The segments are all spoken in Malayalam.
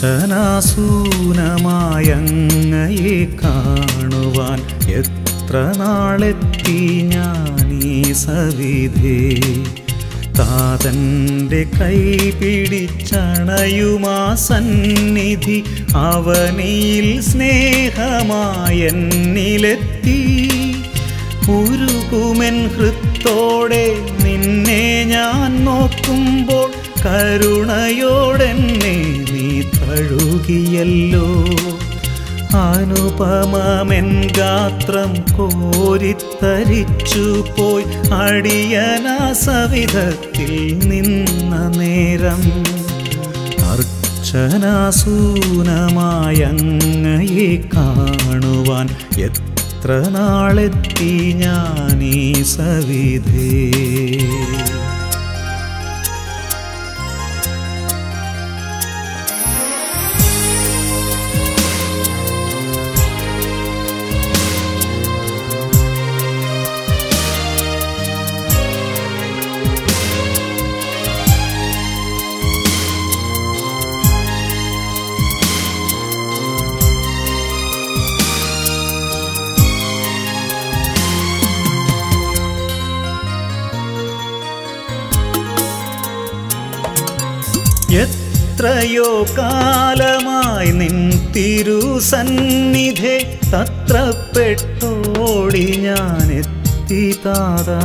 അർച്ചനാസൂനമായങ്ങയെ കാണുവാൻ എത്ര നാളെത്തി ഞാനീ സവിധേ. താതൻ്റെ കൈ പിടിച്ചണയുമാ സന്നിധി അവനിൽ സ്നേഹമായെന്നിലെത്തി. ഉരുകുമെൻ ഹൃത്തോടെ നിന്നെ ഞാൻ നോക്കുമ്പോൾ കരുണയോടെന്നെ നീ തഴുകിയല്ലോ. അനുപമമെൻ ഗാത്രം കോരിത്തരിച്ചു പോയി അടിയനാ സവിധത്തിൽ നിന്ന നേരം. അർച്ചനാസൂനമായങ്ങയെ കാണുവാൻ എത്ര നാളെത്തി ഞാനീ സവിധേ. എത്രയോ കാലമായി നിൻ തിരുസന്നിധേ തത്രപ്പെട്ടോടി ഞാനെത്തി താതാ.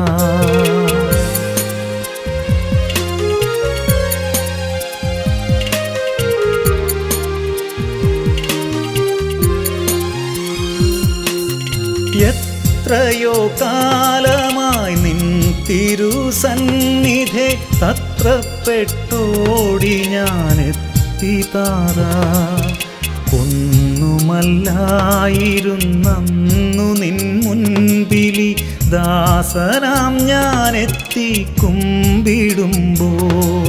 എത്രയോ കാലമായി നിൻ തിരുസന്നിധേ തത്രപ്പെട്ടോടി ഞാനെത്തി താതാ. ഒന്നുമല്ലായിരുന്നന്നു നിൻ മുൻപിലി ദാസനാം ഞാനെത്തി കുമ്പിടുമ്പോൾ.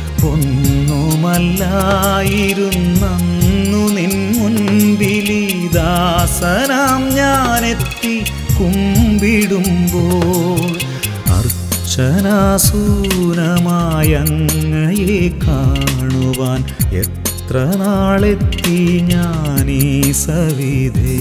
ഒന്നുമല്ലായിരുന്നന്നു നിൻ മുൻപിലി ദാസനാം ഞാനെത്തി കുമ്പിടുമ്പോൾ. അർച്ചനാസൂനമായങ്ങയെ കാണുവാൻ എത്ര നാളെത്തി ഞാനീ സവിധേ.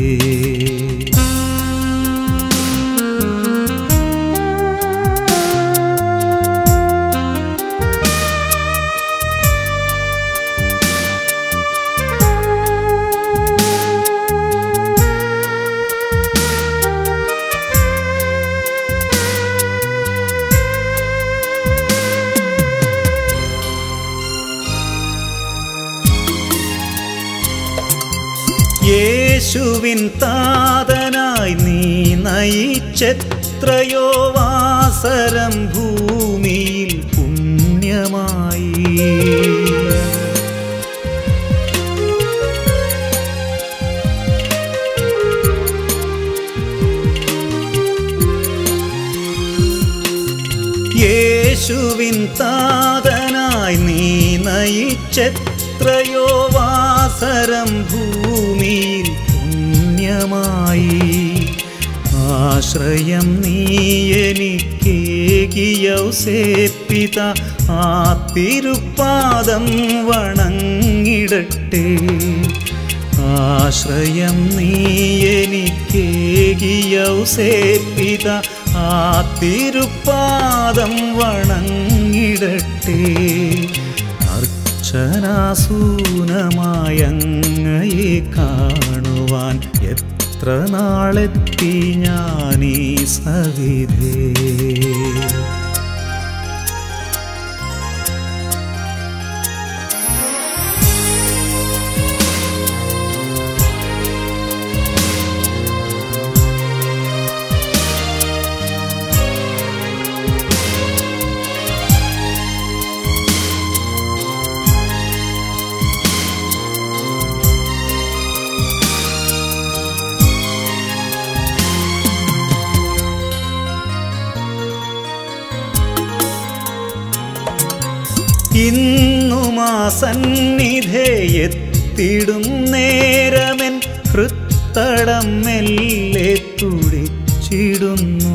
യേശുവിൻ താതനായി നീ നയിച്ചെത്രയോ വാസരം ഭൂമിയിൽ പുണ്യമായി. യേശുവിൻ താതനായി നീ നയിച്ചെത്രയോ വാസരം ഭൂമിയിൽ പുണ്യമായി. ആശ്രയം നീ എനിക്കേകിയൗസേപ്പിത ആ തിരുപ്പാദം വണങ്ങിടട്ടെ. ആശ്രയം നീ എനിക്കേകിയൗസേപ്പിത ആ തിരുപ്പാദം വണങ്ങിടട്ടെ. അർച്ചനാസൂനമായങ്ങയെ കാണുവാൻ എത്ര നാളെത്തി ഞാനീ സവിധേ. ഇന്നുമാ സന്നിധേ എത്തിടും നേരമെൻ ഹൃത്തടം മെല്ലെ തുടിച്ചിടുന്നു.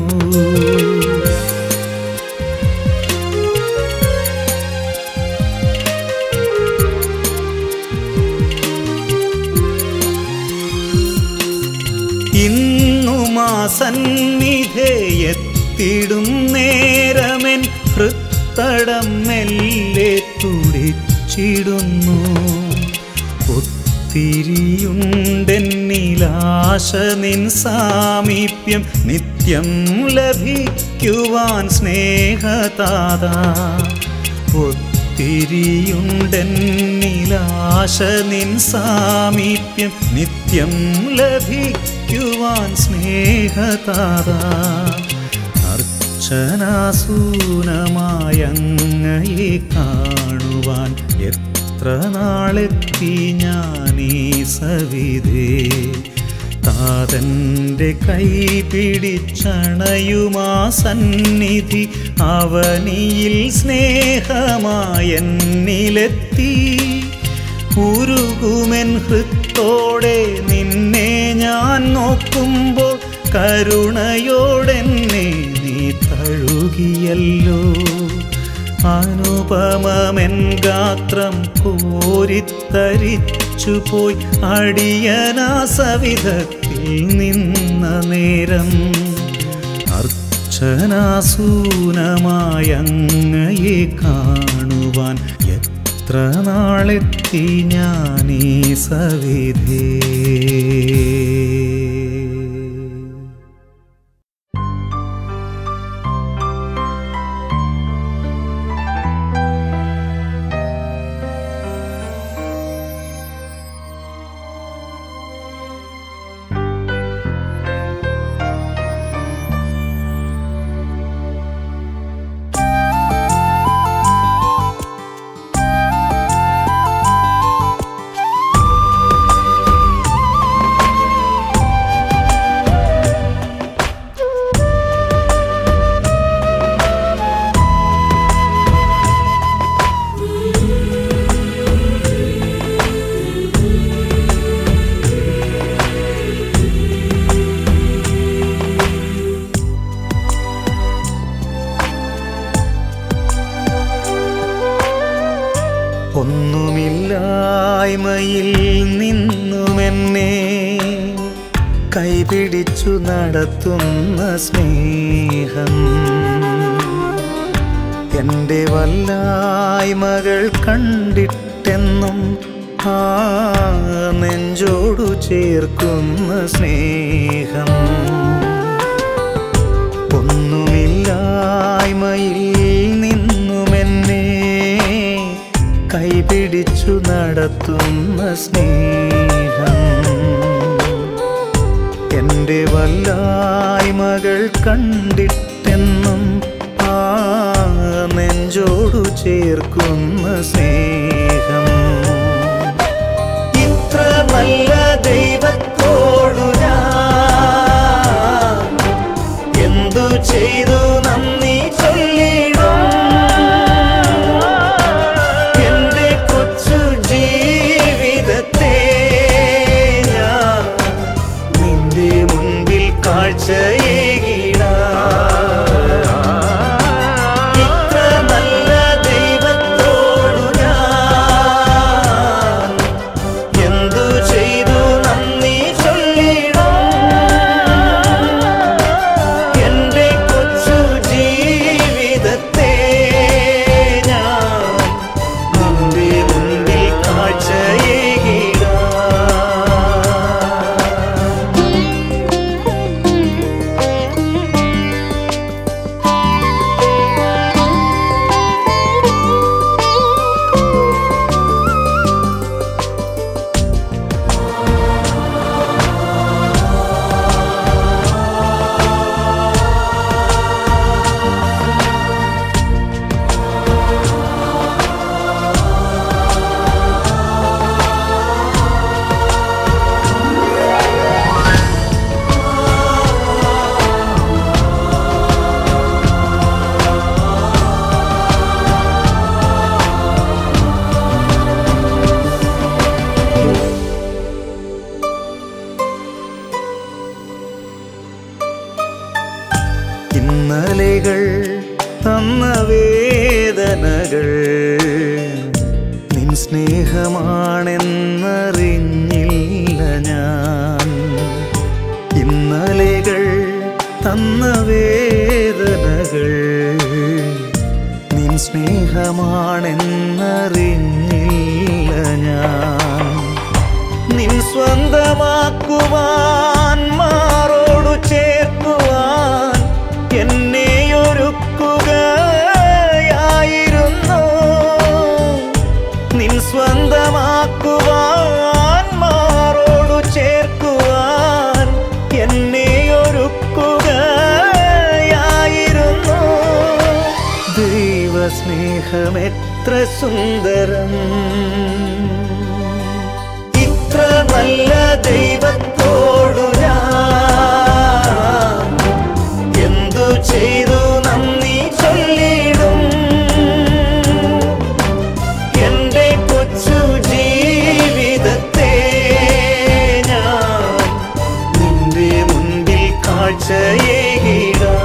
സന്നിധേ എത്തിടും നേരമെൻ ഹൃത്തടം മെല്ലെ തുടിച്ചിടുന്നു. ഒത്തിരിയുണ്ടെന്നിലാശ നിൻ സാമീപ്യം നിത്യം ലഭിക്കുവാൻ സ്നേഹതാതാ. ഒത്തിരിയുണ്ടെന്നിലാശ നിൻ സാമീപ്യം നിത്യം ലഭിക്കുവാൻ സ്നേഹതാതാ. അർച്ചനാസൂനമായങ്ങയെ കാണുവാൻ എത്ര നാളെത്തി ഞാനീ സവിധേ. താതൻ്റെ കൈ പിടിച്ചണയുമാ സന്നിധി അവനിയിൽ സ്നേഹമായെന്നിലെത്തി. ഉരുകുമെൻ ഹൃത്തോടെ നിന്നെ ഞാൻ നോക്കുമ്പോൾ കരുണയോടെന്നെ നീ തഴുകിയല്ലോ. അനുപമമെൻ ഗാത്രം കോരിത്തരിച്ചുപോയി അടിയനാ സവിധത്തിൽ നിന്ന നേരം. അർച്ചനാസൂനമായങ്ങയെ കാണുവാൻ എത്ര നാളെത്തി ഞാനീ സവിധേ. ഒന്നുമില്ലായ്മയിൽ നിന്നുമെന്നെ കൈപിടിച്ചു നടത്തുന്ന സ്നേഹം. എൻ്റെ വല്ലായ്മകൾ കണ്ടിട്ടെന്നും ആ നെഞ്ചോടു ചേർക്കുന്ന സ്നേഹം. ഒന്നുമില്ലായ്മയിൽ നിന്നുമെന്നെ കൈപിടിച്ചു നടത്തുന്ന സ്നേഹം. എൻ്റെ വല്ലായ്മകൾ കണ്ടിട്ടെന്നും ആ നെഞ്ചോടു ചേർക്കുന്ന സ്നേഹം. ഇത്ര നല്ല ദൈവത്തോടു ഞാൻ എന്തു ചെയ്തു നന്ദി ചൊല്ലിടും. ഇത്ര നല്ല ദൈവത്തോടു ഞാൻ എന്തു ചെയ്തു നന്ദി ചൊല്ലിടും. എൻ്റെ കൊച്ചു ജീവിതത്തെ ഞാൻ നിന്റെ മുൻപിൽ കാഴ്ചയേകിടാം. ഇന്നലെകൾ തന്ന വേദനകൾ നിൻ സ്നേഹമാണെന്നറിഞ്ഞില്ല ഞാൻ. ഇന്നലെകൾ നിൻ സ്വന്തമാക്കുവാൻ മാറോടു ചേർക്കുവാൻ എന്നെ ഒരുക്കുകയായിരുന്നു. നിൻ സ്വന്തമാക്കുവാൻ മാറോടു ചേർക്കുവാൻ എന്നെ ഒരുക്കുകയായിരുന്നു. ദൈവസ്നേഹമെത്ര സുന്ദരം, ഇത്ര നല്ല ദൈവത്തോടു ഞാൻ എന്തു ചെയ്തു നന്ദി ചൊല്ലിടും. എന്റെ കൊച്ചു ജീവിതത്തെ ഞാൻ നിന്റെ മുൻപിൽ കാഴ്ചയേകിടാം.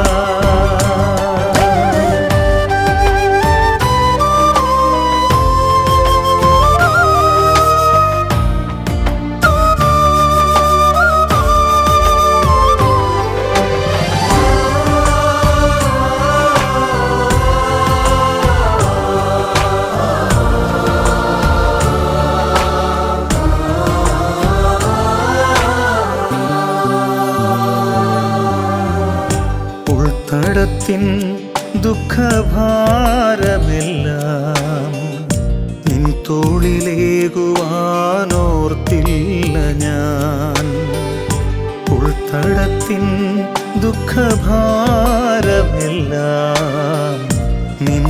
ഉൾത്തടത്തിൻ ദുഃഖഭാരമെല്ലാം നിൻ തോളിലേകുവാനോർത്തില്ല ഞാൻ. ഉൾത്തടത്തിൻ ദുഃഖഭാരമെല്ലാം നിൻ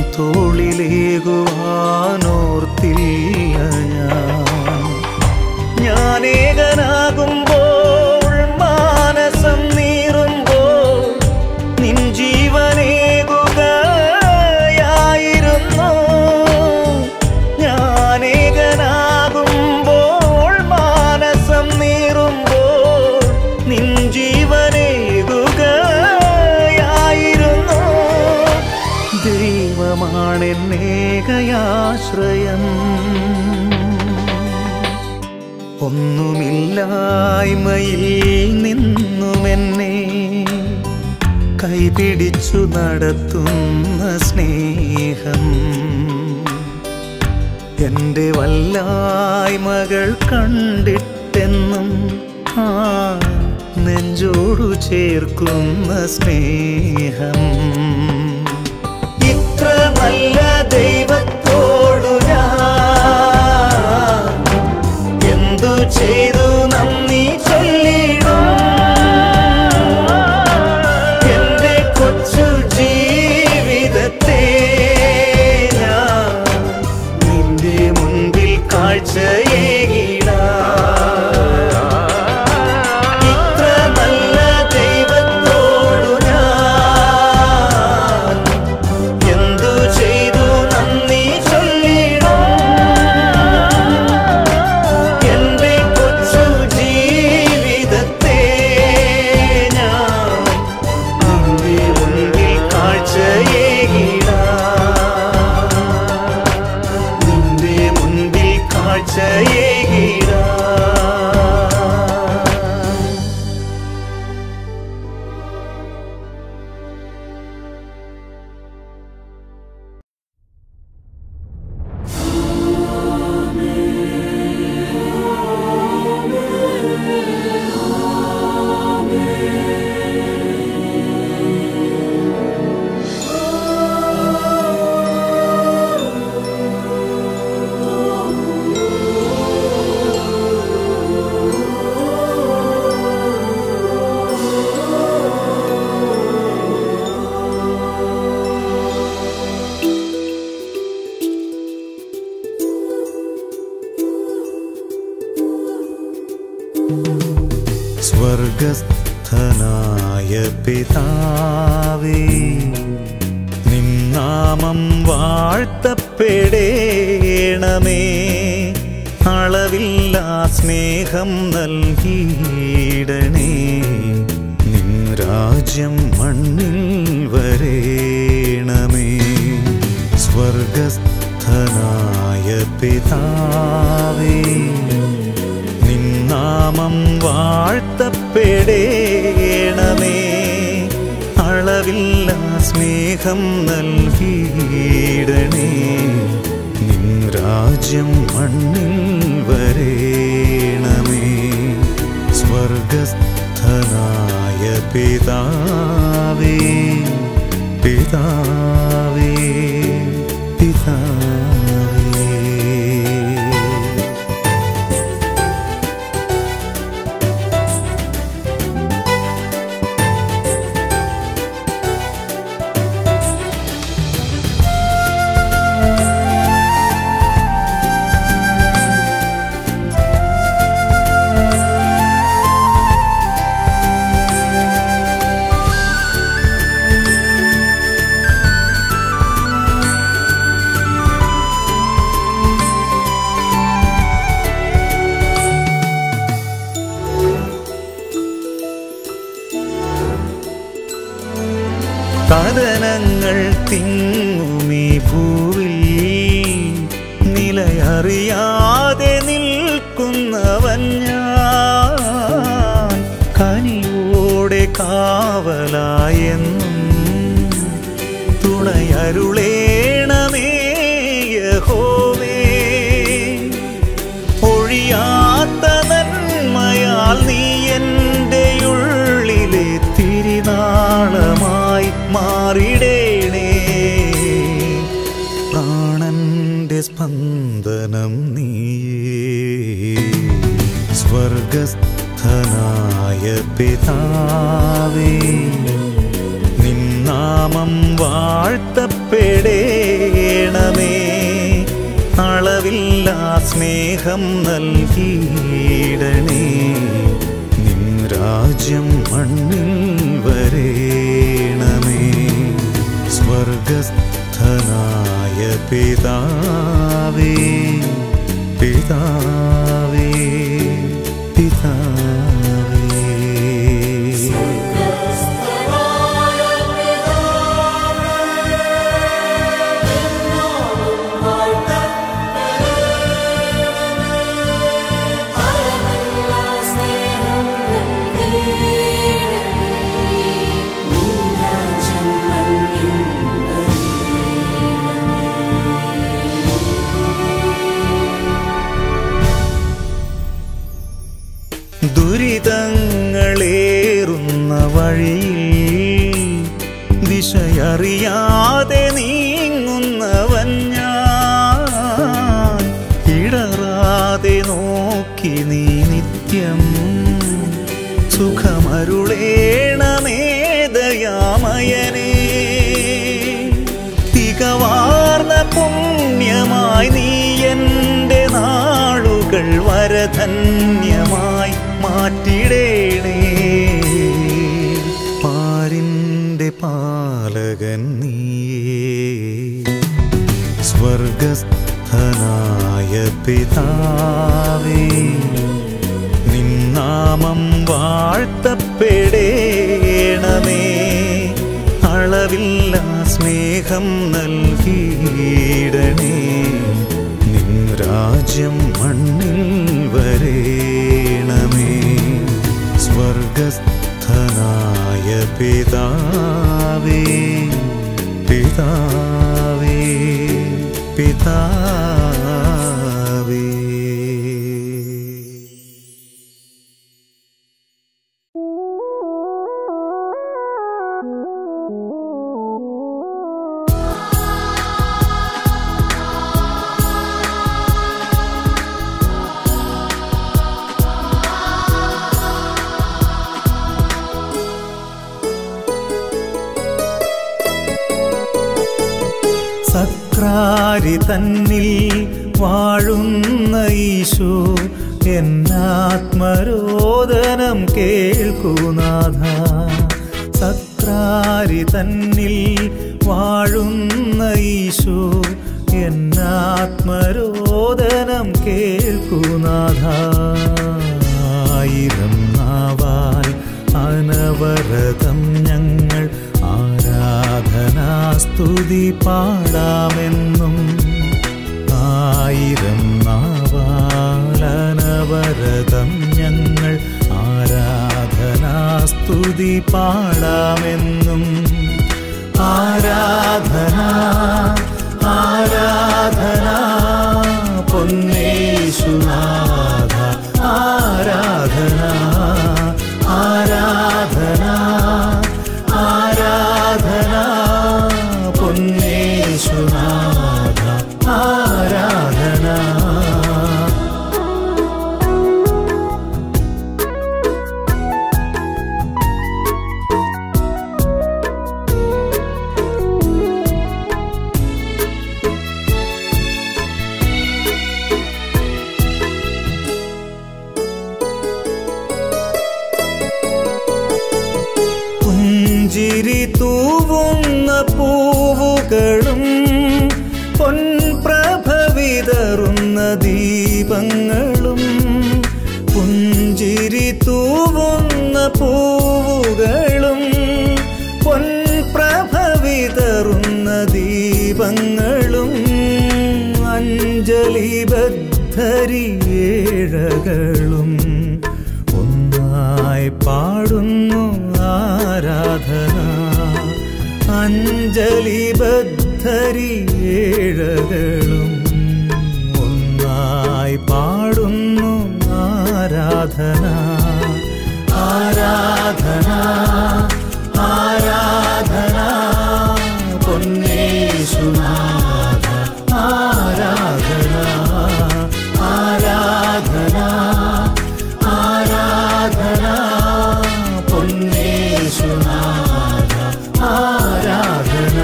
തോളിലേകുവാനോർത്തില്ല ഞാൻ. ഞാനേകനാകുമ്പോൾ മാനസം നീറുമ്പോൾ നിൻ ജീവനേകുകയായിരുന്നു. ഞാനേകനാകുമ്പോൾ മാനസം നീറുമ്പോൾ നിൻ ജീവനേകുകയായിരുന്നു. ദൈവമാണെന്നേകയാശ്രയം, ഒന്നുമില്ലായ്മയിൽ നിന്നുമെന്നെ കൈപിടിച്ചു നടത്തുന്ന സ്നേഹം. എൻ്റെ വല്ലായ്മകൾ കണ്ടിട്ടെന്നും ആ നെഞ്ചോടു ചേർക്കുന്ന സ്നേഹം. ഇത്ര നല്ല ദൈവത്തോടു ഞാൻ എന്തു ചെയ്തു നന്ദി ചൊല്ലിടും. ജീവിതത്തെ ഞാൻ നിന്റെ മുൻപിൽ കാഴ്ചയേകിടാം. ഇത്ര നല്ല ദൈവത്തോടു ഞാൻ എന്തു ചെയ്തു നന്ദി ചൊല്ലിടും. എന്റെ കൊച്ചു ജീവിതത്തെ ഞാൻ നിന്റെ മുൻപിൽ നിന്റെ മുൻപിൽ കാഴ്ചയേകിടാം. സ്വർഗസ്ഥനായ പിതാവേ, നിൻ നാമം വാഴ്ത്തപ്പെടേണമേ. അളവില്ലാ സ്നേഹം നൽകിയിടണേ. നിൻ രാജ്യം മണ്ണിൽ വരേണമേ. സ്വർഗസ്ഥനായ പിതാവേ, നിൻ നാമം വാഴ്ത്തപ്പെടേണമേ. അളവില്ലാ സ്നേഹം നൽകിയിടണേ. നിൻ രാജ്യം മണ്ണിൽ വരേണമേ. പിതാവേ പിതാവേ പിതാവേ. കഥനങ്ങൾ തിങ്ങുമീ ഭൂവിൽ നിലയറിയാതെ നിൽക്കുന്നവൻ ഞാൻ. കനിയോടെ കാവലായെന്നും തുണയരുളേണമേ യഹോവേ. ഒഴിയാത്ത നന്മയാൽ നീ എൻ്റെ ഉള്ളിലെ തിരിനാളമായി മാറിടേണേ. പ്രാണന്റെ സ്പന്ദനം നീയേ. സ്വർഗസ്ഥനായ പിതാവേ നിന്നാമം വാഴ്ത്തപ്പെടേണമേ. അളവില്ലാ സ്നേഹം നൽകിയിടണേ. നിൻ രാജ്യം മണ്ണിൽ വരേണമേ. സ്വർഗസ്ഥനായ പിതാവേ പിതാവേ പിതാവേ. ദുരിതങ്ങളേറുന്ന വഴിയിൽ ദിശയറിയാതെ നീങ്ങുന്നവൻ ഞാൻ. ഇടറാതെ നോക്കി നീ നിത്യം സുഖമരുളേണമേ ദയാമയനേ. തികവാർന്ന പുണ്യമായി നീ എൻ്റെ നാളുകൾ വരധന്യമായി മാറ്റിടേണേ. പാരിൻ്റെ പാലകൻ നീയേ. സ്വർഗസ്ഥനായ പിതാവേ നിന്നാമം വാഴ്ത്തപ്പെടേണമേ. അളവില്ലാ സ്നേഹം നൽകിയിടണേ. നിൻ രാജ്യം മണ്ണിൽ വരേണമേ. സ്വർഗസ്ഥനായ പിതാവേ പിതാവേ പിതാവേ. സക്രാരി തന്നിൽ വാഴുന്ന ഈശോ എന്നാത്മരോദനം കേൾക്കുനാഥ. സക്രാരി തന്നിൽ വാഴുന്ന ഈശോ എന്നാത്മരോദനം കേൾക്കുനാഥ. ആയിരം നാവാൽ അനവരതം ഞങ്ങൾ ആരാധനാസ്തുതി പാടാമെന്നും. ആയിരം നാവാലനവരതം ഞങ്ങൾ ആരാധനാസ്തുതി പാടാമെന്നും. ആരാധന ആരാധന പൊന്നേശുനാഥ. ആരാധന ആരാധന പുഞ്ചിരി തൂവുന്ന പൂവുകളും പൊൻപ്രഭ വിതറുന്ന ദീപങ്ങളും പുഞ്ചിരി തൂവുന്ന പൂവുകളും പൊൻപ്രഭ വിതറുന്ന ദീപങ്ങളും അഞ്ജലിബദ്ധരിയേഴകളും ഒന്നായി പാടുന്നു ആരാധന. അഞ്ജലിബദ്ധരിയേഴകളും ഒന്നായി പാടുന്നു ആരാധന. ആരാധന ആരാധന പൊന്നേശുനാഥ. ആരാധന ആരാധന ആരാധന പൊന്നേശുനാഥ. ആരാധന.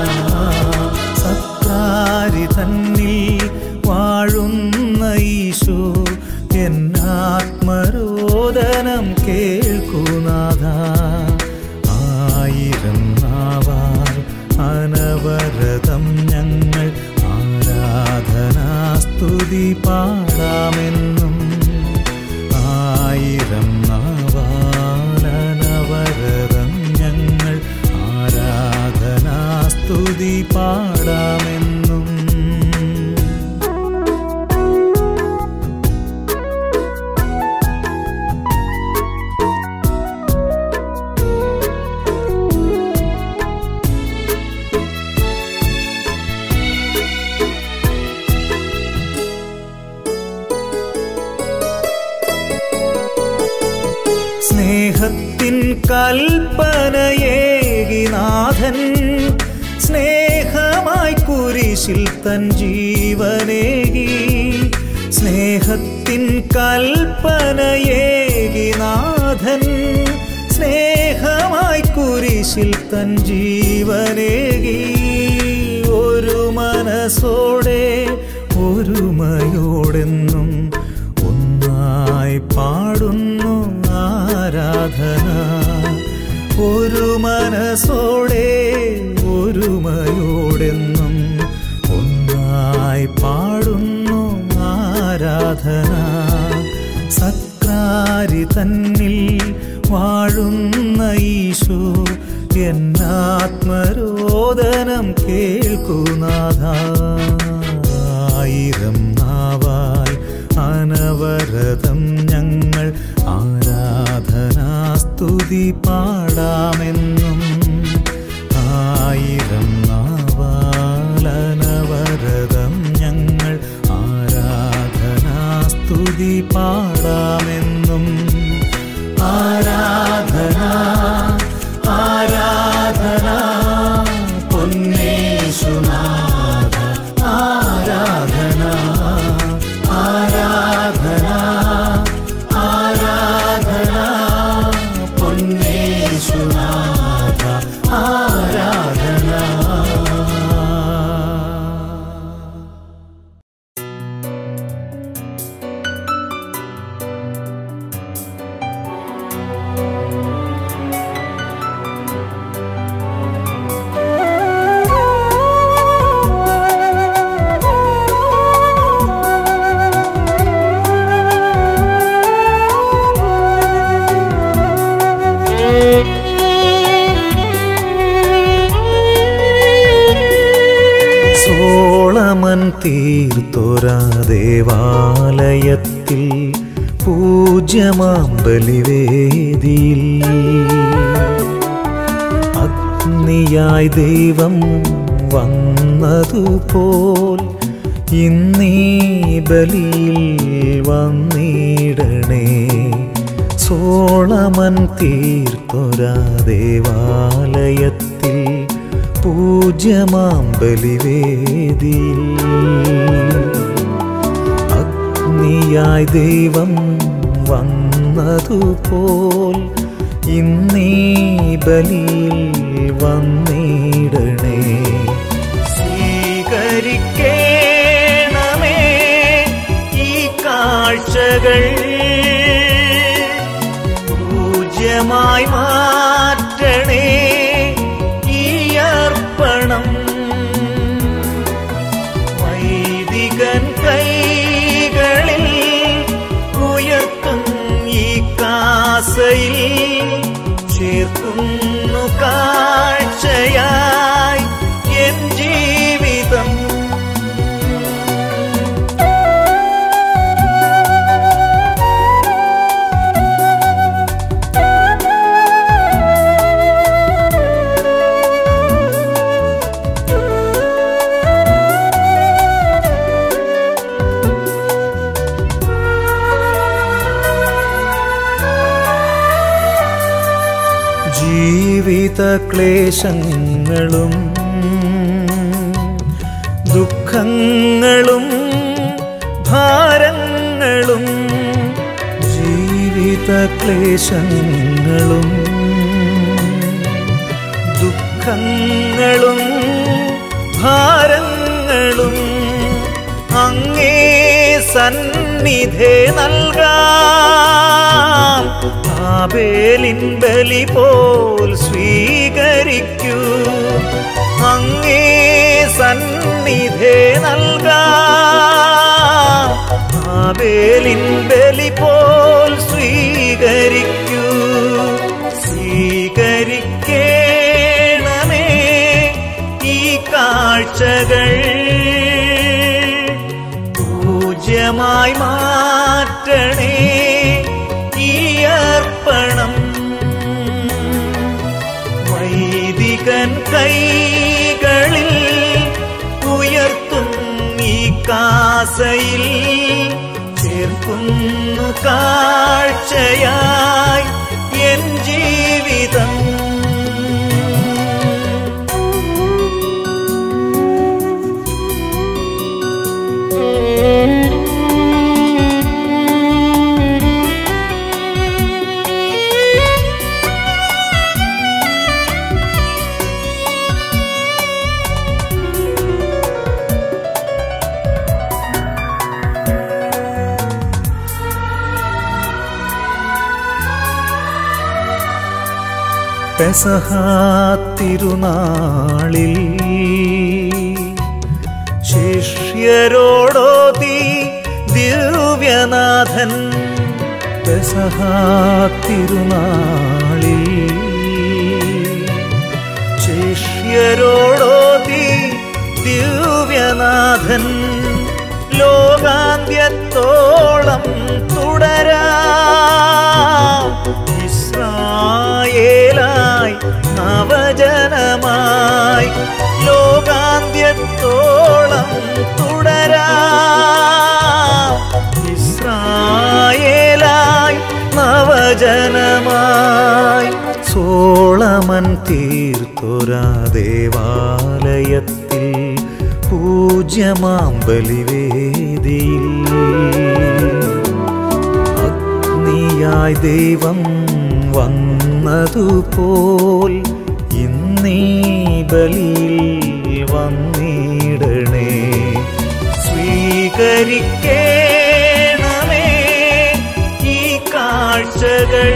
സത്താരി തന്നിൽ വാഴുന്ന ഈശോ എന്നാത്മരോദനം കേൾക്കുനാഥ. ആയിരം നാവാൽ അനവരതം ഞങ്ങൾ ആരാധനാസ്തുതി പാടാമെന്നും. ആയിരം നാവാൽ അനവരതം ഞങ്ങൾ ആരാധനാസ്തുതി പാടാമെന്നും. സ്നേഹത്തിൻ കൽപ്പനയേകി നാഥൻ സ്നേഹമായി കുരിശിൽ തൻ ജീവനേകി. സ്നേഹത്തിൻ കൽപ്പനയേകി നാഥൻ സ്നേഹമായി കുരിശിൽ തൻ ജീവനേകി. ഒരു മനസ്സോടെ ഒരുമയോടെന്നും ഒന്നായി പാടുന്നു ആരാധന. ഒരു മനസ്സോടെ ഒരുമയോടെന്നും ഒന്നായി പാടുന്നു ആരാധന. സക്രാരി തന്നിൽ വാഴുന്ന ഈശോ എന്നാത്മരോദനം കേൾക്കുനാഥ. ആയിരം നാവാൽ അനവരതം ഞങ്ങൾ ആരാധനാസ്തുതി പാടാമെന്നും. ആയിരം നാവാൽ അനവരതം ഞങ്ങൾ ആരാധനാസ്തുതി പാടാമെന്നും. ആരാധന ആരാധന പൊന്നേശുനാഥ. ആരാധന ആരാധന ആരാധന പൊന്നേശുനാഥ. ആരാധന. സോളമൻ തീർത്തൊരാ ദേവാലയത്തിൽ പൂജ്യമാം ബലിവേദിയിൽ അഗ്നിയായി ദൈവം വന്നതുപോൽ ഇന്നീ ബലിയിൽ വന്നിടണേ. സോളമൻ തീർത്തൊരാ ദേവാലയത്തിൽ പൂജ്യമാം ബലിവേദിയിൽ അഗ്നിയായി ദൈവം വന്നതുപോൽ ഇന്നീ ബലിയിൽ വന്നിടണേ. സ്വീകരിക്കണമേ ഈ കാഴ്ചകൾ, പൂജ്യമായി മാറ്റണേ കാസയിൽ ചേർക്കുന്നു കാഴ്ചയായി എൻ ജീവിതം. ജീവിത ക്ലേശങ്ങളും ദുഃഖങ്ങളും ഭാരങ്ങളും, ജീവിത ക്ലേശങ്ങളും ദുഃഖങ്ങളും ഭാരങ്ങളും അങ്ങേ സന്നിധേ നൽകാം. ആബേലിൻ ബലി പോൽ സ്വീകരിക്കൂ. അങ്ങേ സന്നിധേ നൽകാം. ആബേലിൻ ബലി പോൽ സ്വീകരിക്കൂ. സ്വീകരിക്കേണമേ ഈ കാഴ്ചകൾ, പൂജ്യമായി മാറ്റണേ ഈ അർപ്പണം. വൈദികൻ കൈകളിൽ ഉയർത്തും ഈ കാസയിൽ ചേർക്കുന്നു കാഴ്ചയായി എൻ ജീവിതം. പെസഹ തിരുനാളിൽ ശിഷ്യരോടോതി ദിവ്യനാഥൻ. പെസഹ തിരുനാളിൽ ശിഷ്യരോടോതി ദിവ്യനാഥൻ. ലോകാന്ത്യത്തോളം തുടരാം ഇസ്രായേലായി നവജനമായി. ലോകാന്ത്യത്തോളം തുടരാം ഇസ്രായേലായി നവജനമായി. സോളമൻ തീർത്തൊരാ ദേവാലയത്തിൽ പൂജ്യമാം ബലിവേദിയിൽ അഗ്നിയായി ദൈവം വന്നതുപോൽ ഇന്നീ ബലിയിൽ വന്നിടണേ. സ്വീകരിക്കേണമേ ഈ കാഴ്ചകൾ,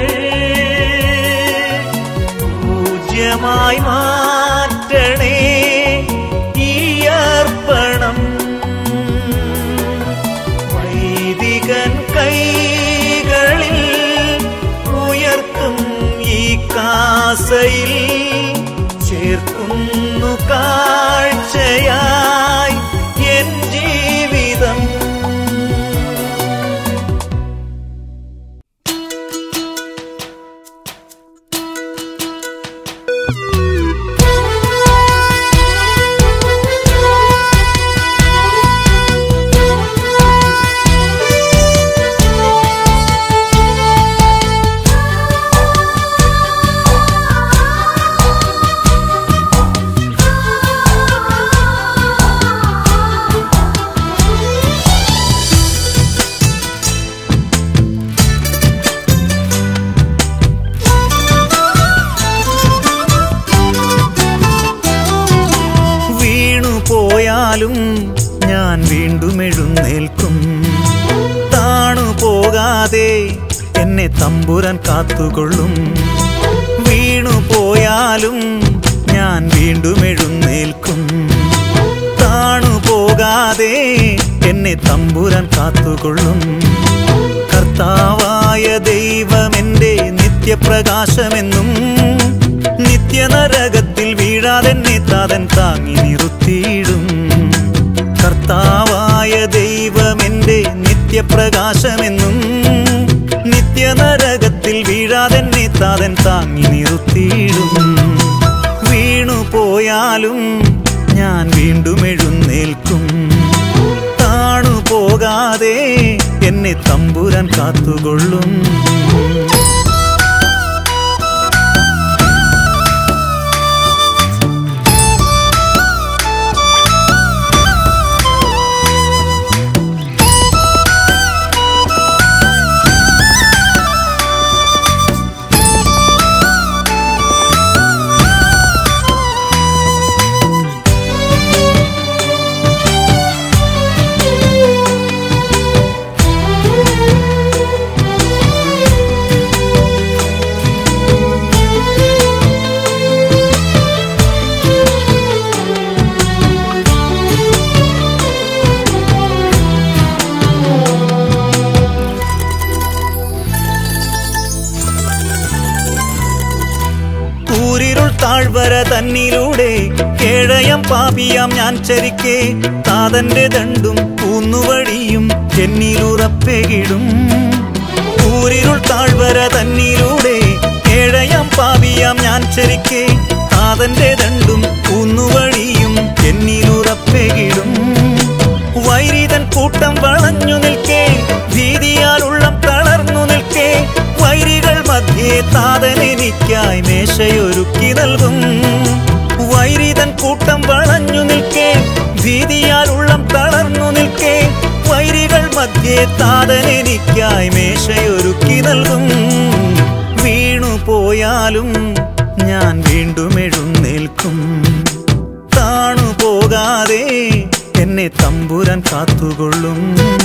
പൂജ്യമായി മാറ്റണേ ഈ അർപ്പണം. വൈദികൻ കൈകളിൽ ഉയർത്തും ഈ കാസയിൽ ചേർക്കുന്നു കാഴ്ചയായി എൻ ജീവിതം. ഞാൻ വീണ്ടും എഴുന്നേൽക്കും. താണുപോകാതെ എന്നെ തമ്പുരാൻ കാത്തുകൊള്ളും. വീണുപോയാലും ഞാൻ വീണ്ടും എഴുന്നേൽക്കും. താണുപോകാതെ എന്നെ തമ്പുരാൻ കാത്തുകൊള്ളും. കർത്താവായ ദൈവം എൻ്റെ നിത്യപ്രകാശമെന്നും നിത്യനരകത്തിൽ വീഴാതെന്നെ താതൻ താങ്ങി നിർത്തിയിടും. കർത്താവായ ദൈവമെന്റെ നിത്യപ്രകാശമെന്നും നിത്യനരകത്തിൽ വീഴാതെന്നെ താതൻ താങ്ങി നിർത്തിയിടും. വീണുപോയാലും ഞാൻ വീണ്ടും എഴുന്നേൽക്കും. താണുപോകാതെ എന്നെ തമ്പുരാൻ കാത്തുകൊള്ളും. താഴ്വര തന്നിലൂടെ കേഴയം പാപിയാം ഞാൻ ചരിക്കേ താതന്റെ ദണ്ടും കൂന്നുവഴിയും എന്നിലുറപ്പെകിടും. കൂരിരുൾ താഴ്വര തന്നിലൂടെ കേഴയം പാപിയാം ഞാൻ ചരിക്കേ താതന്റെ ദണ്ടും കൂന്നുവഴിയും എന്നിലുറപ്പെകിടും. വൈരിതൻ കൂട്ടം വളഞ്ഞു നിൽക്കേ ഭീതിയാൽ ഉള്ളം തളർന്നു നിൽക്കേ വൈരികൾ മധ്യേ താതൻ എനിക്കായി മേശയൊരുക്കി നൽകും. വൈരിതൻ കൂട്ടം വളഞ്ഞു നിൽക്കേ ഭീതിയാൽ ഉള്ളം തളർന്നു നിൽക്കേ വൈരികൾ മധ്യേ താതൻ എനിക്കായി മേശയൊരുക്കി നൽകും. വീണുപോയാലും ഞാൻ വീണ്ടും എഴുന്നേൽക്കും. താണുപോകാതെ എന്നെ തമ്പുരാൻ കാത്തുകൊള്ളും.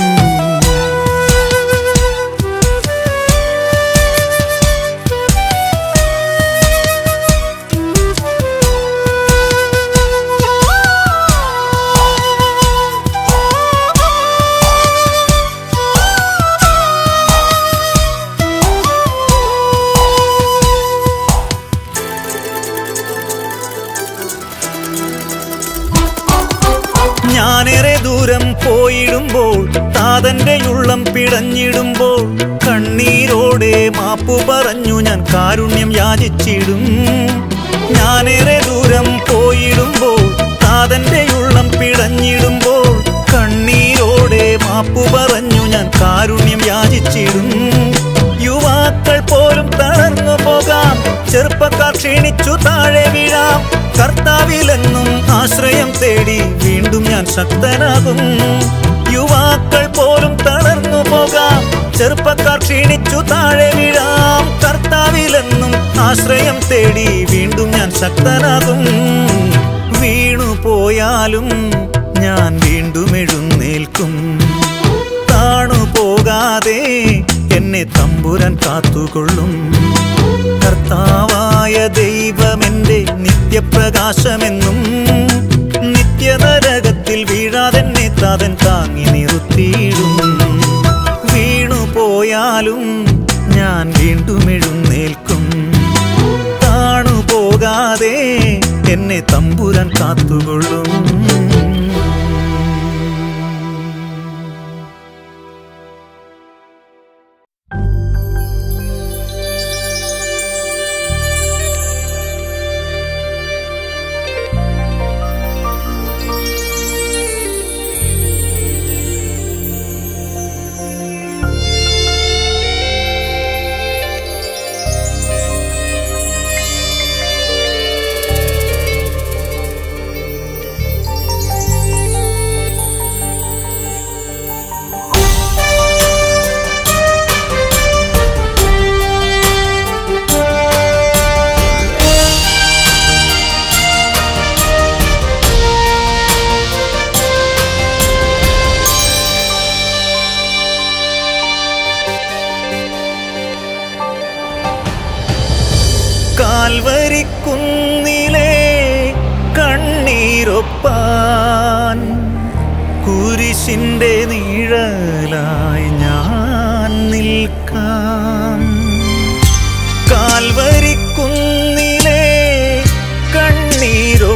ഞാനേറെ ദൂരം പോയിടുമ്പോൾ താതന്റെ ഉള്ളം പിടഞ്ഞിടുമ്പോൾ കണ്ണീരോടെ മാപ്പു പറഞ്ഞു ഞാൻ കാരുണ്യം യാചിച്ചിടും. ഞാനേറെ ദൂരം പോയിടുമ്പോൾ താതന്റെ ഉള്ളം പിടഞ്ഞിടുമ്പോൾ കണ്ണീരോടെ മാപ്പു പറഞ്ഞു ഞാൻ കാരുണ്യം യാചിച്ചിടും. യുവാക്കൾ പോലും തളർന്നു പോകാം, ചെറുപ്പക്കാർ ക്ഷീണിച്ചു താഴെ വീഴാം. കർത്താവിലെന്നും ആശ്രയം തേടി വീണ്ടും ഞാൻ ശക്തനാകും. യുവാക്കൾ പോലും തളർന്നു പോകാം, ചെറുപ്പക്കാർ ക്ഷീണിച്ചു താഴെ വീഴാം. കർത്താവിലെന്നും ആശ്രയം തേടി വീണ്ടും ഞാൻ ശക്തനാകും. വീണുപോയാലും ഞാൻ വീണ്ടും എഴുന്നേൽക്കും. താണുപോകാതെ എന്നെ തമ്പുരാൻ കാത്തുകൊള്ളും. കർത്താവായ ദൈവമെന്റെ നിത്യപ്രകാശമെന്നും നിത്യനരകത്തിൽ വീഴാതെന്നെ താതൻ താങ്ങി നിർത്തിയിടും. വീണുപോയാലും ഞാൻ വീണ്ടും എഴുന്നേൽക്കും. താണുപോകാതെ എന്നെ തമ്പുരാൻ കാത്തുകൊള്ളും. കാൽവരിക്കുന്നിലെ കണ്ണീരൊപ്പാൻ കുരിശിന്റെ നിഴലായി ഞാൻ നിൽക്കാം.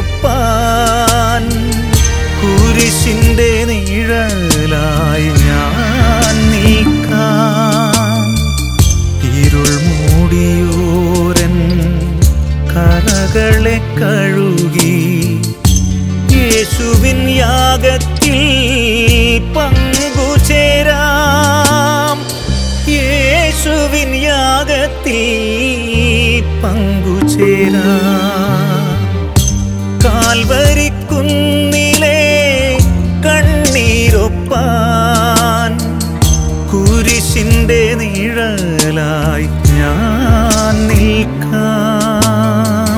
കണ്ണീരൊപ്പാൻ കുരിശിന്റെ നിഴലായി ഞാൻ നിൽക്കാം. ഇരുൾ മൂടിയോരൻ കറകളെ കഴുകി യേശുവിൻ യാഗത്തിൽ പങ്കുചേരാം. യേശുവിൻ യാഗത്തിൽ പങ്കുചേരാം. കാൽവരിക്കുന്നിലെ കണ്ണീരൊപ്പാൻ കുരിശിന്റെ നിഴലായി ഞാൻ നിൽക്കാം.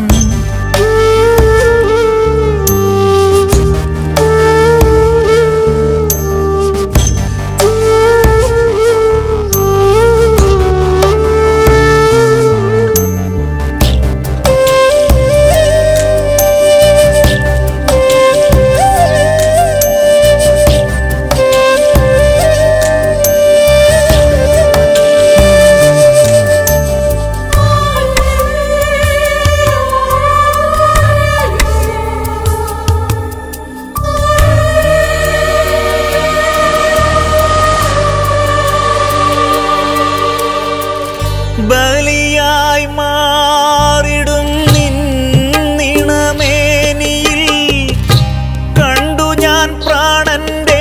ബലിയായി മാറിടും നിന്നിണമേനിയിൽ കണ്ടു ഞാൻ പ്രാണന്റെ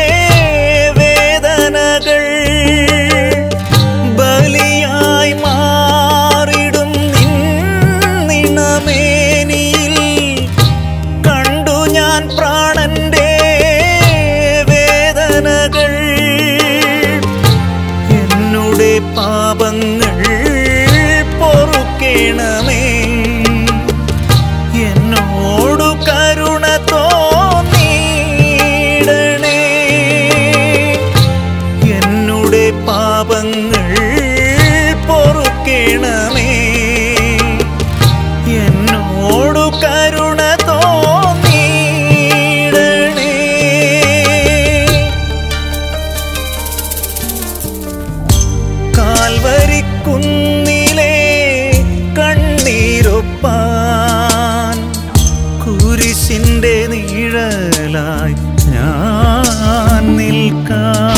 വേദനകൾ. ബലിയായി മാറിടും നിന്നിണമേനിയിൽ കണ്ടു ഞാൻ പ്രാണന്റെ വേദനകൾ. എന്നുടെ പാപങ്ങൾ പൊറുക്കേണമേ, എന്നോടു കരുണ തോന്നിയിടണേ. എന്നുടെ പാപങ്ങൾ പൊറുക്കേണമേ, എന്നോടു കരുണ തോന്നിയിടണേ. കാൽവരിക്കുന്നിലെ കണ്ണീരൊപ്പാൻ കുരിശിന്റെ നിഴലായി ഞാൻ നിൽക്കാം.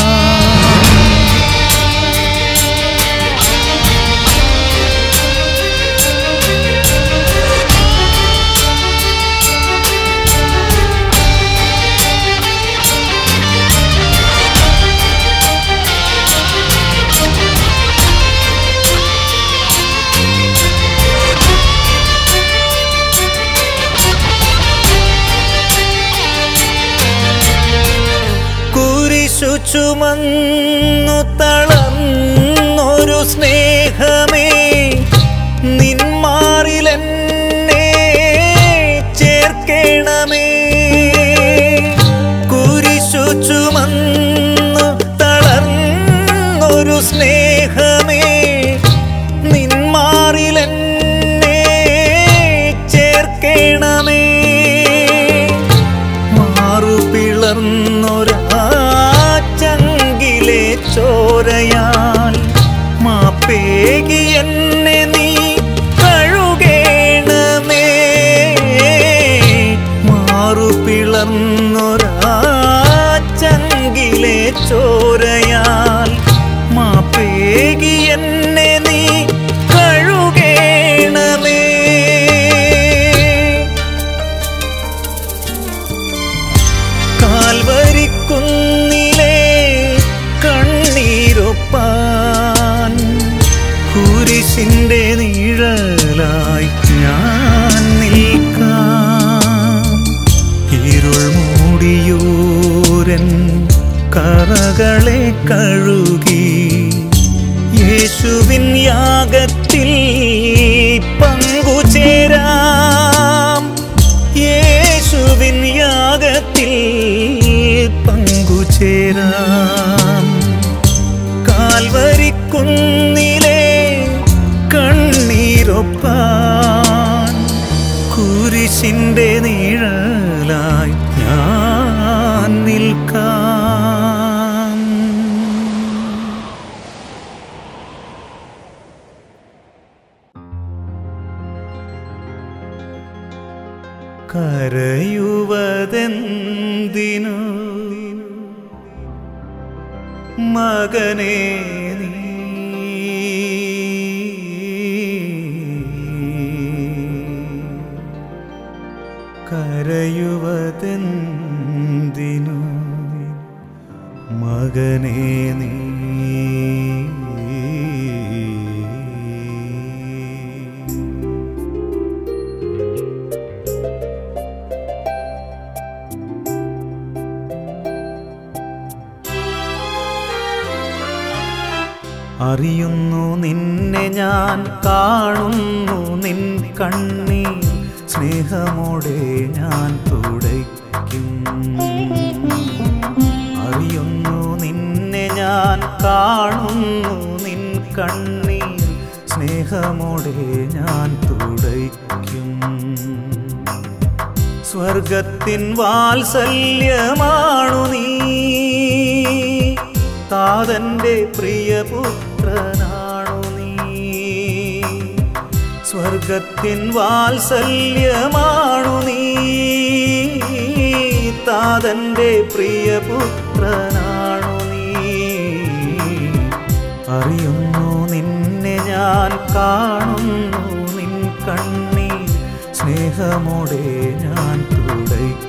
ചുമന്നു തളർന്നൊരു സ്നേഹമേ, നിന്മാറിലെന്നെ ചേർക്കേണമേ. കുരിശു ചുമന്നു തളർന്നൊരു സ്നേഹമേ, നിന്മാറിലെന്നെ ചേർക്കേണമേ. മാറുപിളർന്നൊരാ ചങ്കിലെ ചോരയാൽ മാപ്പേകി എന്നെ നീ കഴുകേണമേ. മാറുപിളർന്നൊരാ ചങ്കിലെ ചോരയാൽ മാപ്പേകി എന്നെ നീ കഴുകേണമേ. കാൽവരിക്കുന്നിലെ കണ്ണീരൊപ്പാൻ കുരിശിന്റെ നിഴലായി ഞാൻ നിൽക്കാം. ഇരുൾ മൂടിയോരൻ കറകളെ കഴുകി യേശുവിൻ യാഗത്തിൽ പങ്കുചേരാം. യേശുവിൻ യാഗത്തിൽ പങ്കുചേരാം. കാൽവരിക്കുന്നിലെ കണ്ണീരൊപ്പാൻ കുരിശിന്റെ നിഴലായി ഞാൻ നിൽക്കാം. കരയുവതെന്തിനു മകനേ നീ കരയുവതെന്തിനു മകനേ നീ അറിയുന്നു നിന്നെ ഞാൻ കാണുന്നു നിൻ കണ്ണീർ സ്നേഹമോടെ ഞാൻ തുടയ്ക്കും അറിയുന്നു നിന്നെ ഞാൻ കാണുന്നു നിൻ കണ്ണീർ സ്നേഹമോടെ ഞാൻ തുടയ്ക്കും സ്വർഗത്തിൻ വാത്സല്യമാണു നീ താതന്റെ പ്രിയപുത്രനാണു നീ സ്വർഗത്തിൻ വാത്സല്യമാണു നീ താതന്റെ പ്രിയപുത്രനാണു നീ അറിയുന്നു നിന്നെ ഞാൻ കാണുന്നു നിൻ കണ്ണീർ സ്നേഹമോടെ ഞാൻ തുടയ്ക്കും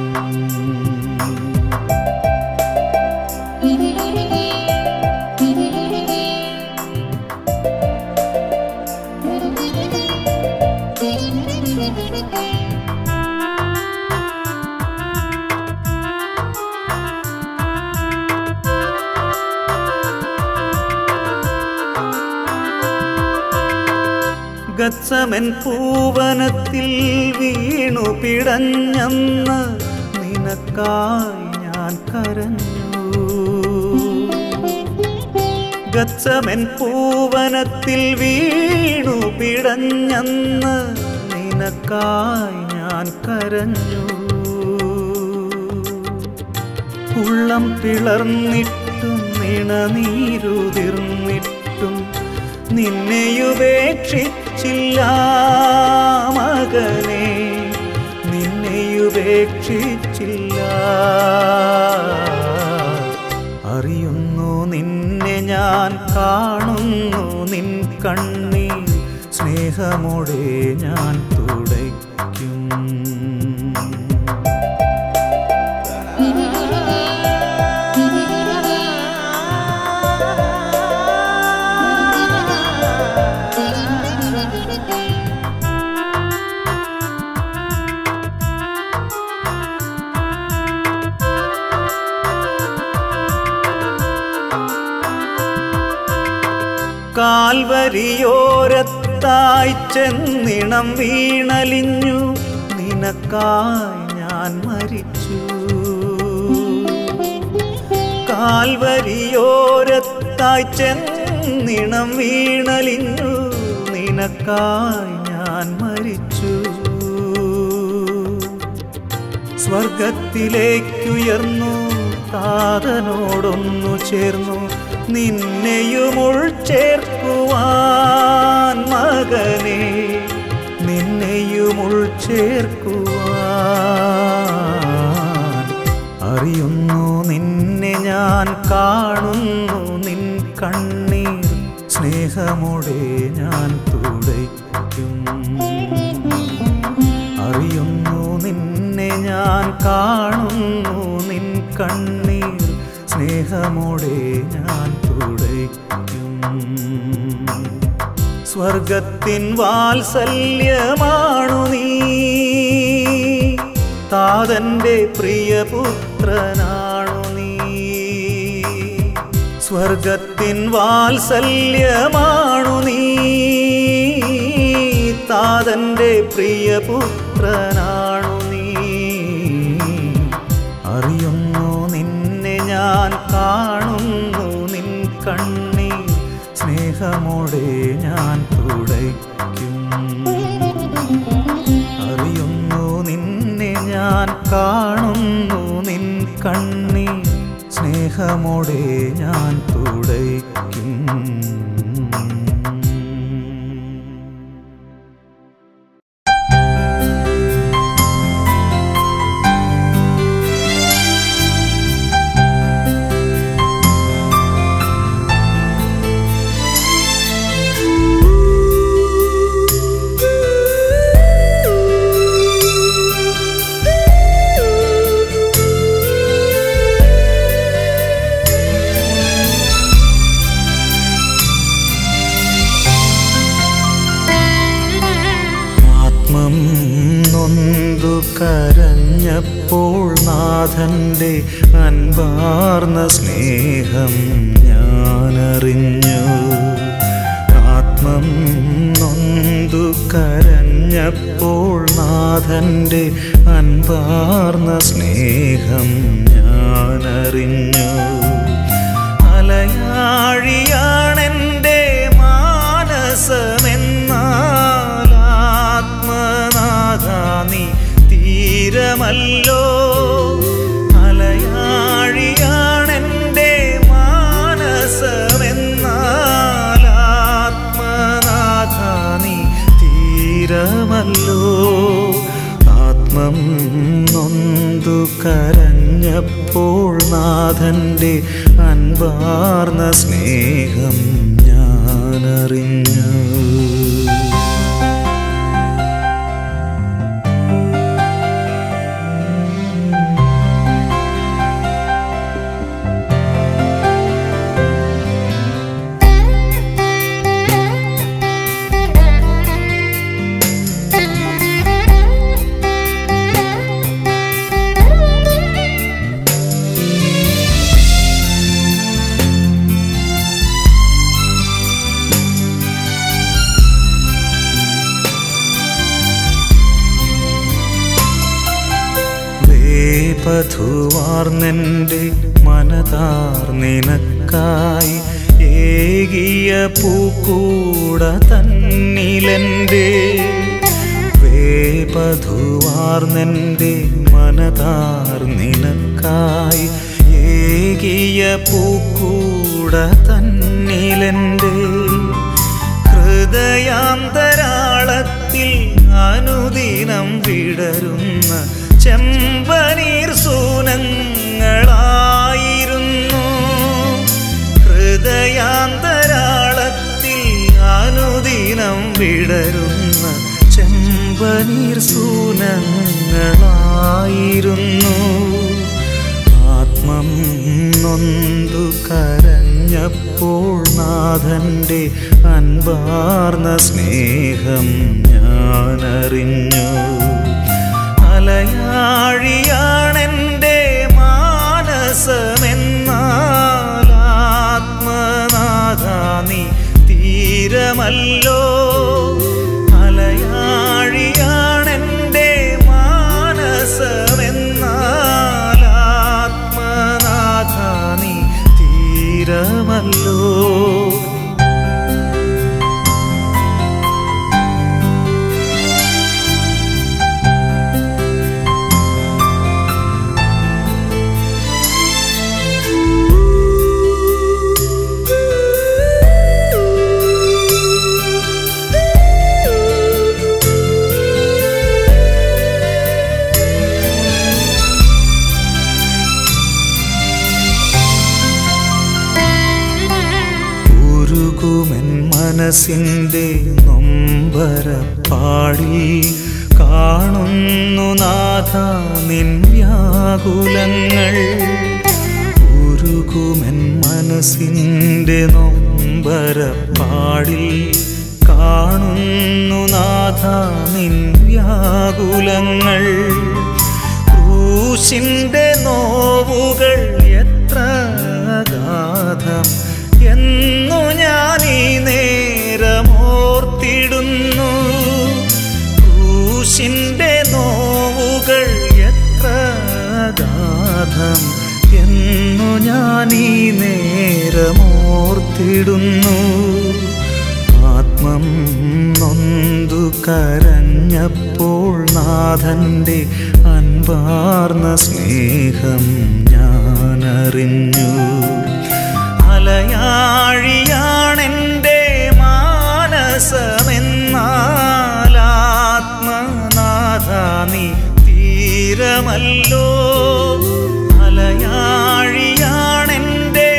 ഗത്സമൻ പൂവനത്തിൽ വീണു പിടഞ്ഞെന്ന് നിനക്കായി ഞാൻ കരഞ്ഞു ഗത്സമൻ പൂവനത്തിൽ വീണു പിടഞ്ഞെന്ന് നിനക്കായി ഞാൻ കരഞ്ഞു ഉള്ളം പിളർന്നിട്ടും നിണനീരുതിർന്നിട്ടും നിന്നെയുപേക്ഷിച്ചില്ല മകനേ നിന്നെയുപേക്ഷിച്ചില്ല അറിയുന്നു നിന്നെ ഞാൻ കാണുന്നു നിൻ കണ്ണീർ സ്നേഹമോടെ ഞാൻ തുടയ്ക്കും കാൽവരിയോരത്തായി ചെന്നിണം വീണലിഞ്ഞു നിനക്കായി ഞാൻ മരിച്ചു കാൽവരിയോരത്തായി ചെന്നിണം വീണലിഞ്ഞു നിനക്കായി ഞാൻ മരിച്ചു സ്വർഗത്തിലേക്കുയർന്നു താതനോടൊന്നു ചേർന്നു നിന്നെയും ഉൾച്ചേർക്കുവാൻ മകനേ നിന്നെയും ഉൾച്ചേർക്കുവാൻ അറിയുന്നു നിന്നെ ഞാൻ കാണുന്നു നിൻ കണ്ണീർ സ്നേഹമോടെ ഞാൻ തുടയ്ക്കും അറിയുന്നു നിന്നെ ഞാൻ കാണുന്നു നിൻ കണ്ണീർ സ്നേഹമോടെ ഞാൻ തുടയ്ക്കും സ്വർഗത്തിൻ വാത്സല്യമാണു നീ താതന്റെ പ്രിയപുത്രനാണു നീ സ്വർഗത്തിൻ വാത്സല്യമാണു നീ താതന്റെ പ്രിയപുത്രനാണു നീ അറിയുന്നു നിന്നെ ഞാൻ കാണുന്നു നിൻ കണ്ണീർ സ്നേഹമോടെ ഞാൻ തുടയ്ക്കും അറിയുന്നു നിന്നെ ഞാൻ കാണുന്നു നിൻ കണ്ണീർ സ്നേഹമോടെ ഞാൻ തുടയ്ക്കും കരഞ്ഞപ്പോൾ നാഥൻ്റെ അൻപാർന്ന സ്നേഹം ഞാനറിഞ്ഞു. ആത്മം നൊന്തു കരഞ്ഞപ്പോൾ നാഥൻ്റെ അൻപാർന്ന സ്നേഹം ഞാനറിഞ്ഞു. അലയാഴിയാണെൻ്റെ മാനസമെന്നാൽ ആത്മനാഥാ നീ തീരമല്ലോ. അലയാഴിയാണെൻ്റെ മാനസമെന്നാൽ ആത്മനാഥാ നീ തീരമല്ലോ. ആത്മം നൊന്തു കരഞ്ഞപ്പോൾ നാഥൻ്റെ അൻപാർന്ന സ്നേഹം ഞാനറിഞ്ഞു. പഥുവാർന്നെൻ്റെ മനതാർ നിനക്കായി ഏകിയ പൂക്കൂട തന്നിലെൻ്റെ. വേപഥുവാർന്നെൻ്റെ മനതാർ നിനക്കായി ഏകിയ പൂക്കൂട തന്നിലെൻ്റെ. ഹൃദയാന്തരാളത്തിൽ അനുദിനം വിടരുന്ന ചെമ്പനീർ സൂനങ്ങളായിരുന്നു. ഹൃദയാന്തരാളത്തിൽ അനുദിനം വിടരുന്ന ചെമ്പനീർ സൂനങ്ങളായിരുന്നു. ആത്മം നൊന്തു കരഞ്ഞപ്പോൾ നാഥൻ്റെ അൻപാർന്ന സ്നേഹം ഞാനറിഞ്ഞു. അലയാഴിയാണെൻ്റെ മാനസമെന്നാൽ ആത്മനാഥാ നീ തീരമല്ലോ. അലയാഴിയാണെൻ്റെ മാനസമെന്നാൽ ആത്മനാഥാ നീ തീരമല്ലോ. മനസ്സിൻ്റെ നൊമ്പരപ്പാടിൽ കാണുന്നു നാഥാ നിൻ വ്യാകുലങ്ങൾ. ഉരുകുമെൻ മനസ്സിൻ്റെ നൊമ്പരപ്പാടിൽ കാണുന്നു നാഥാ നിൻ വ്യാകുലങ്ങൾ. ക്രൂശിൻ്റെ നോവുകൾ എത്ര അഗാധം എന്നു ഞാനീ നേരമോർത്തിടുന്നു. ക്രൂശിൻ്റെ നോവുകൾ എത്ര അഗാധം എന്നു ഞാനീ നേരമോർത്തിടുന്നു. ആത്മം നൊന്തു കരഞ്ഞപ്പോൾ നാഥൻ്റെ അൻപാർന്ന സ്നേഹം ഞാനറിഞ്ഞു. അലയാഴിയാണെൻ്റെ മാനസമെന്നാൽ ആത്മനാഥാ നീ തീരമല്ലോ. അലയാഴിയാണെൻ്റെ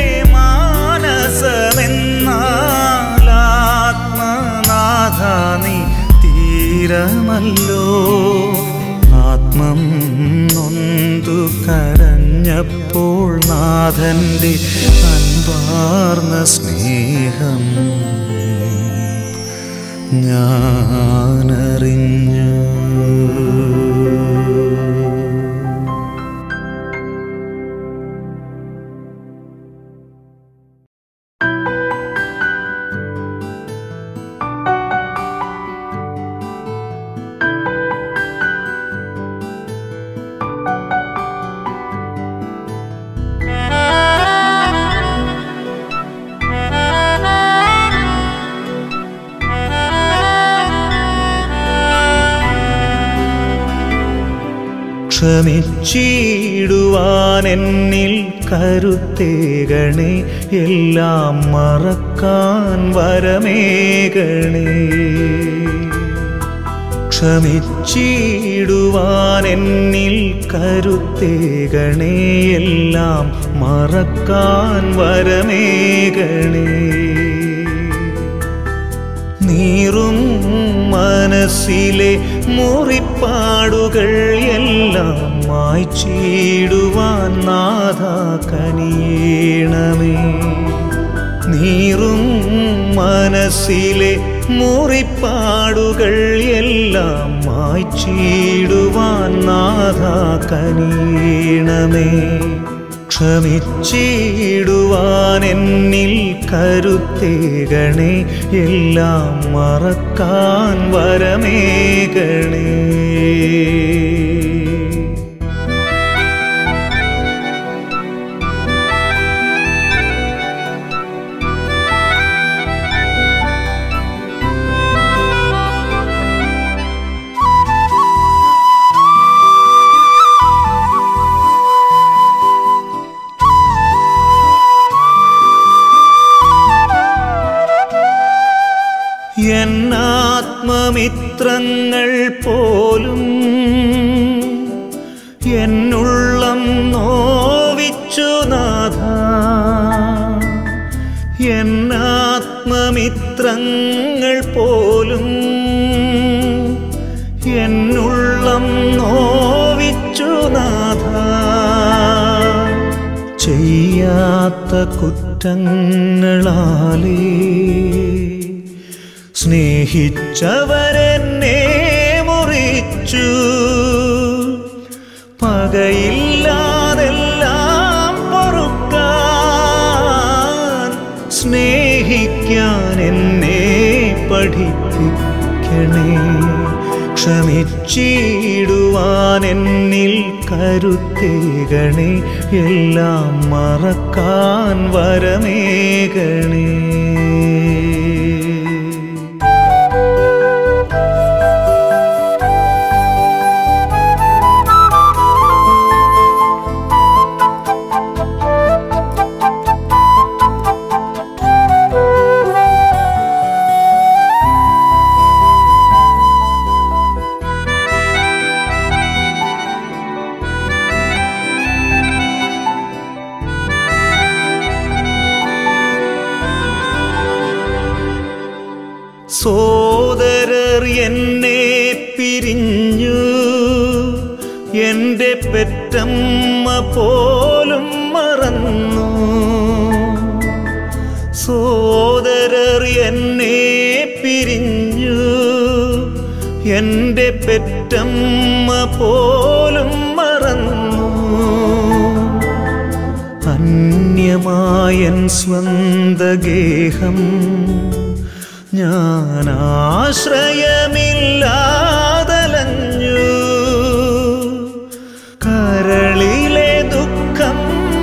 മാനസമെന്നാൽ ആത്മനാഥാ നീ തീരമല്ലോ. ആത്മം നൊന്തു കരഞ്ഞപ്പോൾ നാഥൻ്റെ അൻപാർന്ന സ്നേഹം ഞാനറിഞ്ഞു. ക്ഷമിച്ചിടുവാൻ എന്നിൽ കരുത്തേകണേ, എല്ലാം മറക്കാൻ വരമേകണേ. ക്ഷമിച്ചിടുവാൻ എന്നിൽ കരുത്തേകണേ, എല്ലാം മറക്കാൻ വരമേകണേ. നീറും മനസ്സിലെ മുറിപ്പാടുകൾ എല്ലാം മായ്ച്ചിടുവാൻ നാഥാ കനിയണമേ. നീറും മനസ്സിലെ മുറിപ്പാടുകൾ എല്ലാം മായ്ച്ചിടുവാൻ നാഥാ കനിയണമേ. ക്ഷമിച്ചിടുവാൻ എന്നിൽ കരുത്തേകണേ, എല്ലാം മറക്കാൻ വരമേകണേ. എന്നാത്മമിത്രങ്ങൾ പോലും എന്നുള്ളം നോവിച്ചു നാഥാ. എന്നാത്മമിത്രങ്ങൾ പോലും എന്നുള്ളം നോവിച്ചു നാഥാ. ചെയ്യാത്ത കുറ്റങ്ങളാലേ സ്നേഹിച്ചവരെന്നെ മുറിച്ചു. പകയില്ലാതെല്ലാം പൊറുക്കാൻ സ്നേഹിക്കാൻ എന്നെ പഠിപ്പിക്കണേ. ക്ഷമിച്ചിടുവാൻ എന്നിൽ കരുത്തേകണേ, എല്ലാം മറക്കാൻ വരമേകണേ. സോദരർ എന്നെ പിരിഞ്ഞു, എൻ്റെ പെറ്റമ്മ പോലും മറന്നു. സോദരർ എന്നെ പിരിഞ്ഞു, എൻ്റെ പെറ്റമ്മ പോലും മറന്നു. അന്യമായൻ സ്വന്തഗേഹം ഞാൻ ആശ്രയമില്ലാതലഞ്ഞു. കരളിലെ ദുഃഖം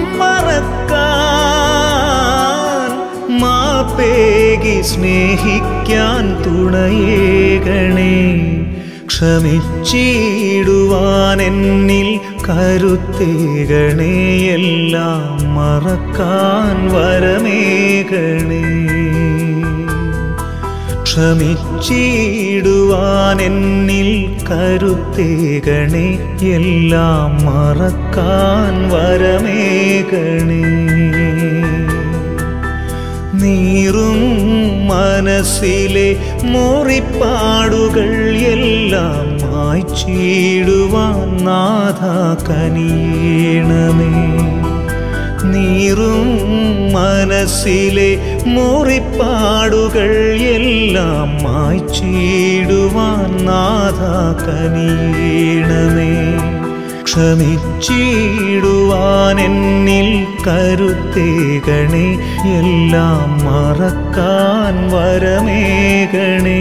മറക്കാൻ മാപ്പേകി സ്നേഹിക്കാൻ തുണയേകണേ. ക്ഷമിച്ചിടുവാൻ എന്നിൽ കരുത്തേകണേ, എല്ലാം മറക്കാൻ വരമേകണേ. ക്ഷമിച്ചിടുവാൻ എന്നിൽ കരുത്തേകണേ, എല്ലാം മറക്കാൻ വരമേകണേ. നീറും മനസ്സിലെ മുറിപ്പാടുകൾ എല്ലാം മായ്ച്ചിടുവാൻ നാഥാ കനിയണമേ. നീറും മനസ്സിലെ മുറിപ്പാടുകൾ എല്ലാം മായ്ച്ചിടുവാൻ നാഥാ കനിയണമേ. ക്ഷമിച്ചിടുവാൻ എന്നിൽ കരുത്തേകണേ, എല്ലാം മറക്കാൻ വരമേകണേ.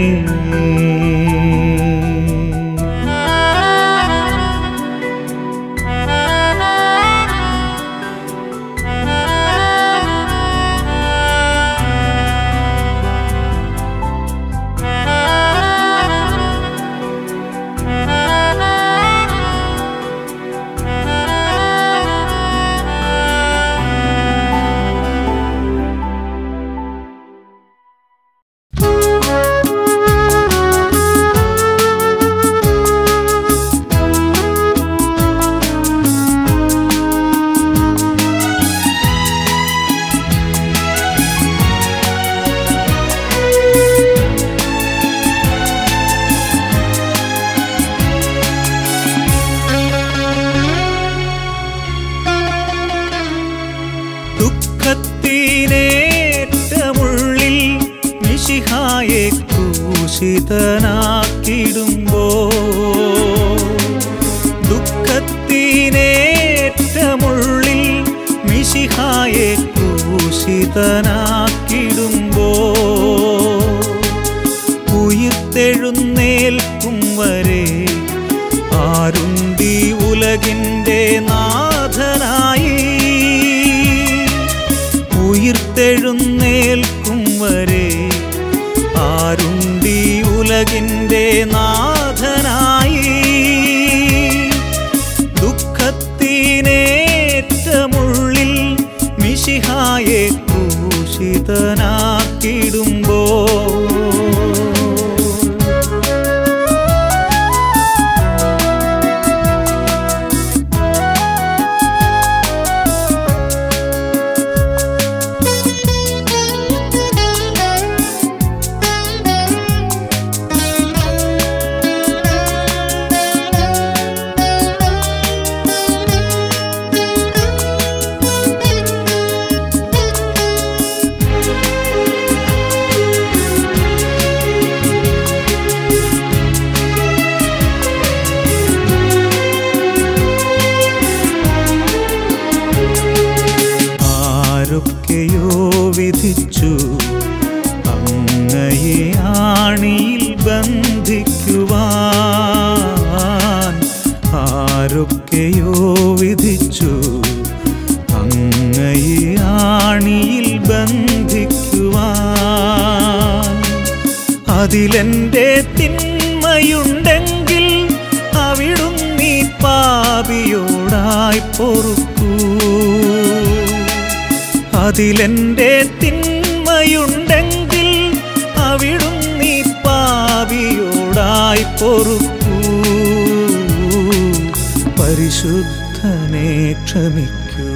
ദുഃഖത്തിനേറ്റമുള്ളിൽ മിശിഹായെ ക്രൂശിതനാക്കിടുമ്പോ ഉയിർത്തെഴുന്നേൽക്കും വരെ ആരുണ്ടീ ഉലകിൻ്റെ നാഥനായി ഉയിർത്തെഴുന്നേൽക്കും വരെ ആരുണ്ടീ ഉലകിൻ്റെ നാഥനായി ദുഃഖത്തിനേറ്റമുള്ളിൽ മിശിഹായെ ക്രൂശിതനാക്കിടുമ്പോ വിധിച്ചു അങ്ങയെ ആണിയിൽ ബന്ധിക്കുവാൻ ആരൊക്കെയോ വിധിച്ചു അങ്ങയെ ആണിയിൽ ബന്ധിക്കുവാൻ അതിലെൻ്റെ തിന്മയുണ്ടെങ്കിൽ അവിടുന്നീ പാപിയോടായി പൊറുക്കൂ അതിലെൻ്റെ തിന്മയുണ്ടെങ്കിൽ അവിടുന്നീ പാപിയോടായി പൊറുക്കൂ പരിശുദ്ധനെ ക്ഷമിക്കൂ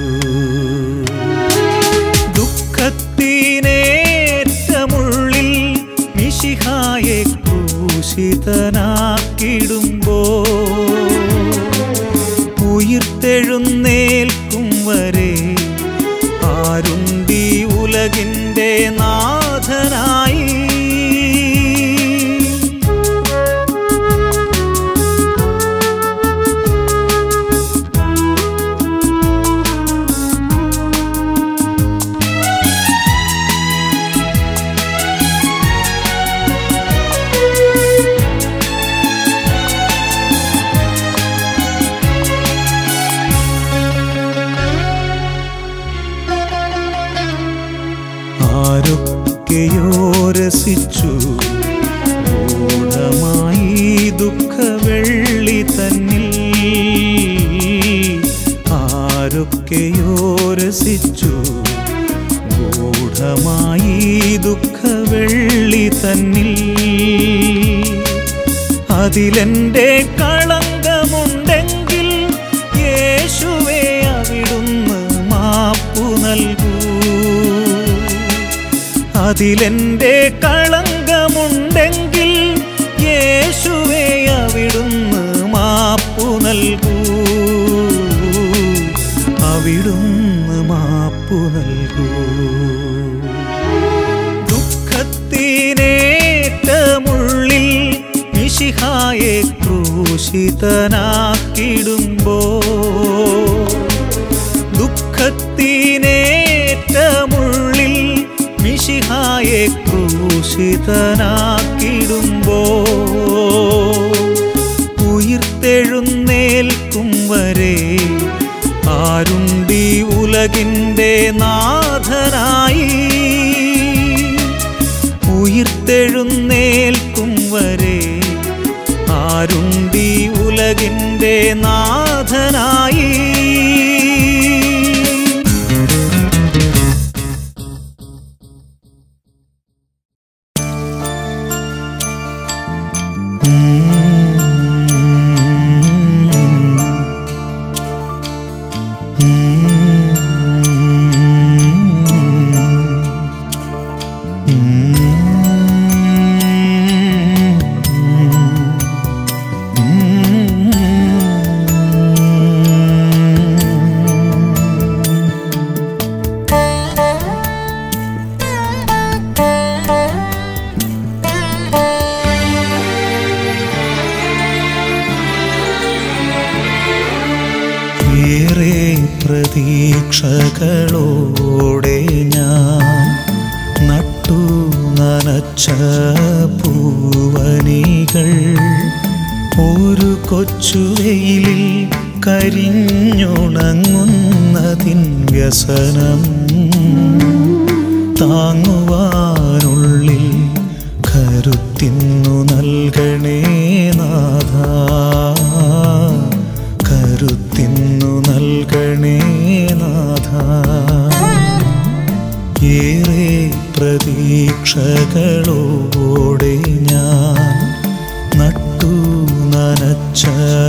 ദുഃഖത്തിനേറ്റമുള്ളിൽ മിശിഹായെ ക്രൂശിതനാക്കിടുമ്പോ ഉയിർത്തെഴുന്നേൽക്കും വരെ ആരുണ്ടീ ഉലകിൻ്റെ നാഥനായി ആരൊക്കെയോ രസിച്ചു ഗൂഢമായി ദുഃഖവെള്ളി തന്നിൽ ആരൊക്കെയോ രസിച്ചു ഗൂഢമായി ദുഃഖവെള്ളി തന്നിൽ അതിലെൻ്റെ കളങ്കമുണ്ടെങ്കിൽ യേശുവേ അവിടുന്ന് മാപ്പു നൽകൂ അതിലെൻ്റെ കളങ്കമുണ്ടെങ്കിൽ യേശുവേ അവിടുന്ന് മാപ്പു നൽകൂ അവിടുന്ന് മാപ്പു നൽകൂ ദുഃഖത്തിനേറ്റമുള്ളിൽ മിശിഹായെ ക്രൂശിതനാക്കിടുമ്പോ ദുഃഖത്തിനേറ്റമുള്ളിൽ മിശിഹായെ ക്രൂശിതനാക്കിടുമ്പോ ഉയിർത്തെഴുന്നേൽക്കും വരെ ആരുണ്ടീ ഉലകിൻ്റെ നാഥനായി ഉയിർത്തെഴുന്നേൽക്കും വരെ ആരുണ്ടീ ഉലകിൻ്റെ നാഥനായി പ്രതീക്ഷകളോടെ ഞാൻ നട്ടു നനച്ച പൂവനികൾ ഒരു കൊച്ചുവെയിലിൽ കരിഞ്ഞുണങ്ങുന്നതിൻ വ്യസനം താങ്ങുവാനുള്ളിൽ കരുത്തിന്നു നൽകണേ നാഥ, കരുത്തിന്നു നൽകണേ നാഥ. ഏറെ പ്രതീക്ഷകളോടെ ഞാൻ നട്ടു നനച്ച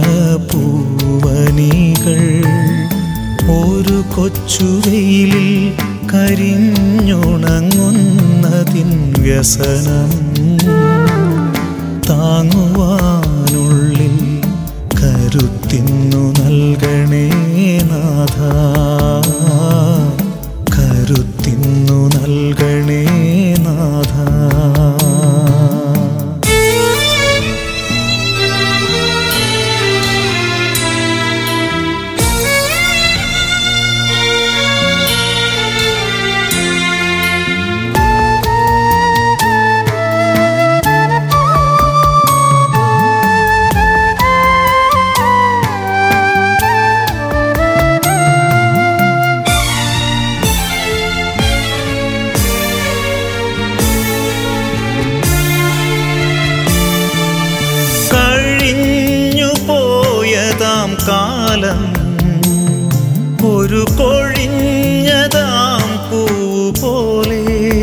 പൂവനികൾ ഒരു കൊച്ചുവെയിലിൽ കരിഞ്ഞുണങ്ങുന്നതിൻ വ്യസനം താങ്ങുവാനുള്ളിൽ കരുത്തിന്നു നൽകണേ നാഥ, കരുത്തിന്നു നൽകണേ നാഥ. കാലം ഒരു കൊഴിഞ്ഞതാം പൂപോലെ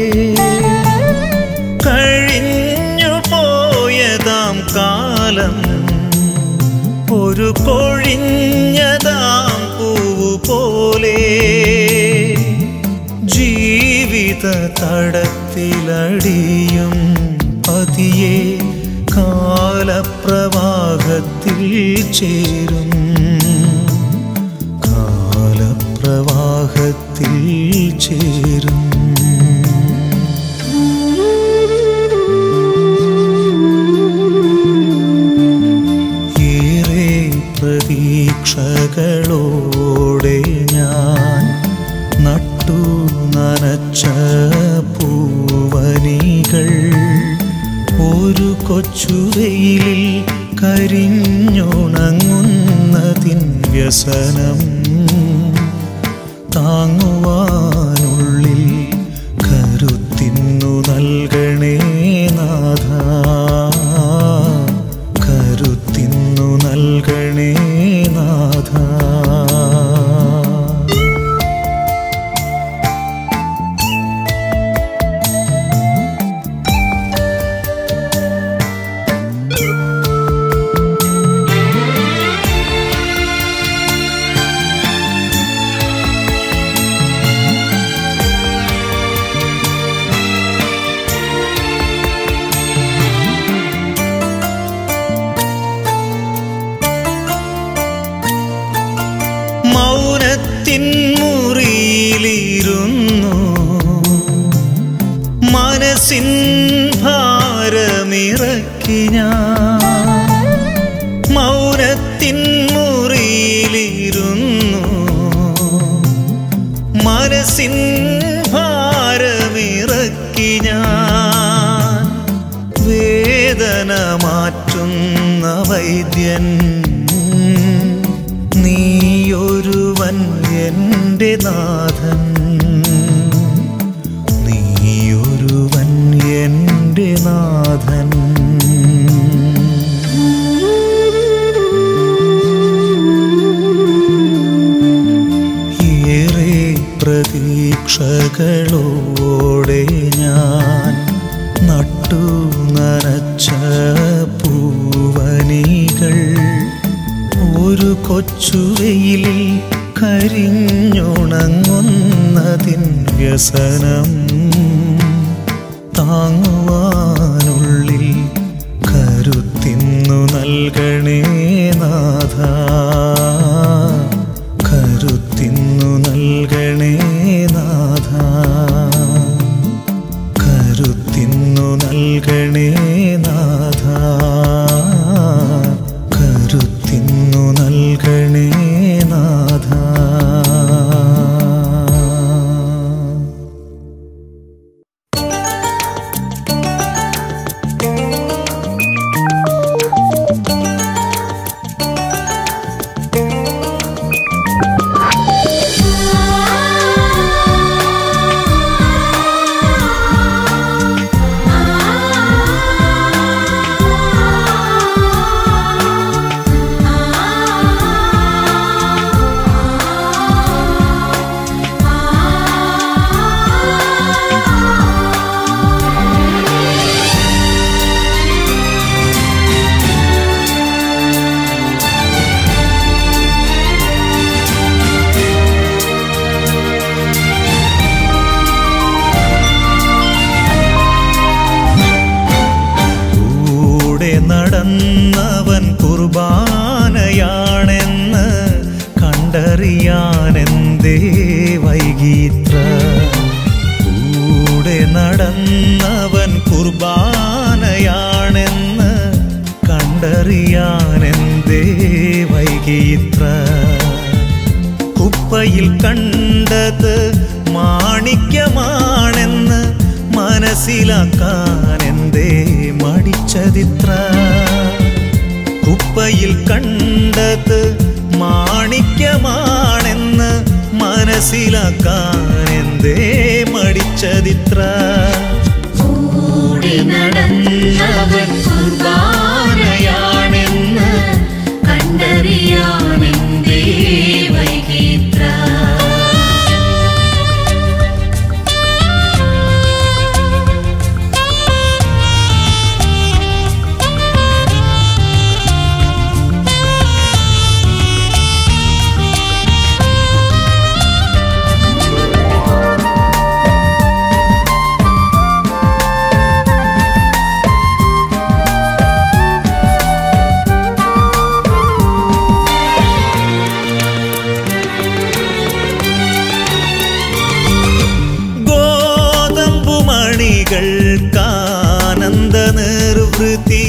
കഴിഞ്ഞു പോയതാം കാലം ഒരു കൊഴിഞ്ഞതാം പൂപോലെ ജീവിത തടത്തിലടിയും പതിയെ കാലപ്രവാഹത്തിൽ ചേരും, കാലപ്രവാഹത്തിൽ ചേരും. ഏറെ പ്രതീക്ഷകളോടെ ഞാൻ നട്ടു നനച്ച പൂവനികൾ ഒരു കൊച്ചുവെയിലിൽ കരിഞ്ഞുണങ്ങുന്നതിൻ വ്യസനം താങ്ങുവാനുള്ളിൽ കരുത്തിന്നു നൽകണേ നാഥ, കരുത്തിന്നു നൽകണേ നാഥ. മൗനത്തിൻ മുറിയിലിരുന്നു മനസ്സിൻ ഭാരമിറക്കി ഞാൻ, മൗനത്തിൻ മുറിയിലിരുന്നു മനസ്സിൻ ഭാരമിറക്കി ഞാൻ. വേദന മാറ്റുന്ന വൈദ്യൻ നീയൊരുവൻ എൻ്റെ നാഥൻ, നീയൊരുവൻ എൻ്റെ നാഥൻ. ഏറെ പ്രതീക്ഷകളോടെ ഞാൻ നട്ടു നനച്ച പൂവനികൾ ഒരു കൊച്ചുവെയിലിൽ കരിഞ്ഞുണങ്ങുന്നതിൻ വ്യസനം താങ്ങുവാനുള്ളിൽ കരുത്തിന്നു നൽകണേ നാഥ, കരുത്തിന്നു നൽകണേ നാഥ, കരുത്തിന്നു നൽകണേ നാഥ, കരുത്തിന്നു നൽകണേ നാഥ. കുപ്പയിൽ കണ്ടത് മാണിക്യമാണെന്ന് മനസ്സിലാക്കാൻ എന്തേ മടിച്ചതിത്ര? കുപ്പയിൽ കണ്ടത് മാണിക്യമാണെന്ന് മനസ്സിലാക്കാൻ എന്തേ മടിച്ചതിത്ര? കൂടി നടന്നവൻ കുർബാനയാണെന്ന് കണ്ടറിയാനെന്തേ വൈകിത്ര? ാനന്ദ നിർവൃത്തി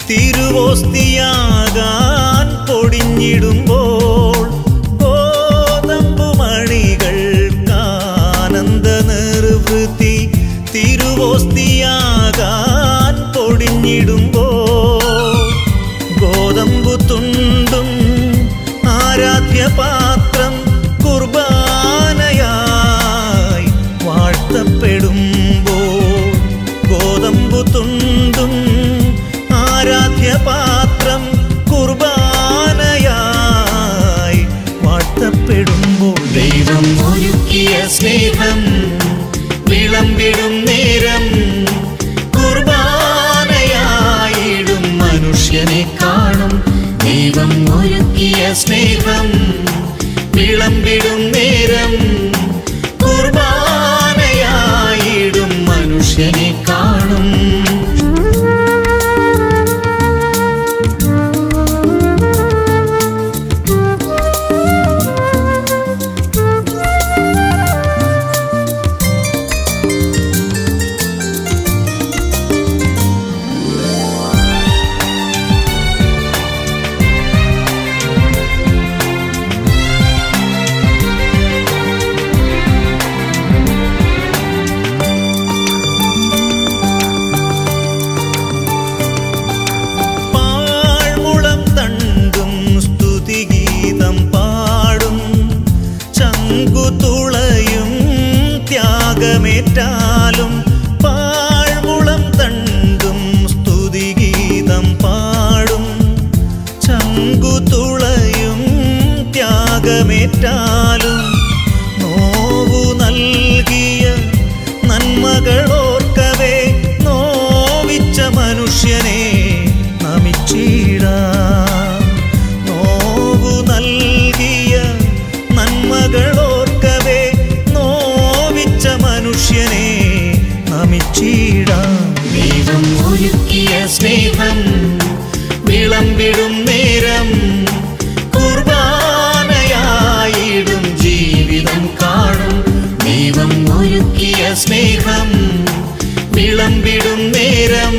തിരുവോസ്തിയാകാൻ പൊടിഞ്ഞിടുമ്പോൾ, ഗോതമ്പുമണികൾക്കാനന്ദ നിർവൃത്തി തിരുവോസ്തിയാകാൻ പൊടിഞ്ഞിടുമ്പോൾ, ഗോതമ്പു തുണ്ടും ആരാധ്യപാത്രം കുർബാനയായി വാഴ്ത്തപ്പെടുമ്പോൾ, ഗോതമ്പു തുണ്ടും ആരാധ്യപാത്രം കുർബാനയായി വാഴ്ത്തപ്പെടുമ്പോൾ, ദൈവം ഒരുക്കിയ സ്നേഹം വിളമ്പിടും നേരം കുർബാനയായിടും മനുഷ്യനെ കാണും. ദൈവം ഒരുക്കിയ സ്നേഹം വിളമ്പിടും നേരം കുർബാനയായിടും മനുഷ്യനെ കാണും. ും പാഴ്മുളം തണ്ടും സ്തുതിഗീതം പാടും, ചങ്കുതുളയും ത്യാഗമേറ്റാലും, നോവു നൽകിയ നന്മകളോർക്കവേ നോവിച്ച മനുഷ്യനെ നമിച്ചിടാം. നോവു നൽകിയ നന്മകളോർക്കവേ നോവിച്ച മനുഷ്യനെ നമിച്ചിടാം. ദൈവം ഒരുക്കിയ സ്നേഹം വിളമ്പിടും നേരം കുർബാനയായിടും ജീവിതം കാണും. ദൈവം ഒരുക്കിയ സ്നേഹം വിളമ്പിടും നേരം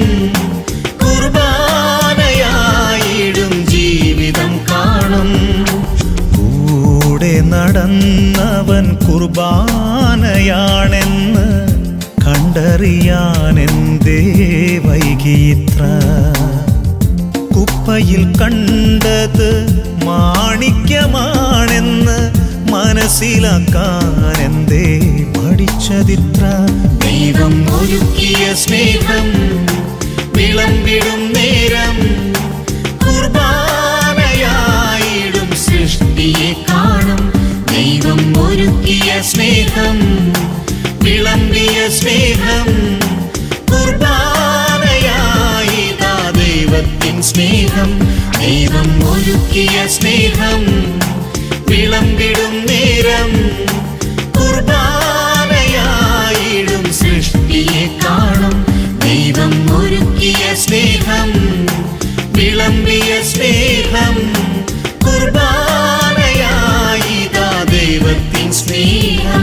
കുർബാനയായിടും ജീവിതം കാണും. കൂടെ നടന്നവൻ കുർബാനയാണെന്ന് കണ്ടറിയാനെന്തേ വൈകിത്ര? കുപ്പയിൽ കണ്ടത് മാണിക്യമാണെന്ന് മനസ്സിലാക്കാൻ എന്തേ മടിച്ചതിത്ര? ദൈവം ഒരുക്കിയ സ്നേഹം വിളമ്പിടും നേരം കുർബാനയായിടും സൃഷ്ടിയെ കാണും. ദൈവം ഒരുക്കിയ സ്നേഹം വിളമ്പിയ സ്നേഹം കുർബാനയായിതാ ദൈവത്തിൻ സ്നേഹം. ദൈവം ഒരുക്കിയ സ്നേഹം വിളമ്പിടും നേരം കുർബാനയായിടും സൃഷ്ടിയെ കാണും. ദൈവം ഒരുക്കിയ സ്നേഹം വിളമ്പിയ സ്നേഹം കുർബാനയായിതാ ദൈവത്തിൻ സ്നേഹം.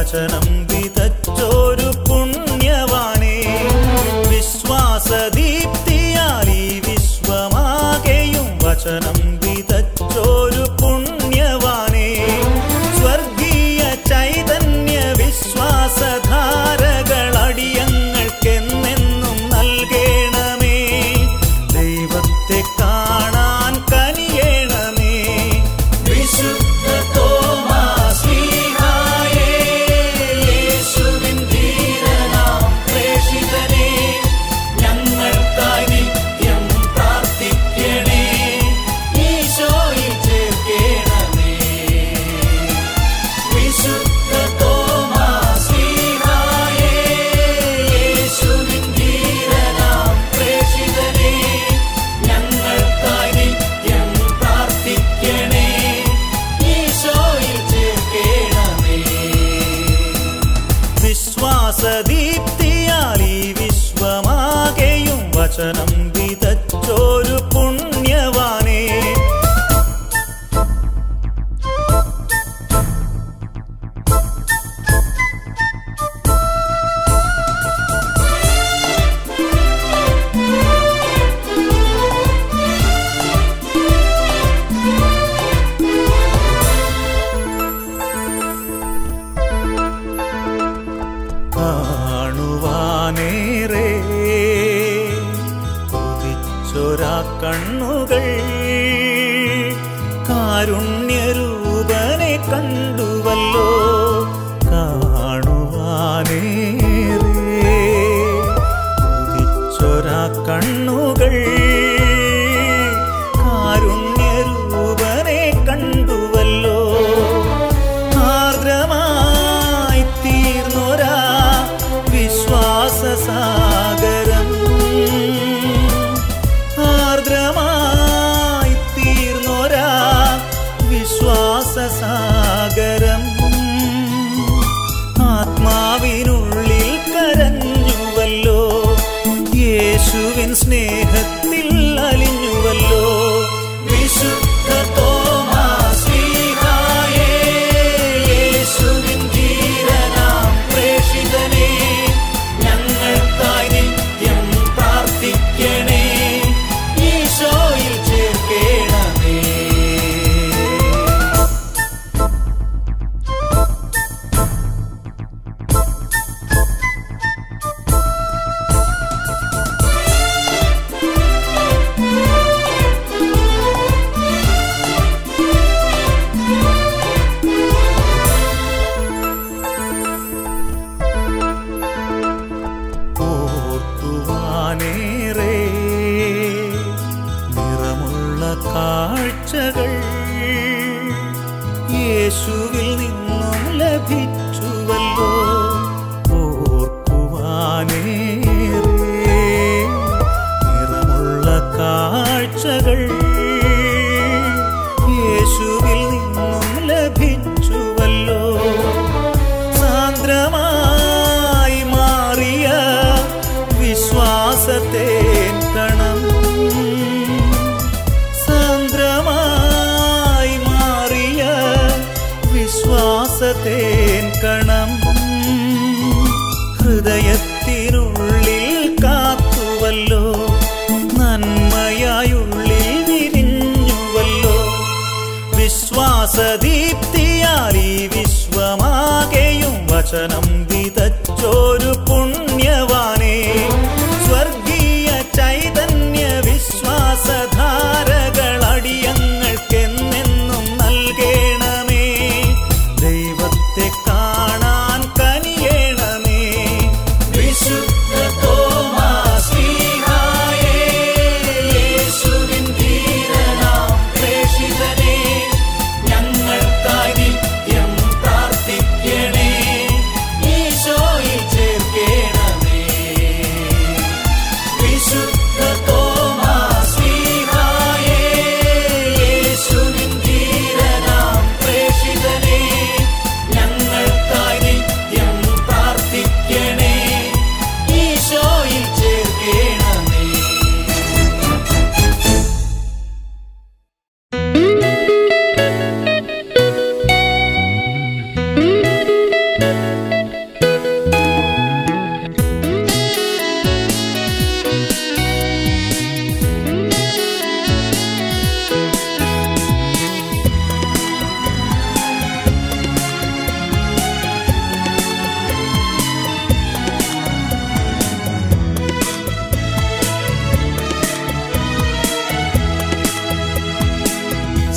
വചനം വിതച്ചോരു പുണ്യവാനേ, വിശ്വാസദീപ്തിയാൽ ഈ വിശ്വമാകെയും വചനം വിതച്ചോരു പുണ്യവാനേ, സ്വർഗീയ ചൈതന്യ വിശ്വാസധാരകൾ അടിയങ്ങൾക്കെന്നെന്നും നൽകേണമേ. ദൈവത്തെ കാണാൻ കനിയേണമേ. വിശുദ്ധ തോമാസ് ശ്ലീഹായേ, യേശുവിൻ ധീരനാം പ്രേഷിതനേ, ഞങ്ങൾക്കായി നിത്യം പ്രാർത്ഥിക്കണേ. ഈശോയിൽ ചേർക്കേണമേ. വിശുദ്ധ തോമാസ് ശ്ലീഹായേ, യേശുവിൻ ധീരനാം പ്രേഷിതനേ, ഞങ്ങൾക്കായി നിത്യം പ്രാർത്ഥിക്കണേ. ഈശോയിൽ ചേർക്കേണമേ. വിശ്വാസദീപ്തിയാൽ ഈ വിശ്വമാകെയും വചനം വിതച്ചോരു പുണ്യവാനേ. കാണുവാനേറെ കൊതിച്ചൊരാ കണ്ണുകൾ കാരുണ്യരൂപനെ കണ്ടുവല്ലോ. കാണുവാനേറെ കൊതിച്ചൊരാ കണ്ണുകൾ കാരുണ്യരൂപനെ കണ്ടുവല്ലോ. ആർദ്രമായി തീർന്നൊരാ വിശ്വാസസാഗരം, ആർദ്രമായി തീർന്നൊരാ വിശ്വാസസാഗരം ആത്മാവിനുള്ളിൽ കരഞ്ഞുവല്ലോ. യേശുവിൻ സ്നേഹത്തിൽ അലിഞ്ഞുവല്ലോ. വിശുദ്ധ തോമാസ് ശ്ലീഹായേ, യേശുവിൻ ധീരനാം പ്രേഷിതനേ, ഞങ്ങൾക്കായി നിത്യം പ്രാർത്ഥിക്കണേ. ഈശോയിൽ ചേർക്കേണമേ. ഓർക്കുവാനേറെ നിറമുള്ള കാഴ്ചകൾ യേശുവിൽ നിന്നും ലഭിച്ചുവല്ലോ. ഓർക്കുവാനേറെ നിറമുള്ള കാഴ്ചകൾ യേശുവിൽ നിന്നും ലഭിച്ചുവല്ലോ. സാന്ദ്രമായി മാറിയ വിശ്വാസത്തെ കണം, സാന്ദ്രമായി മാറിയ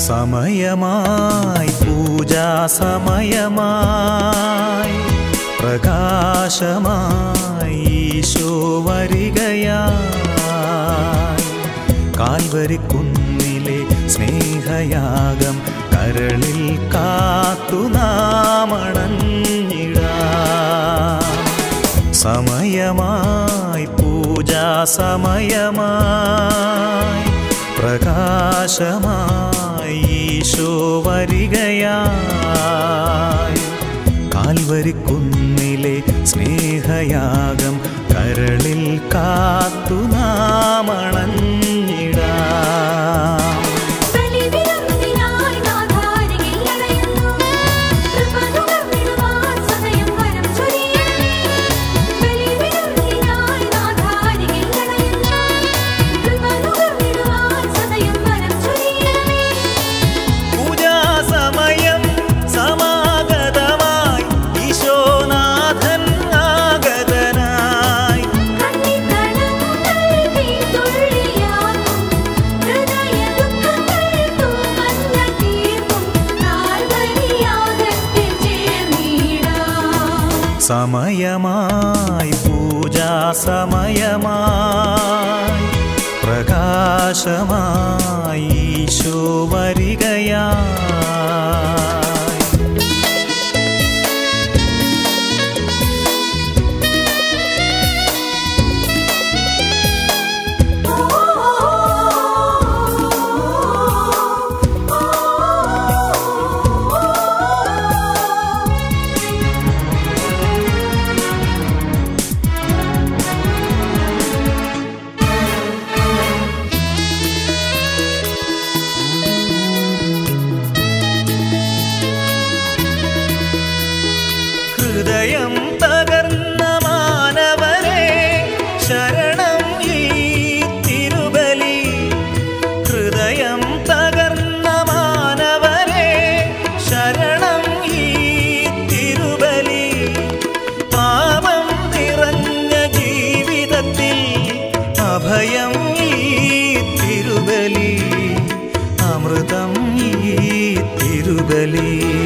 സമയമായി പൂജാസമയമായി പ്രകാശമായി ഈശോ വരികയായി കാൽവരിക്കുന്നിലെ സ്നേഹയാഗം കരളിൽ കാത്തു നാമണഞ്ഞിടാം സമയമായി പൂജാസമയമായി പ്രകാശമായി ഈശോ വരികയായി കാൽവരിക്കുന്നിലെ സ്നേഹയാഗം കരളിൽ കാത്തു നാമണഞ്ഞിടാം സമയമായി പൂജാസമയമായി പ്രകാശമായി ഈശോ വരികയായി ഹൃദയം തകർന്ന മാനവരെ ശരണം ഈ തിരുബലി ഹൃദയം തകർന്ന മാനവരെ ശരണം ഈ തിരുബലി പാപം നിറഞ്ഞ ജീവിതത്തിൽ അഭയം ഈ തിരുബലി അമൃതം ഈ തിരുബലി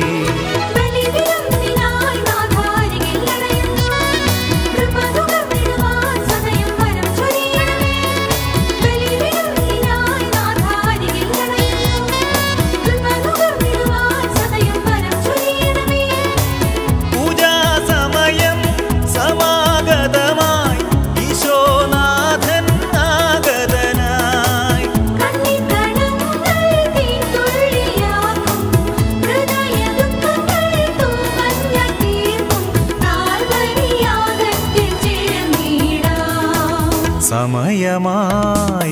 സമയമായി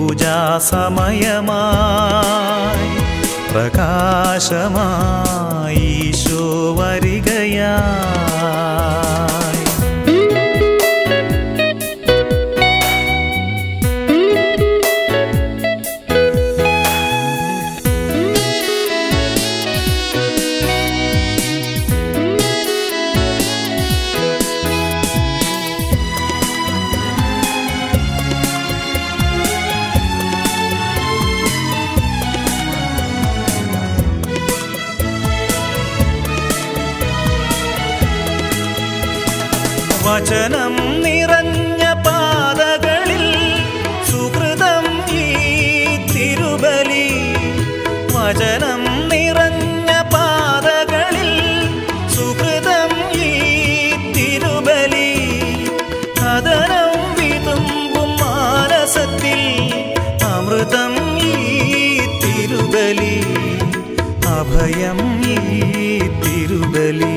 പൂജാസമയമായി പ്രകാശമായി ഈശോ വരികയായി വചനം നിറഞ്ഞ പാതകളിൽ സുഹൃതം ഈ തിരുബലി വചനം നിറഞ്ഞ പാതകളിൽ സുഹൃതം ഈ തിരുബലി കഥനം വിതുമ്പും മാനസത്തിൽ അമൃതം ഈ തിരുബലി അഭയം ഈ തിരുബലി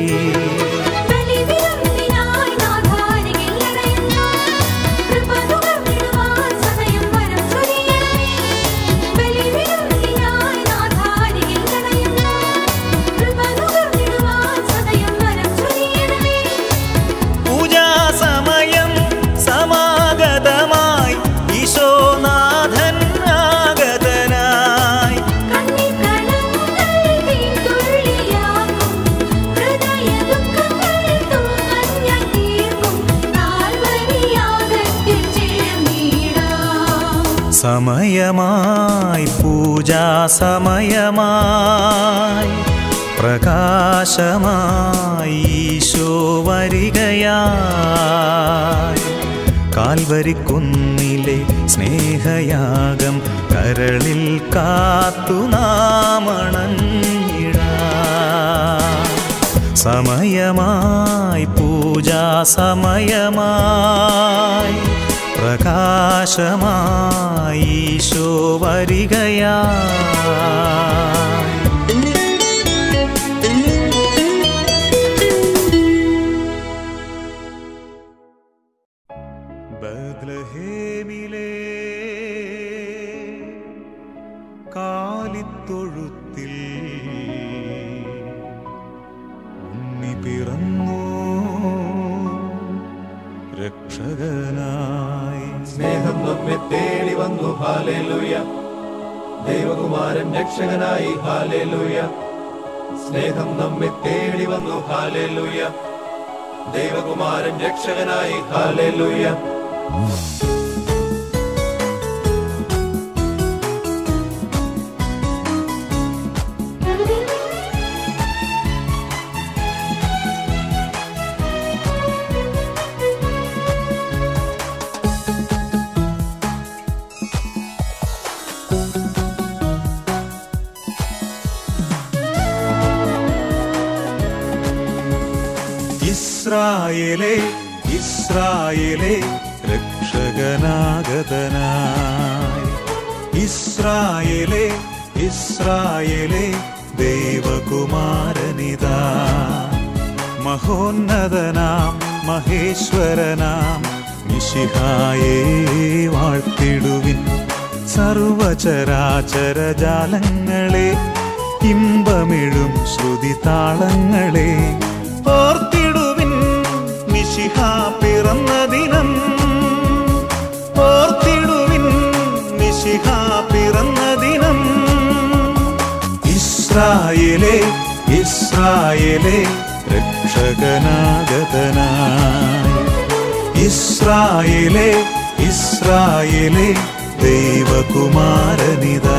ും സമയമായി പൂജാസമയമായി പ്രകാശമായി ഈശോ വരികയായി കാൽവരിക്കുന്നിലെ സ്നേഹയാഗം കരളിൽ കാത്തു നാമണഞ്ഞിടാം സമയമായി പൂജാസമയമായി പ്രകാശമായി ഈശോ വരികയായി ബത്ലഹേമിലെ കാലിത്തൊഴുത്തിൽ ഉണ്ണി പിറന്നു രക്ഷകനായി സ്നേഹം നമ്മെ തേടി വന്നു ഹല്ലേലൂയ ദൈവകുമാരൻ രക്ഷകനായി ഹല്ലേലൂയ സ്നേഹം നമ്മെ തേടി വന്നു ഹല്ലേലൂയ ദൈവകുമാരൻ രക്ഷകനായി ഹല്ലേലൂയ ഇസ്രായേലേ ഇസ്രായേലേ രക്ഷകനാഗതനായി ഇസ്രായേലേ ഇസ്രായേലേ ദൈവകുമാരനിതാ മഹോന്നതനാം മഹേശ്വരനാം മിശിഹായേ വാഴ്ത്തിടുവിൻ സർവചരാചരജാലങ്ങളെ ഇമ്പമിഴും ശ്രുതിതാളങ്ങളെ ഓർത്തിടുവിൻ മിശിഹാ പിറന്ന ദിനം ഓർത്തിടുവിൻ മിശിഹാ പിറന്ന ദിനം ഇസ്രായേലേ ഇസ്രായേലേ രക്ഷകനാഗതനായി ഇസ്രായേലേ ഇസ്രായേലേ ദൈവകുമാരനിതാ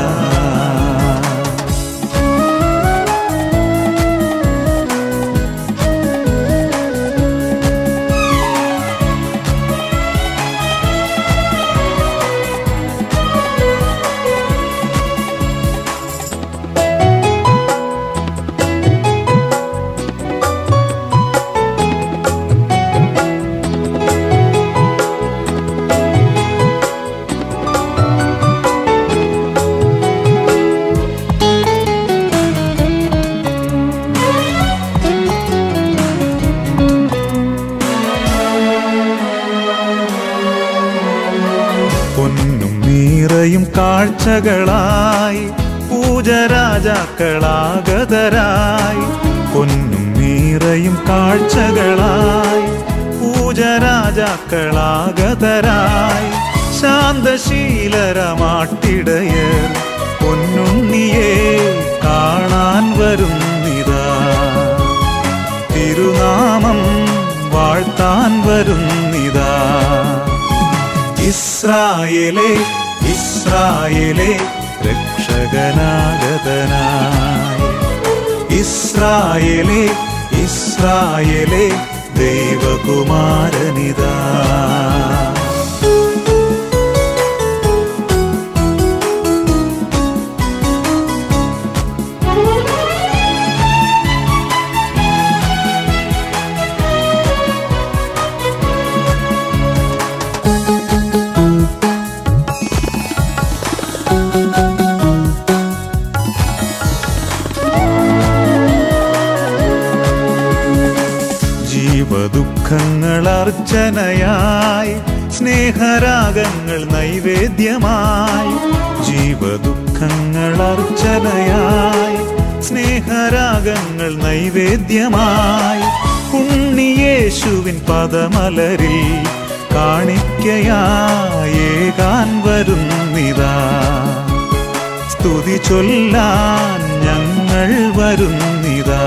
കാഴ്ചകളായി പൂജരാജാക്കളാഗതരായി പൊന്നും നീറയും കാഴ്ചകളായി പൂജരാജാക്കളാഗതരായി ശാന്തശീലരമാട്ടിടയർ പൊന്നുണ്ണിയെ കാണാൻ വരുന്നിതാ തിരുനാമം വാഴ്ത്താൻ വരുന്നിതാ ഇസ്രായേലേ ഇസ്രായേലേ രക്ഷകനാഗതനായി ഇസ്രായേലേ ഇസ്രായേലേ ദൈവകുമാരനിതാ അർച്ചനയായി സ്നേഹരാഗങ്ങൾ നൈവേദ്യമായി ജീവദുഃഖങ്ങൾ അർച്ചനയായി സ്നേഹരാഗങ്ങൾ നൈവേദ്യമായി ഉണ്ണിയേശുവിൻ പദമലരിൽ കാണിക്കയായേകാൻ വരുന്നിതാ സ്തുതി ചൊല്ലാൻ ഞങ്ങൾ വരുന്നിതാ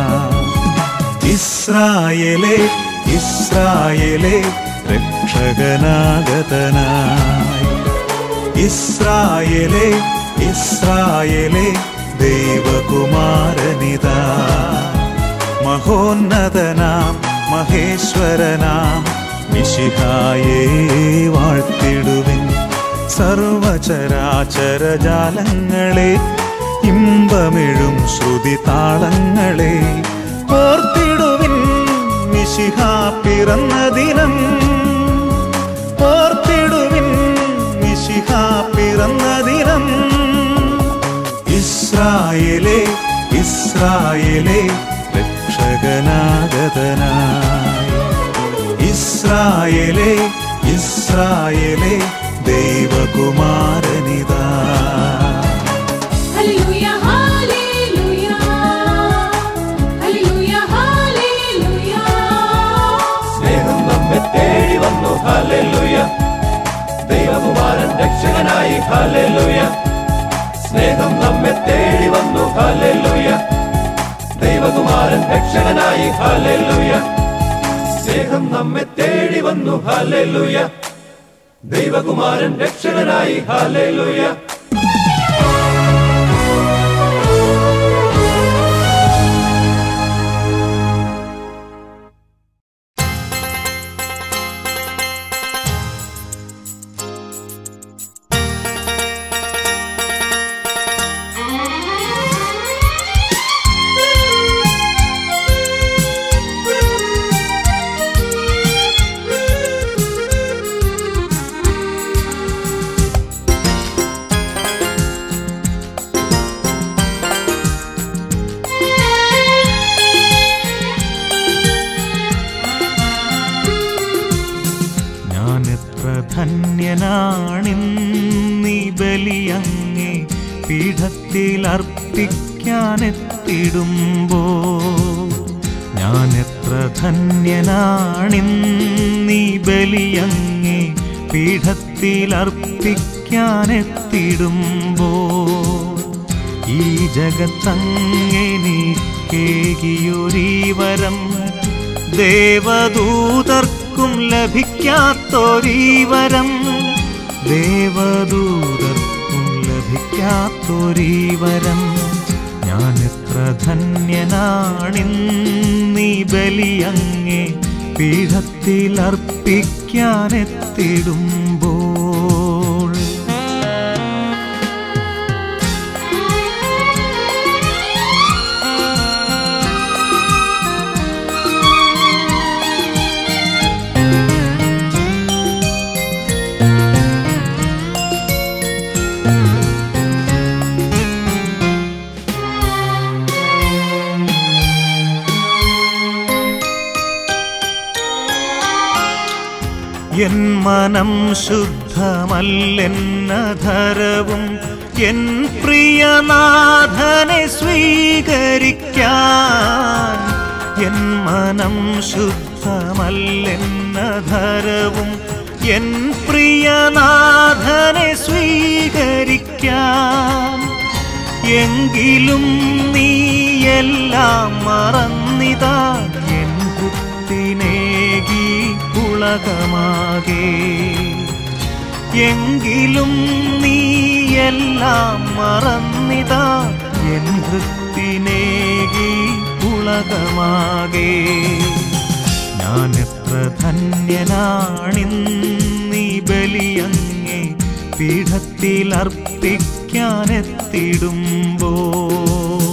ഇസ്രായേലേ ഇസ്രായേലേ രക്ഷകനാഗതനായി ഇസ്രായേലേ ഇസ്രായേലേ ദൈവകുമാരനിതാ. മഹോന്നതനാം മഹേശ്വരനാം മിശിഹായേ വാഴ്ത്തിടുവിൻ. സർവചരാചരജാലങ്ങളെ ഇമ്പമെഴും ശ്രുതിതാളങ്ങളെ ഓർത്തിടുവിൻ മിശിഹാ പിറന്ന ദിനം. ഓർത്തിടുവിൻ മിശിഹാ പിറന്ന ദിനം. ഇസ്രായേലേ ഇസ്രായേലേ രക്ഷകനാഗതനായി. ഇസ്രായേലേ ഇസ്രായേലേ ദൈവകുമാരനിതാ. ഹല്ലേലൂയ ഹല്ലേലൂയ ഹല്ലേലൂയ ഹല്ലേലൂയ. സ്നേഹം നമ്മെ തേടി വന്നു ഹല്ലേലൂയ. ദൈവകുമാരൻ രക്ഷകനായി ഹല്ലേലൂയ. സ്നേഹം നമ്മെ തേടി വന്നു ഹല്ലേലൂയ. ദൈവകുമാരൻ രക്ഷകനായി ഹല്ലേലൂയ. സ്നേഹം നമ്മെ തേടി വന്നു ഹല്ലേലൂയ. ദൈവകുമാരൻ രക്ഷകനായി ഹല്ലേലൂയ. ധന്യനാണിന്നീ ബലിയങ്ങേ പീഠത്തിൽ അർപ്പിക്കാനെത്തിടുമ്പോ. ഞാൻ എത്ര ധന്യനാണിന്നീ ബലിയങ്ങേ പീഠത്തിൽ അർപ്പിക്കാനെത്തിടുമ്പോ. ഈ ജഗത്തങ്ങെനിക്കേകിയൊരീ വരം ദേവദൂതർക്കും ലഭിക്കാത്തൊരീ വരം. ദേവദൂതർക്കും ലഭിക്കാത്തൊരീ വരം. ഞാൻ എത്ര ധന്യനാണിന്നീ ബലിയങ്ങേ പീഠത്തിൽ അർപ്പിക്കാനെത്തിടുമ്പോൾ. എൻ മനം ശുദ്ധമല്ലെന്നധരവും എൻ പ്രിയനാഥനെ സ്വീകരിക്കാൻ. എൻ മനം ശുദ്ധമല്ലെന്നധരവും എൻ പ്രിയനാഥനെ സ്വീകരിക്കാൻ. എങ്കിലും നീ എല്ലാം മറന്നിതാ എൻ കുത്തിനേകി ഉലകമാകെ. എങ്കിലും നീ എല്ലാം മറന്നിതാ എൻ ഹൃത്തിനേകി ഉലകമാകെ. ഞാൻ എത്ര ധന്യനാണിന്നീ ബലിയങ്ങേ പീഠത്തിൽ അർപ്പിക്കാനെത്തിടുമ്പോൾ.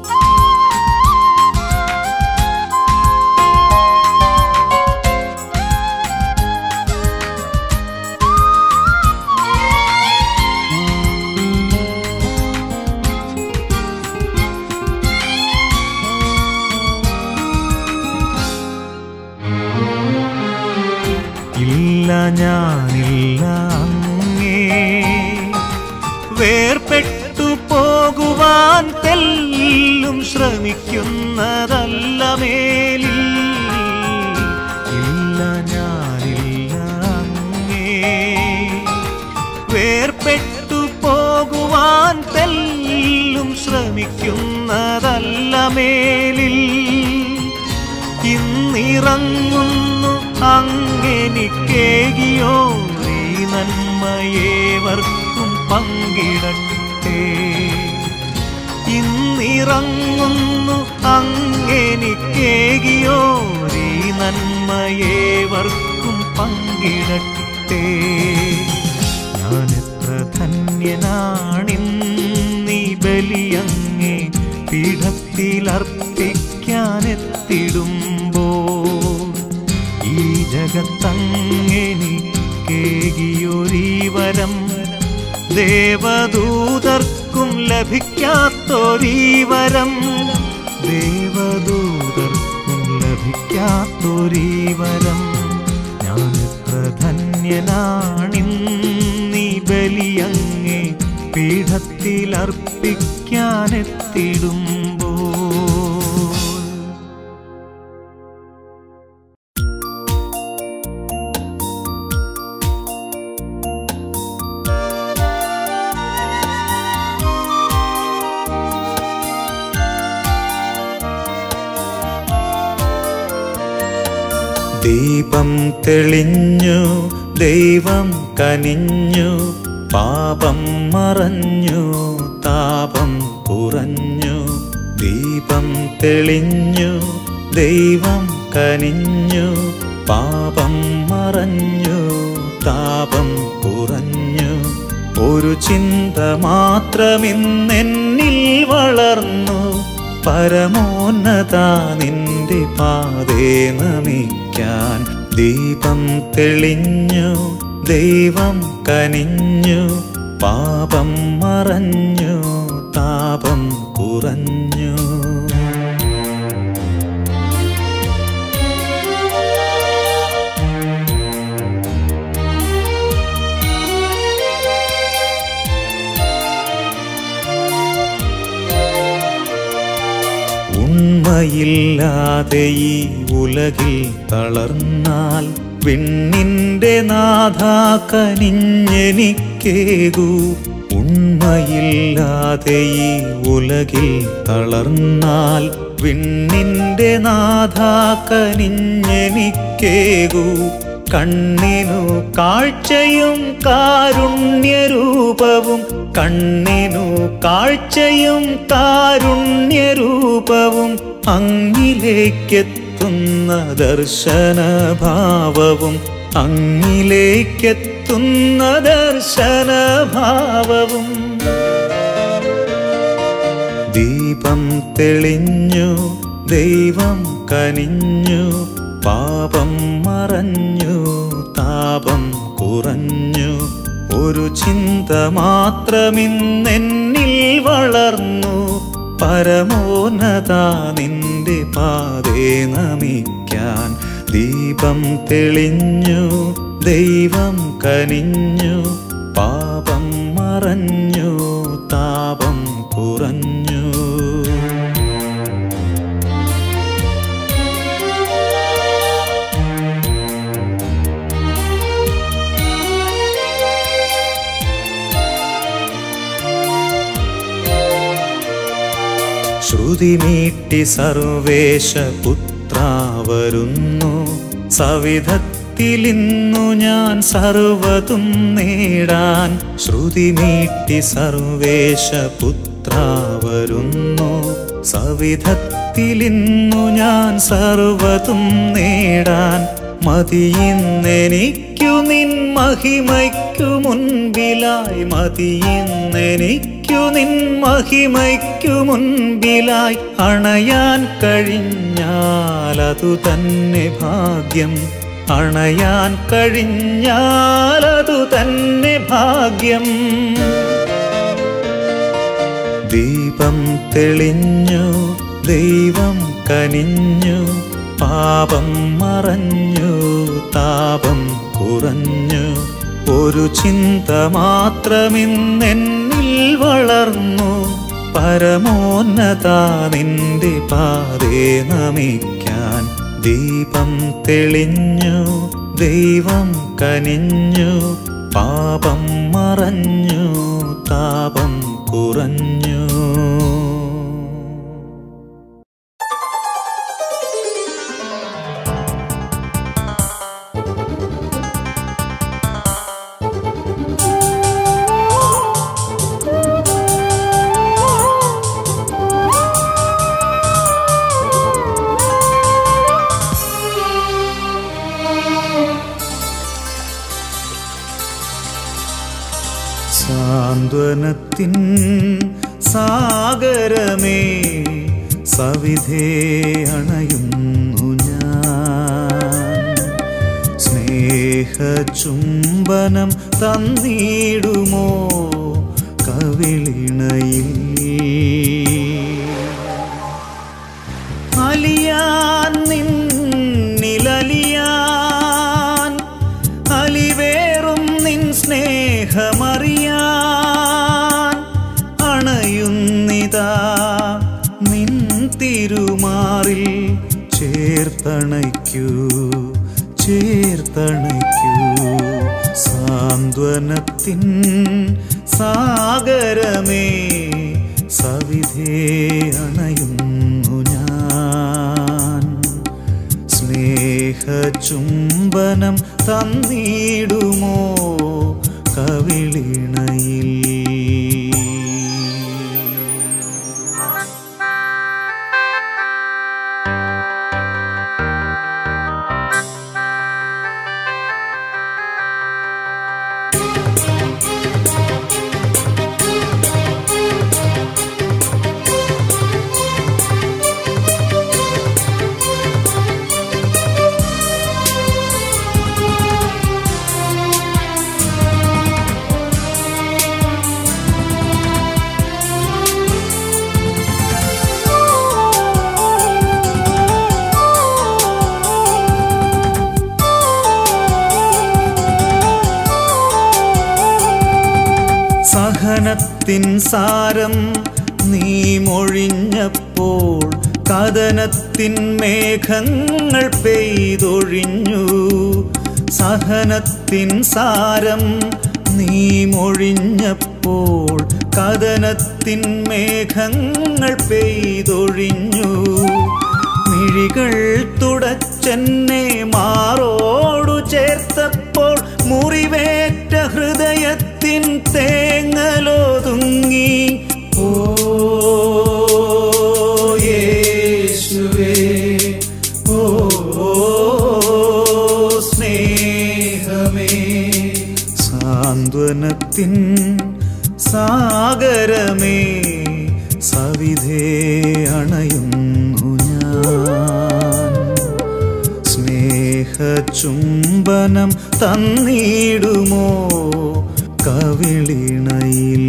ഇല്ല ഞാനില്ല അങ്ങേ വേർപെട്ടു പോകുവാൻ തെല്ലും ശ്രമിക്കുന്നതല്ല മേലിൽ. ഇല്ല ഞാനില്ല അങ്ങേ വേർപെട്ടു പോകുവാൻ തെല്ലും ശ്രമിക്കുന്നതല്ല മേലിൽ. ഇന്നിറങ്ങുന്നു അങ്ങെനിക്കേകിയോ ഈ നന്മയേവർക്കും പങ്കിടട്ടെ. ഇന്നിറങ്ങുന്നു അങ്ങെനിക്കേകിയോരീ നന്മയേവർക്കും പങ്കിടട്ടെ. ഞാനെത്ര ധന്യനാണിന്നീ ബലിയങ്ങേ പീഠത്തിലർപ്പിക്കാനെത്തിടുമ്പോൾ ഈ ജഗത്തങ്ങെനിക്കേകിയൊരീ വരം ദേവദൂതർക്കും ലഭിക്കാത്തൊരീ വരം, ദേവദൂതർക്കും ലഭിക്കാത്തൊരീ വരം. ഞാനെത്ര ധന്യനാണിന്നീ ബലിയങ്ങേ പീഠത്തിലർപ്പിക്കാനെത്തിടുമ്പോൾ. ദീപം തെളിഞ്ഞു ദൈവം കനിഞ്ഞു, പാപം മറഞ്ഞു താപം കുറഞ്ഞു. ദീപം തെളിഞ്ഞു ദൈവം കനിഞ്ഞു, പാപം മറഞ്ഞു താപം കുറഞ്ഞു. ഒരു ചിന്ത മാത്രമിന്നെന്നിൽ വളർന്നു, പരമോന്നത നിന്റെ പാതേ നമിക്കാൻ. ദീപം തെളിഞ്ഞു ദൈവം കനിഞ്ഞു, പാപം മറഞ്ഞു താപം കുറഞ്ഞു. ഉണ്മയില്ലാതെ ഈ ഉലകിൽ തളർന്നാൽ വിണ്ണിന്റെ നാഥ കനിഞ്ഞെനിക്കേകൂ. ഉണ്മയില്ലാതെ ഈ ഉലകിൽ തളർന്നാൽ വിണ്ണിന്റെ നാഥ കനിഞ്ഞെനിക്കേകൂ. കണ്ണിനു കാഴ്ചയും കാരുണ്യരൂപവും, കണ്ണിനു കാഴ്ചയും കാരുണ്യരൂപവും, അങ്ങിലേക്കെത്തുന്ന ദർശനഭാവവും, അങ്ങിലേക്കെത്തുന്ന ദർശനഭാവവും. ദീപം തെളിഞ്ഞു ദൈവം കനിഞ്ഞു, പാപം മറഞ്ഞു താപം കുറഞ്ഞു. ഒരു ചിന്ത മാത്രമിന്നെന്നിൽ വളർന്നു, പരമോന്നത നിന്റെ പാതേ നമിക്കാൻ. ദീപം തെളിഞ്ഞു ദൈവം കനിഞ്ഞു, പാപം മറഞ്ഞു താപം കുറഞ്ഞു. ശ്രുതിമീട്ടി സർവേശ പുത്ര വരുന്നു, സവിധത്തിലിന്നു ഞാൻ സർവ്വതും നേടാൻ. ശ്രുതിമീട്ടി സർവേശ പുത്ര വരുന്നു, സവിധത്തിലിന്നു ഞാൻ സർവ്വതും നേടാൻ. മതിയിന്നെനിക്കു നിൻ മഹിമയ്ക്കു മുൻപിലായി, മതിയിന്നെനിക്കു നിൻ മഹിമയ്ക്കു മുൻപിലായി. അണയാൻ കഴിഞ്ഞാലതു തന്നെ ഭാഗ്യം, അണയാൻ കഴിഞ്ഞാലതു തന്നെ ഭാഗ്യം. ദീപം തെളിഞ്ഞു ദൈവം കനിഞ്ഞു, പാപം മറഞ്ഞു താപം കുറഞ്ഞു. ഒരു ചിന്ത മാത്രമിന്നെന്നിൽ വളർന്നു, പരമോന്നത നിന്റെ പാതേ നമിക്കാൻ. ദീപം തെളിഞ്ഞു ദൈവം കനിഞ്ഞു, പാപം മറഞ്ഞു താപം കുറഞ്ഞു. സാന്ത്വനത്തിൻ സാഗരമേ സവിധേ അണയുന്നു ഞാൻ. സ്നേഹചുംബനം തന്നിടുമോ കവിളിണയിൽ? അലിയാൻ നിന്നിലലിയാൻ അലിവേറും നിൻ സ്നേഹമറിയാൻ അണയുന്നിതാ നിൻ തിരുമാറിൽ ചേർത്തണയ്ക്കൂ ചേർത്തണയ്ക്കൂ. സാന്ത്വനത്തിൻ സാഗരമേ സവിധേ അണയുന്നു ഞാൻ. സ്നേഹചുംബനം തന്നിടുമോ കവിളിണയിൽ? സഹനത്തിൻ സാരം നീ മൊഴിഞ്ഞപ്പോൾ കഥനത്തിൻ മേഘങ്ങൾ പെയ്തൊഴിഞ്ഞു. സഹനത്തിൻ സാരം നീ മൊഴിഞ്ഞപ്പോൾ കഥനത്തിൻ മേഘങ്ങൾ പെയ്തൊഴിഞ്ഞു. മിഴികൾ തുടച്ചെന്നെ മാറോടു ചേർത്തപ്പോൾ മുറിവേറ്റ ഹൃദയത്തിൻ തേങ്ങലൊതുങ്ങി. ഓ യേശുവേ, ഓ സ്നേഹമേ, സാന്ത്വനത്തിൻ സാഗരമേ സവിധേ അണയുന്നു ഞാൻ. സ്നേഹചുംബനം തന്നിടുമോ കവിളിണയിൽ?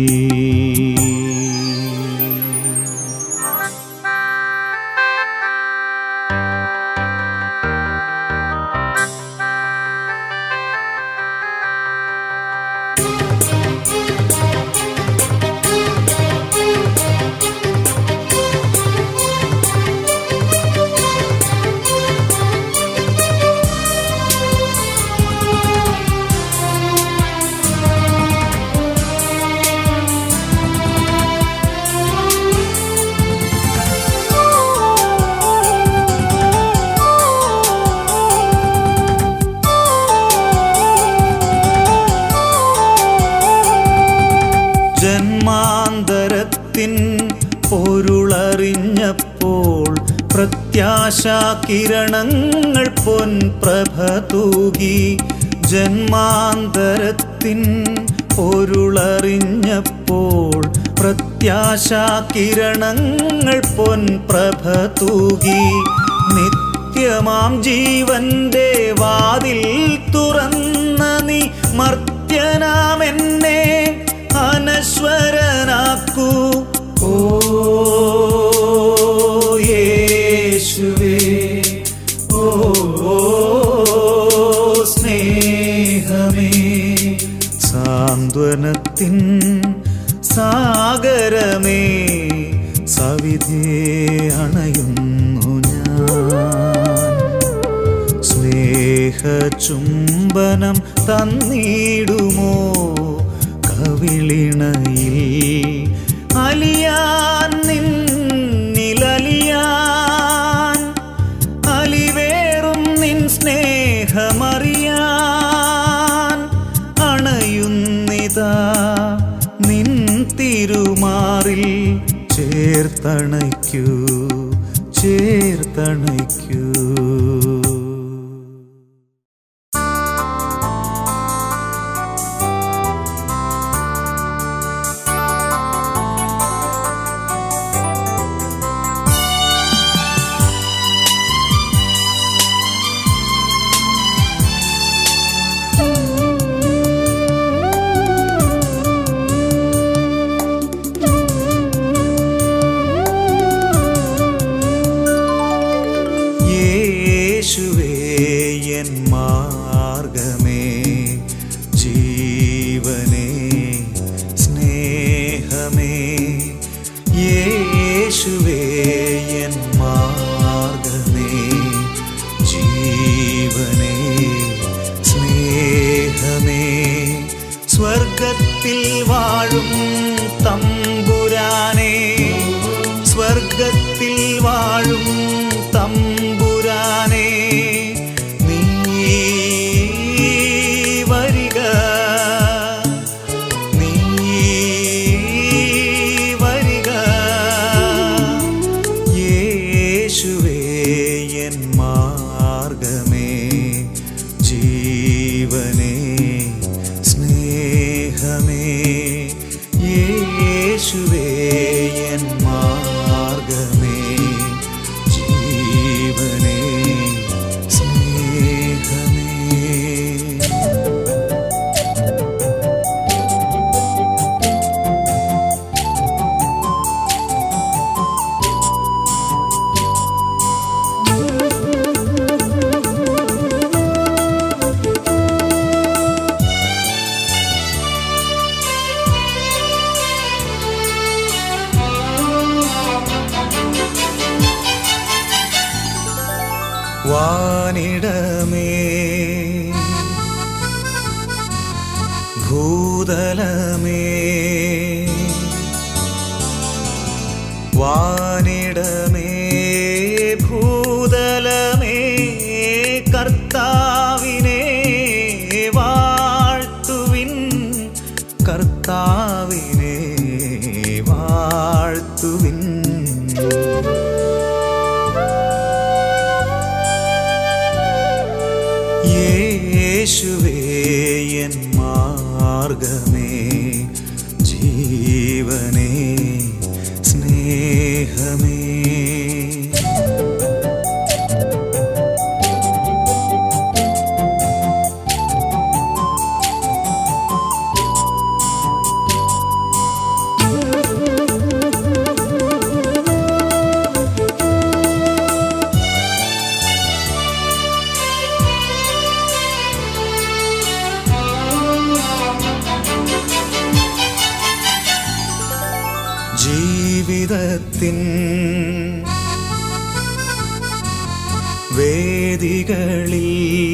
ജന്മാന്തരത്തിൻ പൊരുളറിഞ്ഞപ്പോൾ പ്രത്യാശാകിരണങ്ങൾ പൊൻപ്രഭ തൂകി. ജന്മാന്തരത്തിൻ പൊരുളറിഞ്ഞപ്പോൾ പ്രത്യാശാകിരണങ്ങൾ പൊൻപ്രഭ തൂകി. നിത്യമാം ജീവന്റെ വാതിൽ തുറന്ന നീ മർത്യനാമെന്നെ അനശ്വരനാക്കൂ. ഓ യേശുവേ, ഓ സ്നേഹമേ, സാന്ത്വനത്തിൻ സാഗരമേ സവിധേ അണയുന്നു ഞാൻ. സ്നേഹചുംബനം തന്നിടുമോ കവിളിണയിൽ? അലിയാൻ നിന്നിലലിയാൻ അലിവേറും നിൻ സ്നേഹമറിയാൻ അണയുന്നിതാ നിൻ തിരുമാറിൽ ചേർത്തണയ്ക്കൂ ചേർത്തണയ്ക്കൂ. സ്വർഗത്തിൽ വാഴും തമ്പുരാനേ, സ്വർഗത്തിൽ വാഴും തമ്പുരാനേ, നീ വരിക, നീ വരിക. യേശുവേ എൻ മാർഗമേ, ജീവനേ സ്നേഹമേ, യേശുവേ എൻ മാർഗമേ, ജീവനേ സ്നേഹമേ. വാനിടമേ ഭൂതലമേ, വാനിടമേ ഭൂതലമേ, കർത്താവിനെ വാഴ്ത്തുവിൻ, കർത്താവിനെ വാഴ്ത്തുവിൻ. യേശുവേ എൻ മാർഗമേ, ജീവനേ സ്നേഹമേ. ജീവിതത്തിൻ വേദികളിൽ,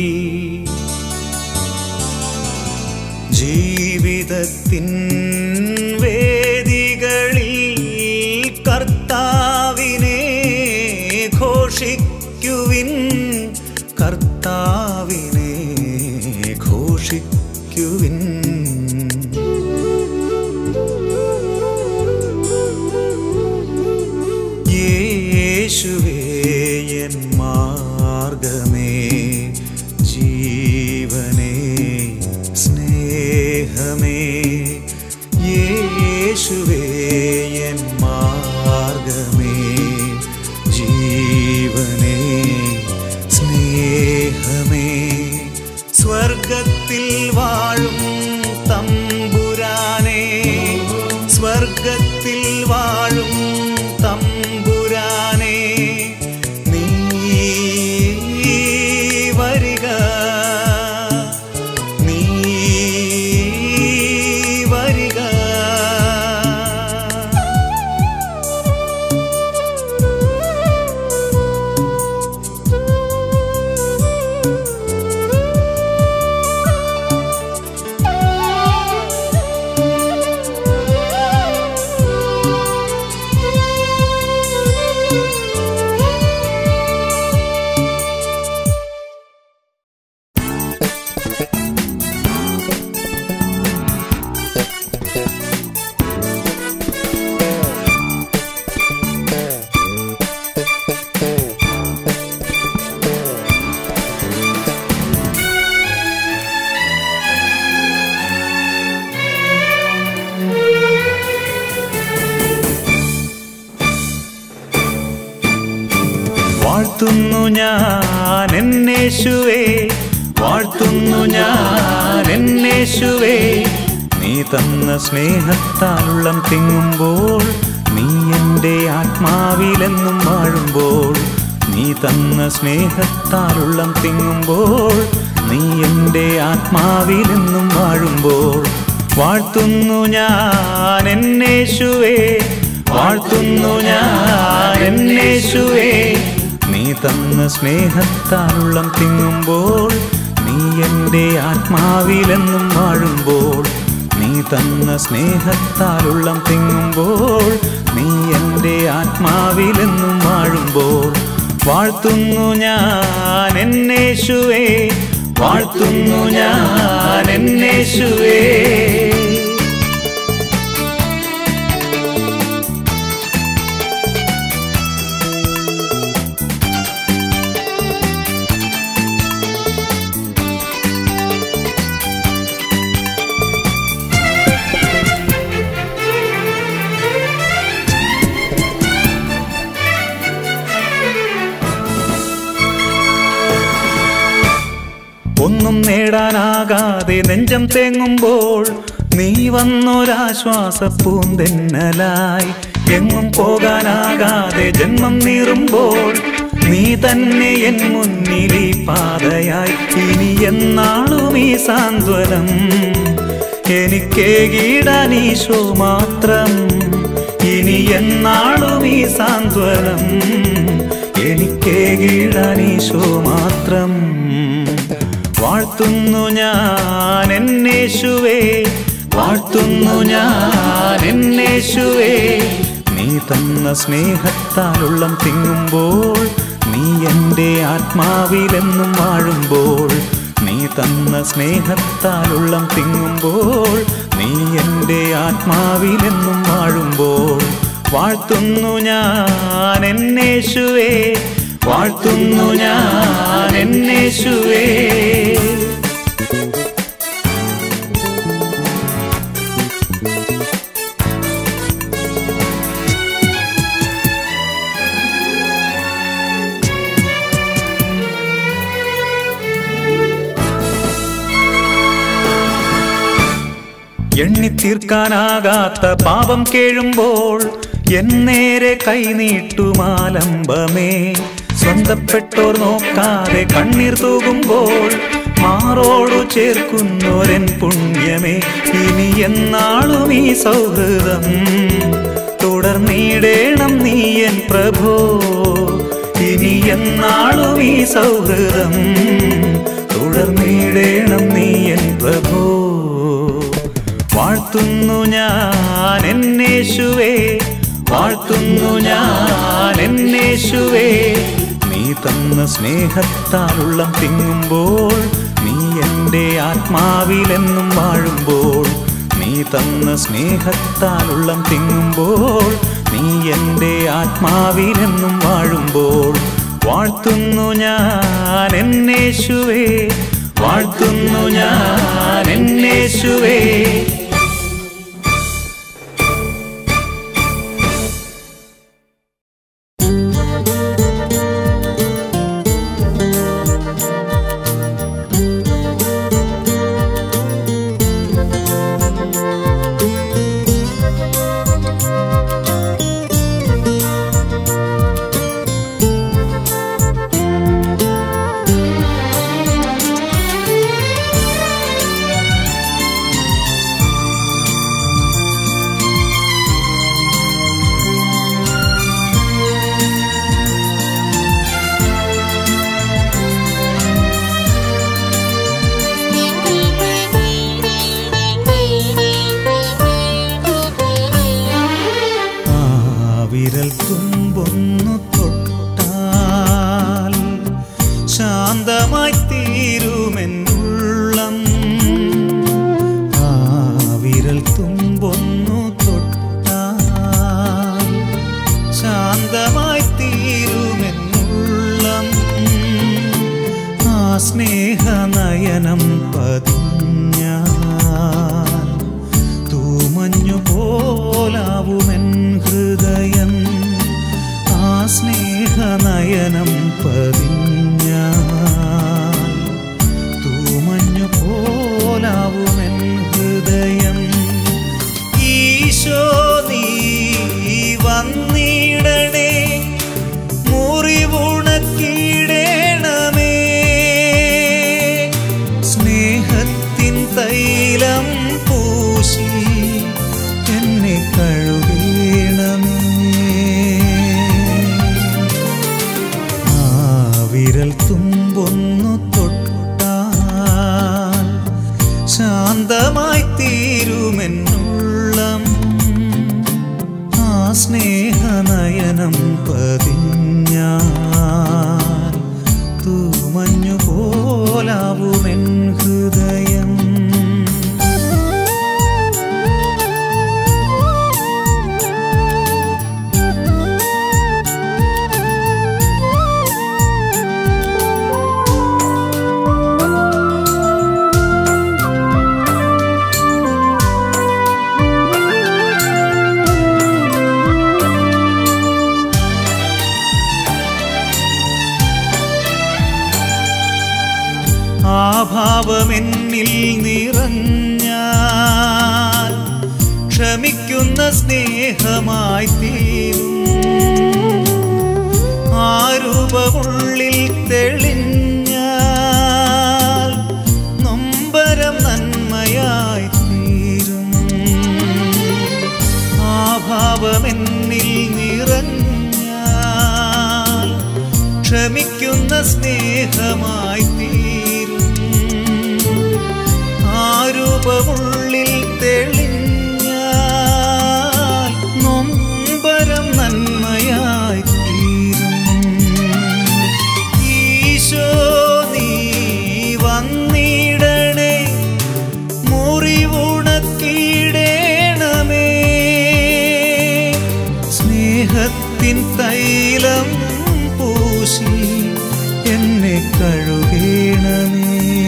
ജീവിതത്തിൻ വേദികളിൽ കർത്താവിനെ ഘോഷിക്കുവിൻ, കർത്താവിനെ ഘോഷിക്കുവിൻ. യേശുവേ എൻ മാർഗമേ, ജീവനേ സ്നേഹമേ, യേശുവേ എൻ മാർഗമേ, ജീവനേ സ്നേഹമേ. സ്വർഗത്തിൽ വാഴും തമ്പുരാനേ, സ്വർഗത്തിൽ വാഴും തമ്പുരാനേ, നീ വരിക, നീ വരിക. വാഴ്ത്തുന്നു ഞാൻ എന്നേശുവേ, വാഴ്ത്തുന്നു ഞാൻ എന്നേശുവേ, നീ തന്ന സ്നേഹത്താലുള്ളം തിങ്ങുമ്പോൾ, നീ എൻ്റെ ആത്മാവിലെന്നും വാഴുമ്പോൾ, നീ തന്ന സ്നേഹത്താലുള്ളം തിങ്ങുമ്പോൾ, നീ എൻ്റെ ആത്മാവിലെന്നും വാഴുമ്പോൾ. വാഴ്ത്തുന്നു ഞാൻ എന്നേശുവേ, വാഴ്ത്തുന്നു ഞാൻ എന്നേശുവേ, നീ തന്ന സ്നേഹത്താലുള്ളം തിങ്ങുമ്പോൾ, നീ എൻ്റെ ആത്മാവിലെന്നും വാഴുമ്പോൾ, നീ തന്ന സ്നേഹത്താലുള്ളം തിങ്ങുമ്പോൾ, നീ എൻ്റെ ആത്മാവിലെന്നും വാഴുമ്പോൾ, വാഴ്ത്തുന്നു ഞാൻ എന്നേശുവേ, വാഴ്ത്തുന്നു ഞാൻ എന്നേശുവേ. ഒന്നും നേടാനാകാതെ നെഞ്ചം തേങ്ങുമ്പോൾ, നീ വന്നൊരാശ്വാസ പൂന്തെന്നലായി. എങ്ങും പോകാനാകാതെ ജന്മം നീറുമ്പോൾ, നീ തന്നെ എൻ മുന്നിലീ പാതയായി. ഇനി എന്നാളും ഈ സാന്ത്വനം എനിക്കേകിടാൻ ഈശോ മാത്രം. ഇനി എന്നാളും ഈ സാന്ത്വനം എനിക്കേകിടാൻ ഈശോ മാത്രം. വാഴ്ത്തുന്നു ഞാൻ എന്നേശുവേ, വാഴ്ത്തുന്നു ഞാൻ എന്നേശുവേ. നീ തന്ന സ്നേഹത്താലുള്ളം തിങ്ങുമ്പോൾ, നീ എൻ്റെ ആത്മാവിലെന്നും വാഴുമ്പോൾ, നീ തന്ന സ്നേഹത്താലുള്ളം തിങ്ങുമ്പോൾ, നീ എൻ്റെ ആത്മാവിലെന്നും വാഴുമ്പോൾ, വാഴ്ത്തുന്നു ഞാൻ എന്നേശുവേ, വാഴ്ത്തുന്നു ഞാൻ എന്നേശുവേ. എണ്ണിത്തീർക്കാനാകാത്ത പാപം കേഴുമ്പോൾ, എന്നേരെ കൈനീട്ടുമാലംബമേ. സ്വന്തപ്പെട്ടോർ നോക്കാതെ കണ്ണീർ തൂകുമ്പോൾ, മാറോടു ചേർക്കുന്നോരൻ പുണ്യമേ. ഇനി എന്നാളും ഈ സൗഹൃദം തുടർന്നിടേണം നീ എൻ പ്രഭോ. ഇനി എന്നാളും ഈ സൗഹൃദം തുടർന്നിടേണം നീ എൻ പ്രഭോ. വാഴ്ത്തുന്നു ഞാൻ എന്നേശുവേ, വാഴ്ത്തുന്നു ഞാൻ എന്നേശുവേ. നീ തന്ന സ്നേഹത്താലുള്ളം തിങ്ങുമ്പോൾ, നീ എൻ്റെ ആത്മാവിലെന്നും വാഴുമ്പോൾ, നീ തന്ന സ്നേഹത്താലുള്ളം തിങ്ങുമ്പോൾ, നീ എൻ്റെ ആത്മാവിലെന്നും വാഴുമ്പോൾ, വാഴ്ത്തുന്നു ഞാൻ എന്നേശുവേ, വാഴ്ത്തുന്നു ഞാൻ എന്നേശുവേ. ശാന്തമായി തീരുമെന്നുള്ളം ആ സ്നേഹനയനം പതിഞ്ഞാൽ തൂമഞ്ഞു പോലാവുമെൻ ഹൃദയം. ആ ഭാവമെന്നിൽ നിറഞ്ഞാൽ ക്ഷമിക്കുന്ന സ്നേഹമായി തീരും. ആ രൂപമുള്ളിൽ തെളിഞ്ഞാൽ നൊമ്പരം നന്മയായി തീരും. ആ ഭാവമെന്നിൽ നിറഞ്ഞാൽ ക്ഷമിക്കുന്ന സ്നേഹമായി തീരും. ആ രൂപമുള്ളിൽ തെളിഞ്ഞാൽ നൊമ്പരം നന്മയായി തീരും. ഈശോ നീ വന്നിടണേ, മുറിവുണക്കിടേണമേ, സ്നേഹത്തിൻ തൈലം പൂശി എന്നെ കഴുകേണമേ.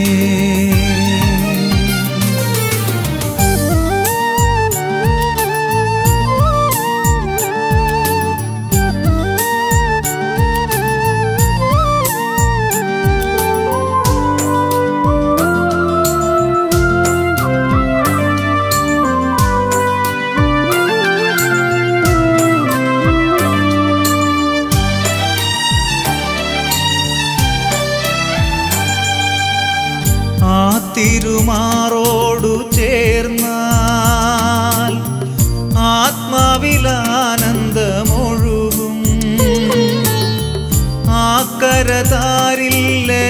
ആ തിരുമാറോടു ചേർന്നാൽ ആത്മാവിലാനന്ദമൊഴുകും. ആ കരതാരിൽ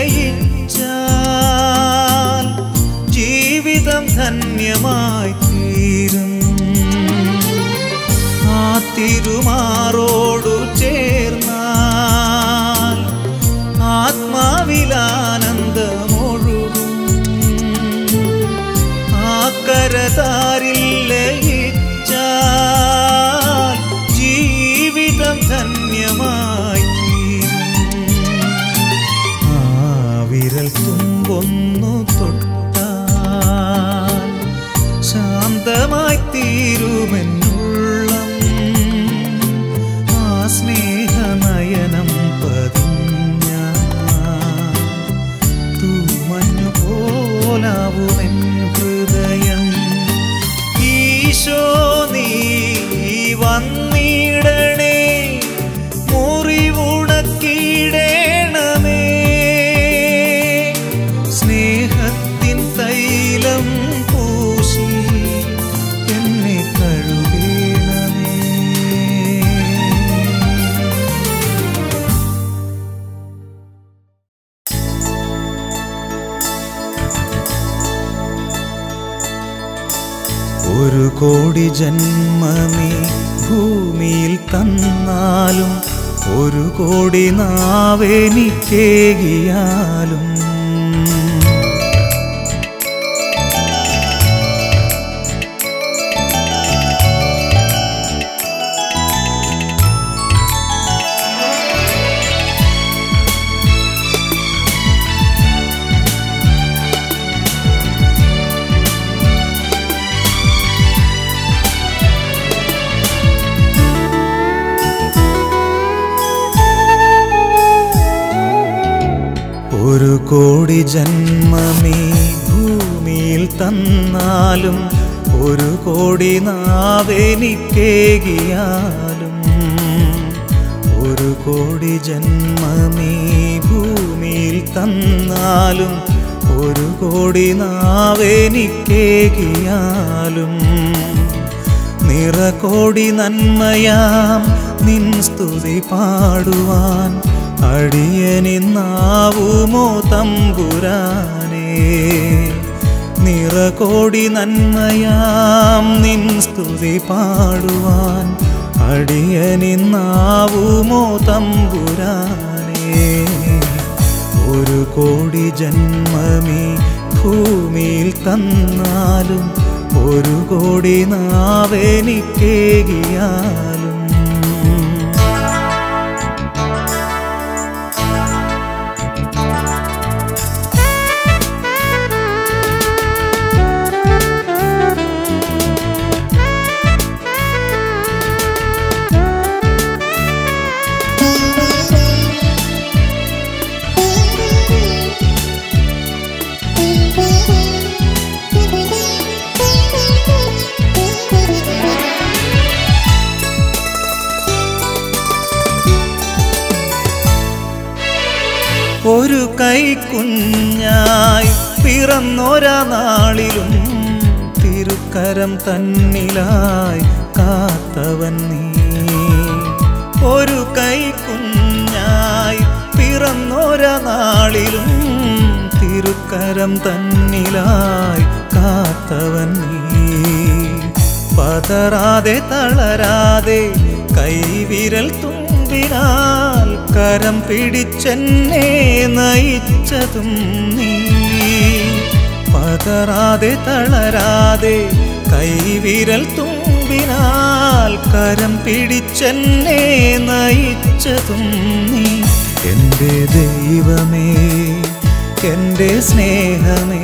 ലയിച്ചാൽ ജീവിതം ധന്യമായി തീരും. ആ തിരുമാറോടു ചേർന്നാൽ ആത്മാവിലാനന്ദമൊഴുകും. ആ കരതാരിൽ ലയിച്ചാൽ ജീവിതം ധന്യമായി തീരും. ആ വിരൽ തുമ്പൊന്നു തൊട്ടാൽ ശാന്തമായി തീരുമെന്നുള്ളം. ആ സ്നേഹനയനം പതിഞ്ഞാൽ തൂമഞ്ഞു പോലാവുമെൻ ഹൃദയം. ഈശോ നീ വന്നിടണേ, മുറിവുണക്കിടേണമേ, സ്നേഹത്തിൻ തൈലം പൂശി എന്നെ കഴുകേണമേ. ഒരു കോടി ജന്മമേ ഭൂമിയിൽ തന്നാലും, ഒരു കോടി നാവെനിക്കേകിയാലും, ഒരു കോടി ജന്മമേ ഭൂമിയിൽ തന്നാലും, ഒരു കോടി നാവെനിക്കേകിയാലും, ഒരു കോടി ജന്മമേ ഭൂമിയിൽ തന്നാലും, ഒരു കോടി നാവെനിക്കേകിയാലും, നിറകോടി നന്മയാം നിൻ സ്തുതി പാടുവാൻ അടിയനിന്നാവുമോ തമ്പുരാനേ. നിറകോടി നന്മയാം നിൻ സ്തുതി പാടുവാൻ അടിയനിന്നാവുമോ തമ്പുരാനേ. ഒരു കോടി ജന്മമീ ഭൂമിയിൽ തന്നാലും ഒരു കോടി നാവെനിക്കേകിയാലും ഒരു കൈക്കുഞ്ഞായി പിറന്നൊരാ നാളിലും തിരുക്കരം തന്നിലായി കാത്തവൻ നീ. ഒരു കൈക്കുഞ്ഞായി പിറന്നൊരാ നാളിലും തിരുക്കരം തന്നിലായി കാത്തവൻ നീ. പതറാതെ തളരാതെ കൈവിരൽ തുമ്പിനാൽ കരം പിടിച്ചെന്നെ നയിച്ചതും നീ. പതറാതെ തളരാതെ കൈവിരൽ തുമ്പിനാൽ കരം പിടിച്ചെന്നെ നയിച്ചതും നീ. എൻ്റെ ദൈവമേ, എൻ്റെ സ്നേഹമേ,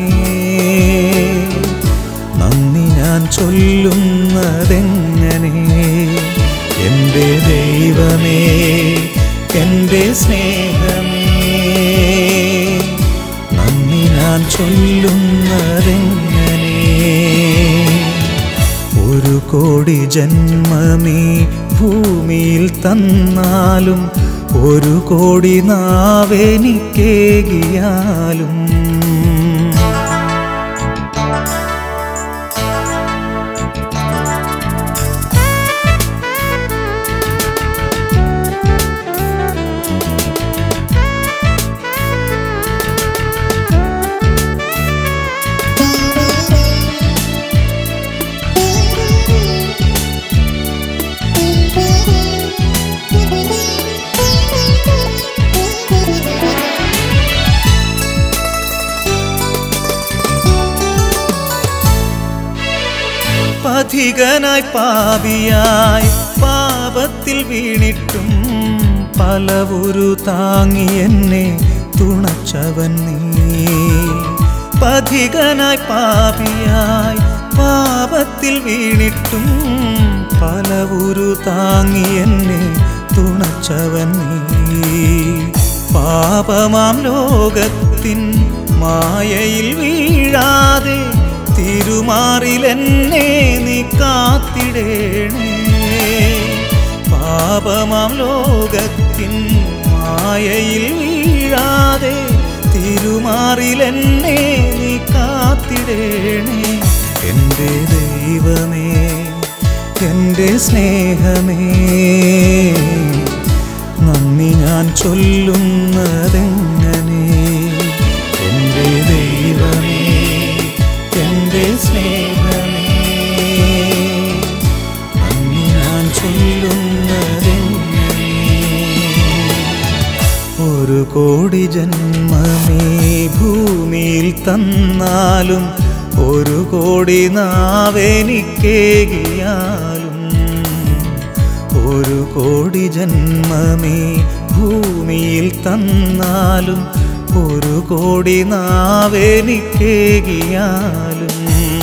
നന്ദി ഞാൻ ചൊല്ലുന്നതെങ്ങനെ. എൻ്റെ ദൈവമേ, എൻ്റെ സ്നേഹമേ, നന്ദി ഞാൻ ചൊല്ലുന്നതെങ്ങനെ. ഒരു കോടി ജന്മമീ ഭൂമിയിൽ തന്നാലും ഒരു കോടി നാവെനിക്കേകിയാലും പഥികനായി പാപിയായി പാപത്തിൽ വീണിട്ടും പലവുരു താങ്ങി എന്നെ തുണച്ചവൻ നീ. പഥികനായി പാപിയായി പാപത്തിൽ വീണിട്ടും പലവുരു താങ്ങി എന്നെ തുണച്ചവൻ നീ. പാപമാം ലോകത്തിൻ മായയിൽ വീഴാതെ തിരുമാറിലെന്നെ നീ കാത്തിടേണേ. പാപമാം ലോകത്തിൻ മായയിൽ വീഴാതെ തിരുമാറിലെന്നെ നീ കാത്തിടേണേ. എൻ്റെ ദൈവമേ, എൻ്റെ സ്നേഹമേ, നന്ദി ഞാൻ ചൊല്ലുന്നതെങ്ങനെ. എൻ്റെ ദൈവമേ, എൻ്റെ സ്നേഹമേ, നന്ദി ഞാൻ ചൊല്ലുന്നതെങ്ങനെ. ഒരു കോടി ജന്മമേ ഭൂമിയിൽ തന്നാലും ഒരു കോടി നാവെനിക്കേകിയാലും ഒരു കോടി ജന്മമേ ഭൂമിയിൽ തന്നാലും ഒരു കോടി നാവെനിക്കേകിയാലും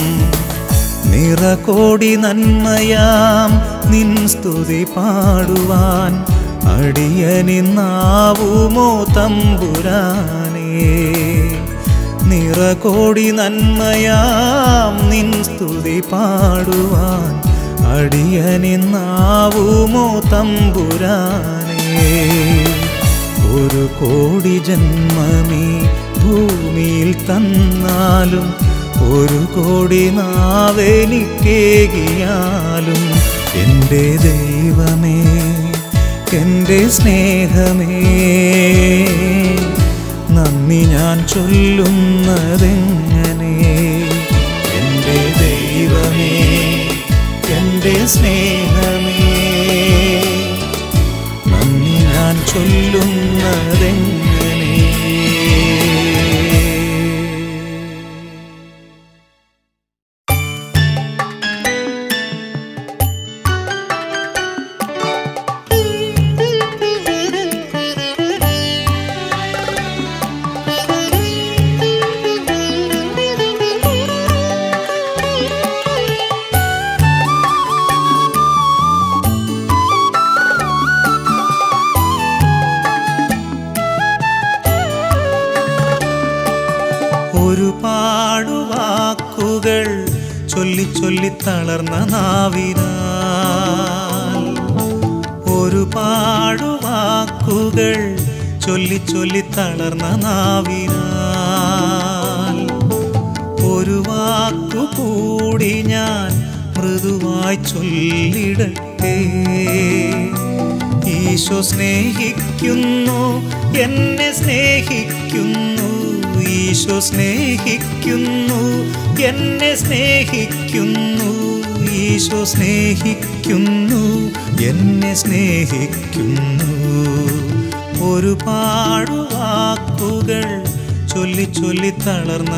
നിറകോടി നന്മയാം നിൻ സ്തുതി പാടുവാൻ അടിയനിന്നാവുമോ തമ്പുരാനേ. നിറകോടി നന്മയാം നിൻ സ്തുതി പാടുവാൻ അടിയനിന്നാവുമോ തമ്പുരാനേ. ഒരു കോടി ജന്മമീ ഭൂമിയിൽ തന്നാലും ഒരു കോടി നാവെനിക്കേകിയാലും എൻ്റെ ദൈവമേ, എൻ്റെ സ്നേഹമേ, നന്ദി ഞാൻ ചൊല്ലുന്നതെങ്ങനെ. സ്നേഹമേ, നന്ദി ഞാൻ ചൊല്ലുന്നതെങ്ങനെ? ഒരുപാടു വാക്കുകൾ ചൊല്ലി ചൊല്ലി തളർന്ന നാവിനാൽ, ഒരുപാടു വാക്കുകൾ ചൊല്ലി ചൊല്ലി തളർന്ന നാവിനാൽ, ഒരു വാക്കു കൂടി ഞാൻ മൃദുവായി ചൊല്ലിടട്ടെ. ഈശോ സ്നേഹിക്കുന്നു, എന്നെ സ്നേഹിക്കുന്നു. ഈശോ സ്നേഹിക്കുന്നു, എന്നെ സ്നേഹിക്കുന്നു. ഈശോ സ്നേഹിക്കുന്നു, എന്നെ സ്നേഹിക്കുന്നു. ഒരുപാടു വാക്കുകൾ ചൊല്ലി ചൊല്ലി തളർന്ന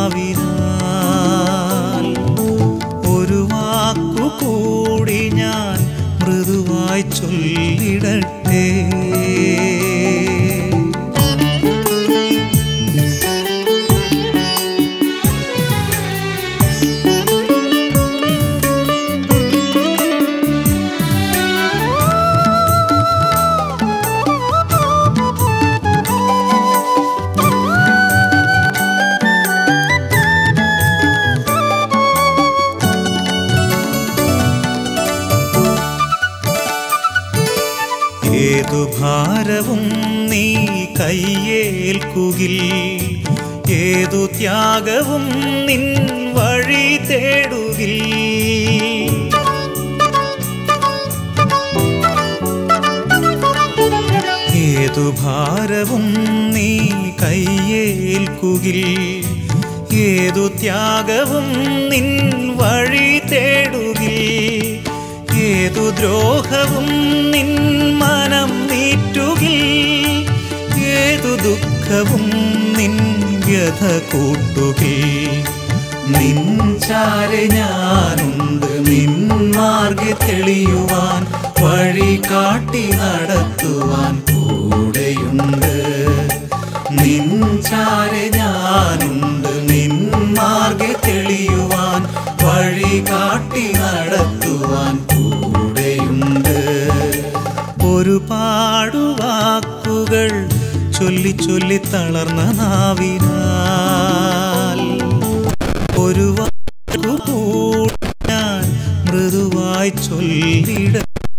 നാവിനാൽ, ഒരു വാക്കു കൂടി ഞാൻ മൃദുവായി ചൊല്ലിടട്ടെ. ഏതു ഭാരവും നീ കയ്യേൽക്കുകിൽ, ഏതു ത്യാഗവും നിൻ വഴി തേടുകിൽ. ഏതു ഭാരവും നീ കയ്യേൽക്കുകിൽ, ഏതു ത്യാഗവും നിൻ വഴി തേടുകിൽ. ഏതു ദ്രോഹവും നിൻ മനം നീറ്റുകിൽ, ഏതു ദുഃഖവും നിൻ വ്യഥ കൂട്ടുകിൽ. നിൻ ചാരെ ഞാനുണ്ട്, നിൻ മാർഗ്ഗെ തെളിയുവാൻ, വഴി കാട്ടി നടത്തുവാൻ കൂടെയുണ്ട്. നിൻ ചാരെ ഞാനുണ്ട്, നിൻ മാർഗ്ഗെ തെളിയുവാൻ, വഴി കാട്ടി നടത്തുവാൻ കൂടെയുണ്ട്. ഒരുപാടു വാക്കുകൾ ചൊല്ലി ചൊല്ലി തളർന്ന നാവിനാൽ, ഒരു വാക്കു കൂടി ഞാൻ മൃദുവായി ചൊല്ലിട.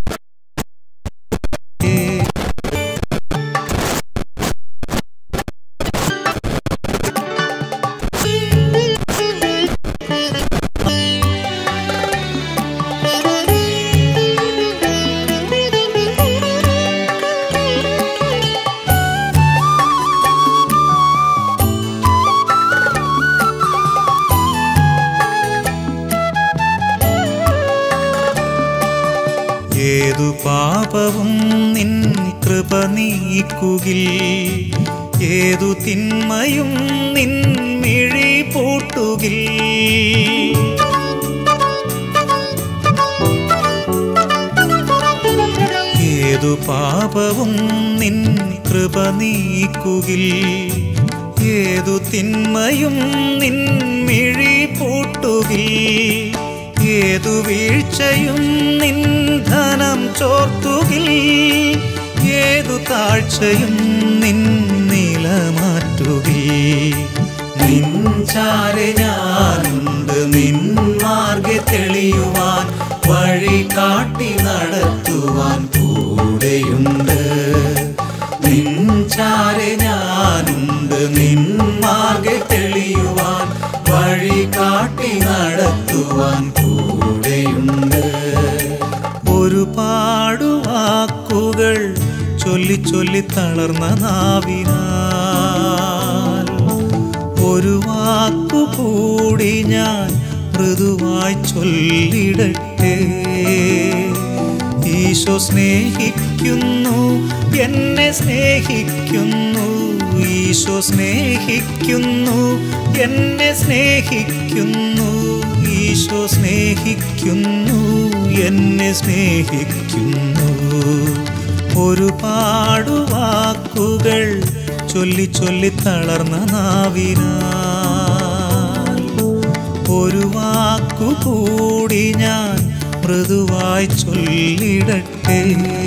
ഏതു പാപവും നിൻ കൃപ നീക്കുകിൽ, ഏതു തിന്മയും നിൻ മിഴി പൂട്ടുകിൽ. ഏതു പാപവും നിൻ കൃപ നീക്കുകിൽ, ഏതു തിന്മയും നിൻ മിഴി പൂട്ടുകിൽ. ഏതു വീഴ്ചയും നിൻ ധനം ചോർത്തുകിൽ, ഏതു താഴ്ചയും നിൻ നില മാറ്റുകിൽ. നിൻ ചാരെ ഞാനുണ്ട്, നിൻ മാർഗ്ഗെ തെളിയുവാൻ, വഴി കാട്ടി നടത്തുവാൻ കൂടെയുണ്ട്. നിൻ ചാരെ ഞാനുണ്ട്, നിൻ മാർഗ്ഗെ തെളിയുവാൻ, വഴി കാട്ടി നടത്തുവാൻ കൂടെയുണ്ട്. ഒരുപാടു വാക്കുകൾ ചൊല്ലി ചൊല്ലി തളർന്ന നാവിനാൽ, ഒരു വാക്കു കൂടി ഞാൻ മൃദുവായി ചൊല്ലിടട്ടെ. ഈശോ സ്നേഹിക്കുന്നു, എന്നെ സ്നേഹിക്കുന്നു. ഈശോ സ്നേഹിക്കുന്നു, എന്നെ സ്നേഹിക്കുന്നു. ഈശോ സ്നേഹിക്കുന്നു, എന്നെ സ്നേഹിക്കുന്നു. ഒരുപാട് വാക്കുകൾ ചൊല്ലി ചൊല്ലി തളർന്ന നാവിനാൽ ഒരു വാക്കു കൂടി ഞാൻ മൃദുവായി ചൊല്ലിടട്ടെ.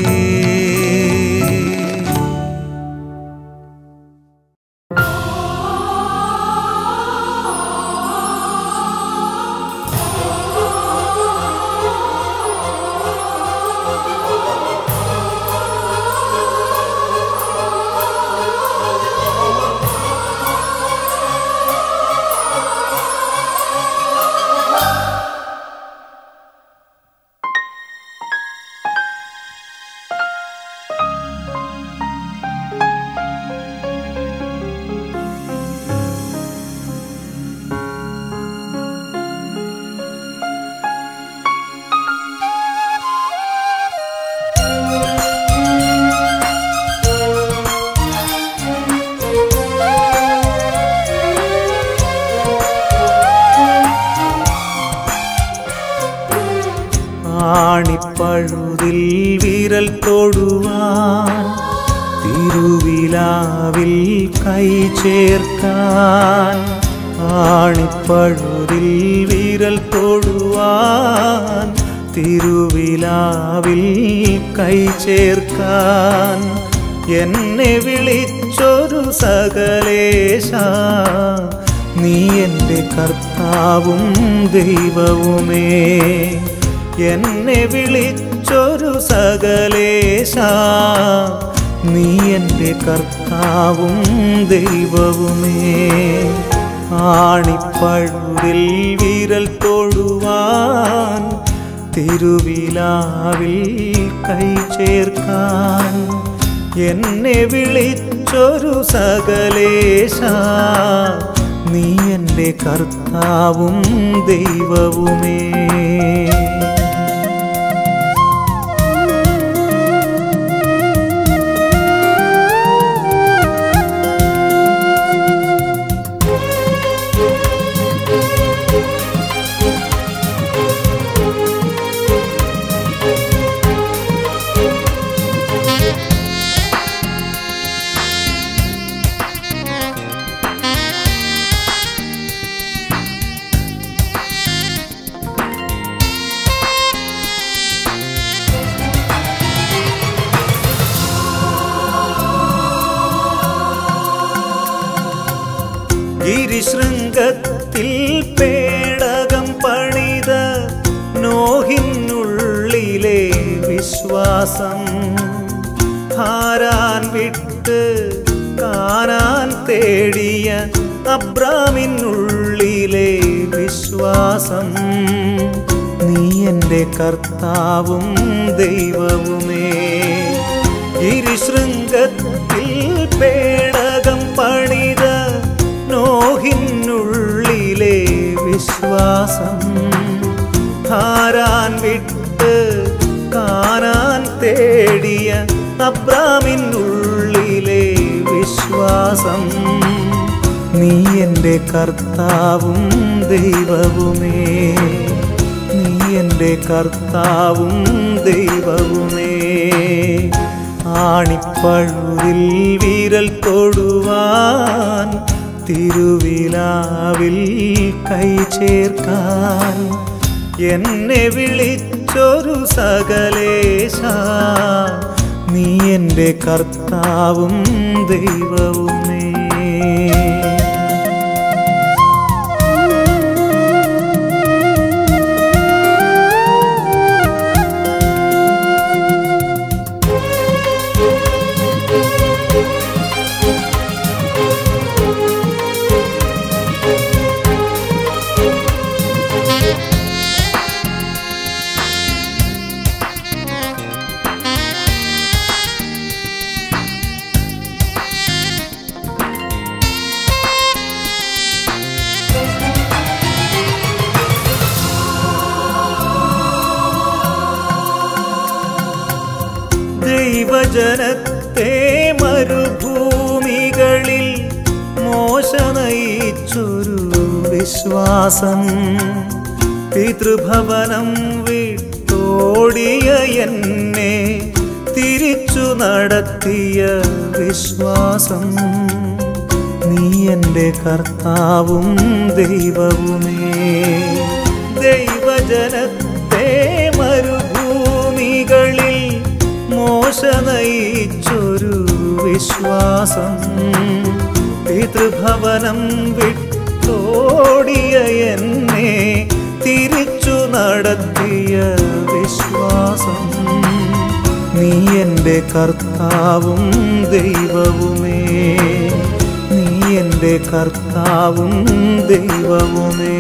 ആണിപ്പഴുതിൽ വിരൽ തൊടുവാൻ, തിരുവിലാവിൽ കൈ ചേർക്കാൻ. ആണിപ്പഴുതിൽ വിരൽ തൊടുവാൻ, തിരുവിലാവിൽ കൈ ചേർക്കാൻ. എന്നെ വിളിച്ചൊരു സകലേശ, നീ എൻ്റെ കർത്താവും ദൈവവുമേ. എന്നെ വിളിച്ചൊരു സകലേശ, നീ എൻ്റെ കർത്താവും ദൈവവുമേ. ആണിപ്പഴുതിൽ വിരൽ തൊടുവാൻ, തിരുവിലാവിൽ കൈ ചേർക്കാൻ. എന്നെ വിളിച്ചൊരു സകലേശ, നീ എൻ്റെ കർത്താവും ദൈവവുമേ. ഗിരിശൃംഗത്തിൽ പേടകം പണിത നോഹിനുള്ളിലെ വിശ്വാസം, ഹാരാൻ വിട്ട് കാനാൻ തേടിയ അബ്രാമിനുള്ളിലെ വിശ്വാസം. നീ എൻ്റെ കർത്താവും ദൈവവുമേ. ഗിരിശൃംഗത്തിൽ പേടകം പണിത നോഹിനുള്ളിലെ വിശ്വാസം, ഹാരാൻ വിട്ട് കാനാൻ തേടിയ അബ്രാമിനുള്ളിലെ വിശ്വാസം. നീ എൻ്റെ കർത്താവും ദൈവവുമേ. നീ എൻ്റെ കർത്താവും ദൈവവുമേ. ആണിപ്പഴുതിൽ വിരൽ തൊടുവാൻ, തിരുവിലാവിൽ കൈ ചേർക്കാൻ. എന്നെ വിളിച്ചൊരു സകലേശ, നീ എൻ്റെ കർത്താവും ദൈവവുമേ. ദൈവജനത്തെ മരുഭൂമികളിൽ മോശ നയിച്ചൊരു വിശ്വാസം, പിതൃഭവനം വിട്ടോടിയ എന്നെ തിരിച്ചു നടത്തിയ വിശ്വാസം, നീ എൻ്റെ കർത്താവും ദൈവവുമേ. ദൈവജനത്തെ മരുഭൂമികളിൽ മോശ നയിച്ചൊരു വിശ്വാസം, പിതൃഭവനം വിട്ടോടിയ എന്നെ തിരിച്ചു നടത്തിയ വിശ്വാസം, നീ എൻ്റെ കർത്താവും ദൈവവുമേ, നീ എൻ്റെ കർത്താവും ദൈവവുമേ.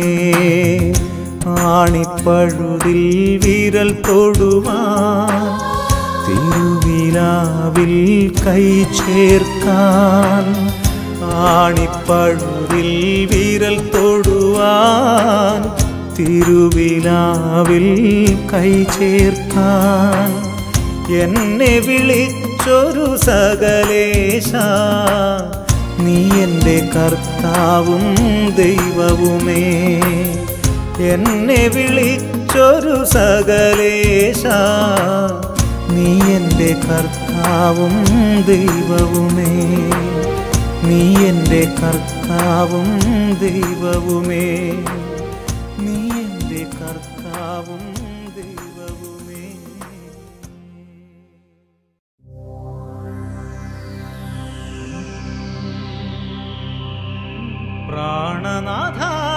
ആണിപ്പഴുതിൽ വിരൽ തൊടുവാൻ, തിരുവിലാവിൽ കൈ ചേർക്കാൻ, ആണിപ്പഴുതിൽ വിരൽ തൊടുവാൻ, തിരുവിലാവിൽ കൈ ചേർക്കാൻ, എന്നെ വിളിച്ചൊരു സകലേശ, നീ എൻ്റെ കർത്താവും ദൈവവുമേ. എന്നെ വിളിച്ചൊരു സകലേശ, നീ എൻ്റെ കർത്താവും ദൈവവുമേ, നീ എൻ്റെ കർത്താവും ദൈവവുമേ, നീ എൻ്റെ കർത്താവും ദൈവവുമേ. പ്രാണനാഥ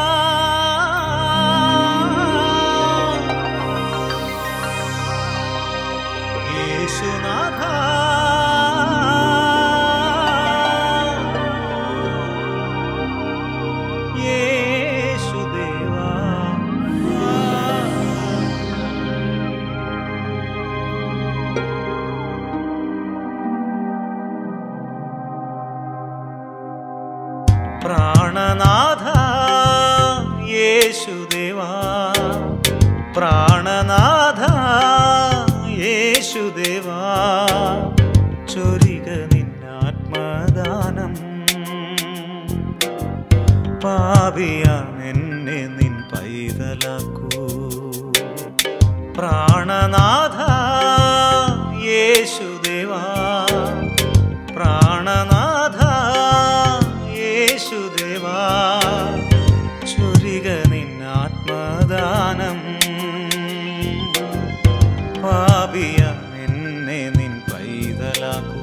യേശുനാഥ, യേശുദേവാ, പ്രാണനാഥ യേശുദേവാ, പ്രാണനാഥ യേശുദേവാ, ചൊരിക നിന്നാത്മദാനം, പാപിയാണെന്നെ നിൻ പൈതലാക്കൂ. പ്രാണനാഥ യേശുദേവാ, പ്രാണനാഥ യേശുദേവാ, ചൊരിക നിന്നാത്മദാനം, പാപിയാണെന്നെ നിൻ പൈതലാക്കൂ.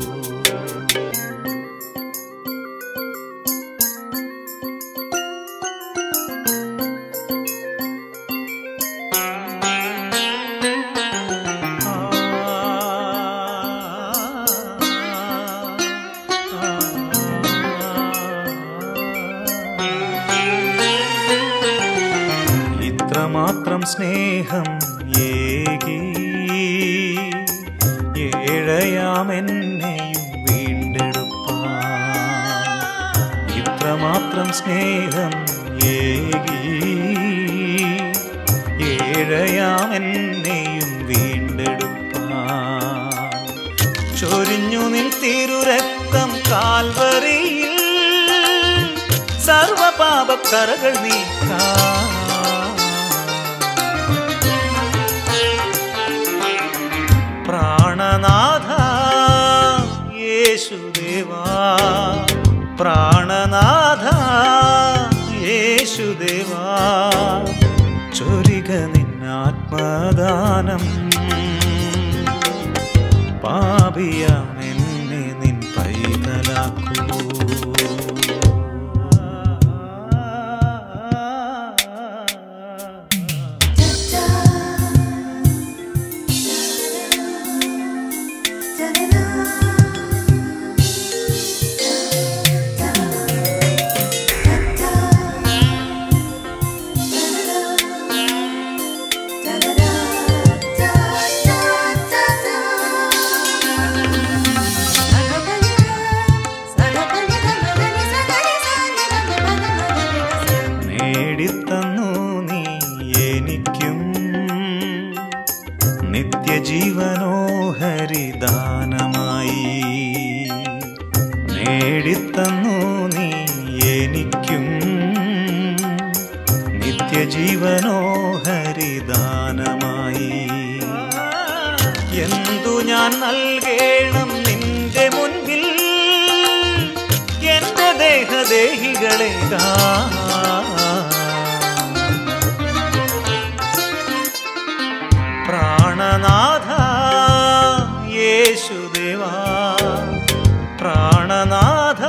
ഇത്രമാത്രം സ്നേഹം ഏകി ഏഴയാമെന്നെയും വീണ്ടെടുപ്പാൻ, ഇത്രമാത്രം സ്നേഹം ഏകി ഏഴയാമെന്നെയും വീണ്ടെടുപ്പാൻ, ചൊരിഞ്ഞു നിൻ തിരുരക്തം കാൽവരിയിൽ സർവപാപക്കറകൾ നീക്കാൻ. പ്രാണനാഥ യേശുദേവാ, പ്രാണനാഥ യേശുദേവാ, ചൊരിക നിന്നാത്മദാനം, പാപിയാണെന്നെ നിൻ പൈതലാക്കൂ. നേടിത്തന്നു നീ എനിക്കും നിത്യജീവനോ ഹരിദാനം, തന്നു നീ എനിക്കും നിത്യജീവനോ ഹരിദാനമായി. എന്തു ഞാൻ നൽകേണം നിന്റെ മുൻപിൽ എന്റെ ദേഹദേഹികളെ പ്രാണനാഥ യേശുദേവാ, പ്രാണനാഥ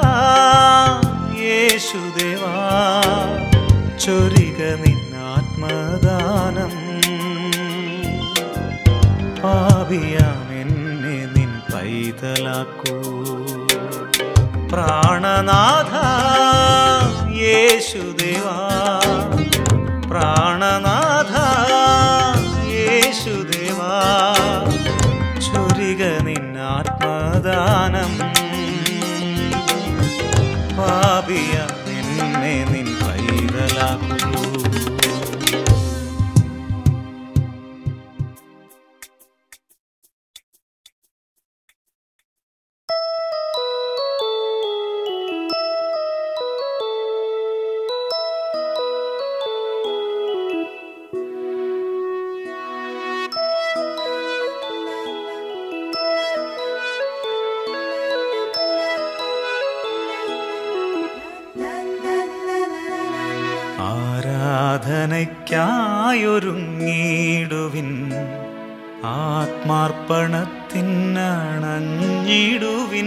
യേശുദേവാ, ചൊരിക നിന്നാത്മദാനം. പാപിയാമെന്നെ നിൻ പൈതലാക്കൂ. പ്രാണനാഥ യേശുദേവാ, പ്രാണനാഥ യേശുദേവാ, ചൊരിക നിന്നാത്മദാനം. പാപിയാമെന്നെ നിൻ പൈതലാക്കൂ. ആരാധനയ്ക്കായൊരുങ്ങിടുവിൻ, ആത്മാർപ്പണത്തിനണഞ്ഞിടുവിൻ.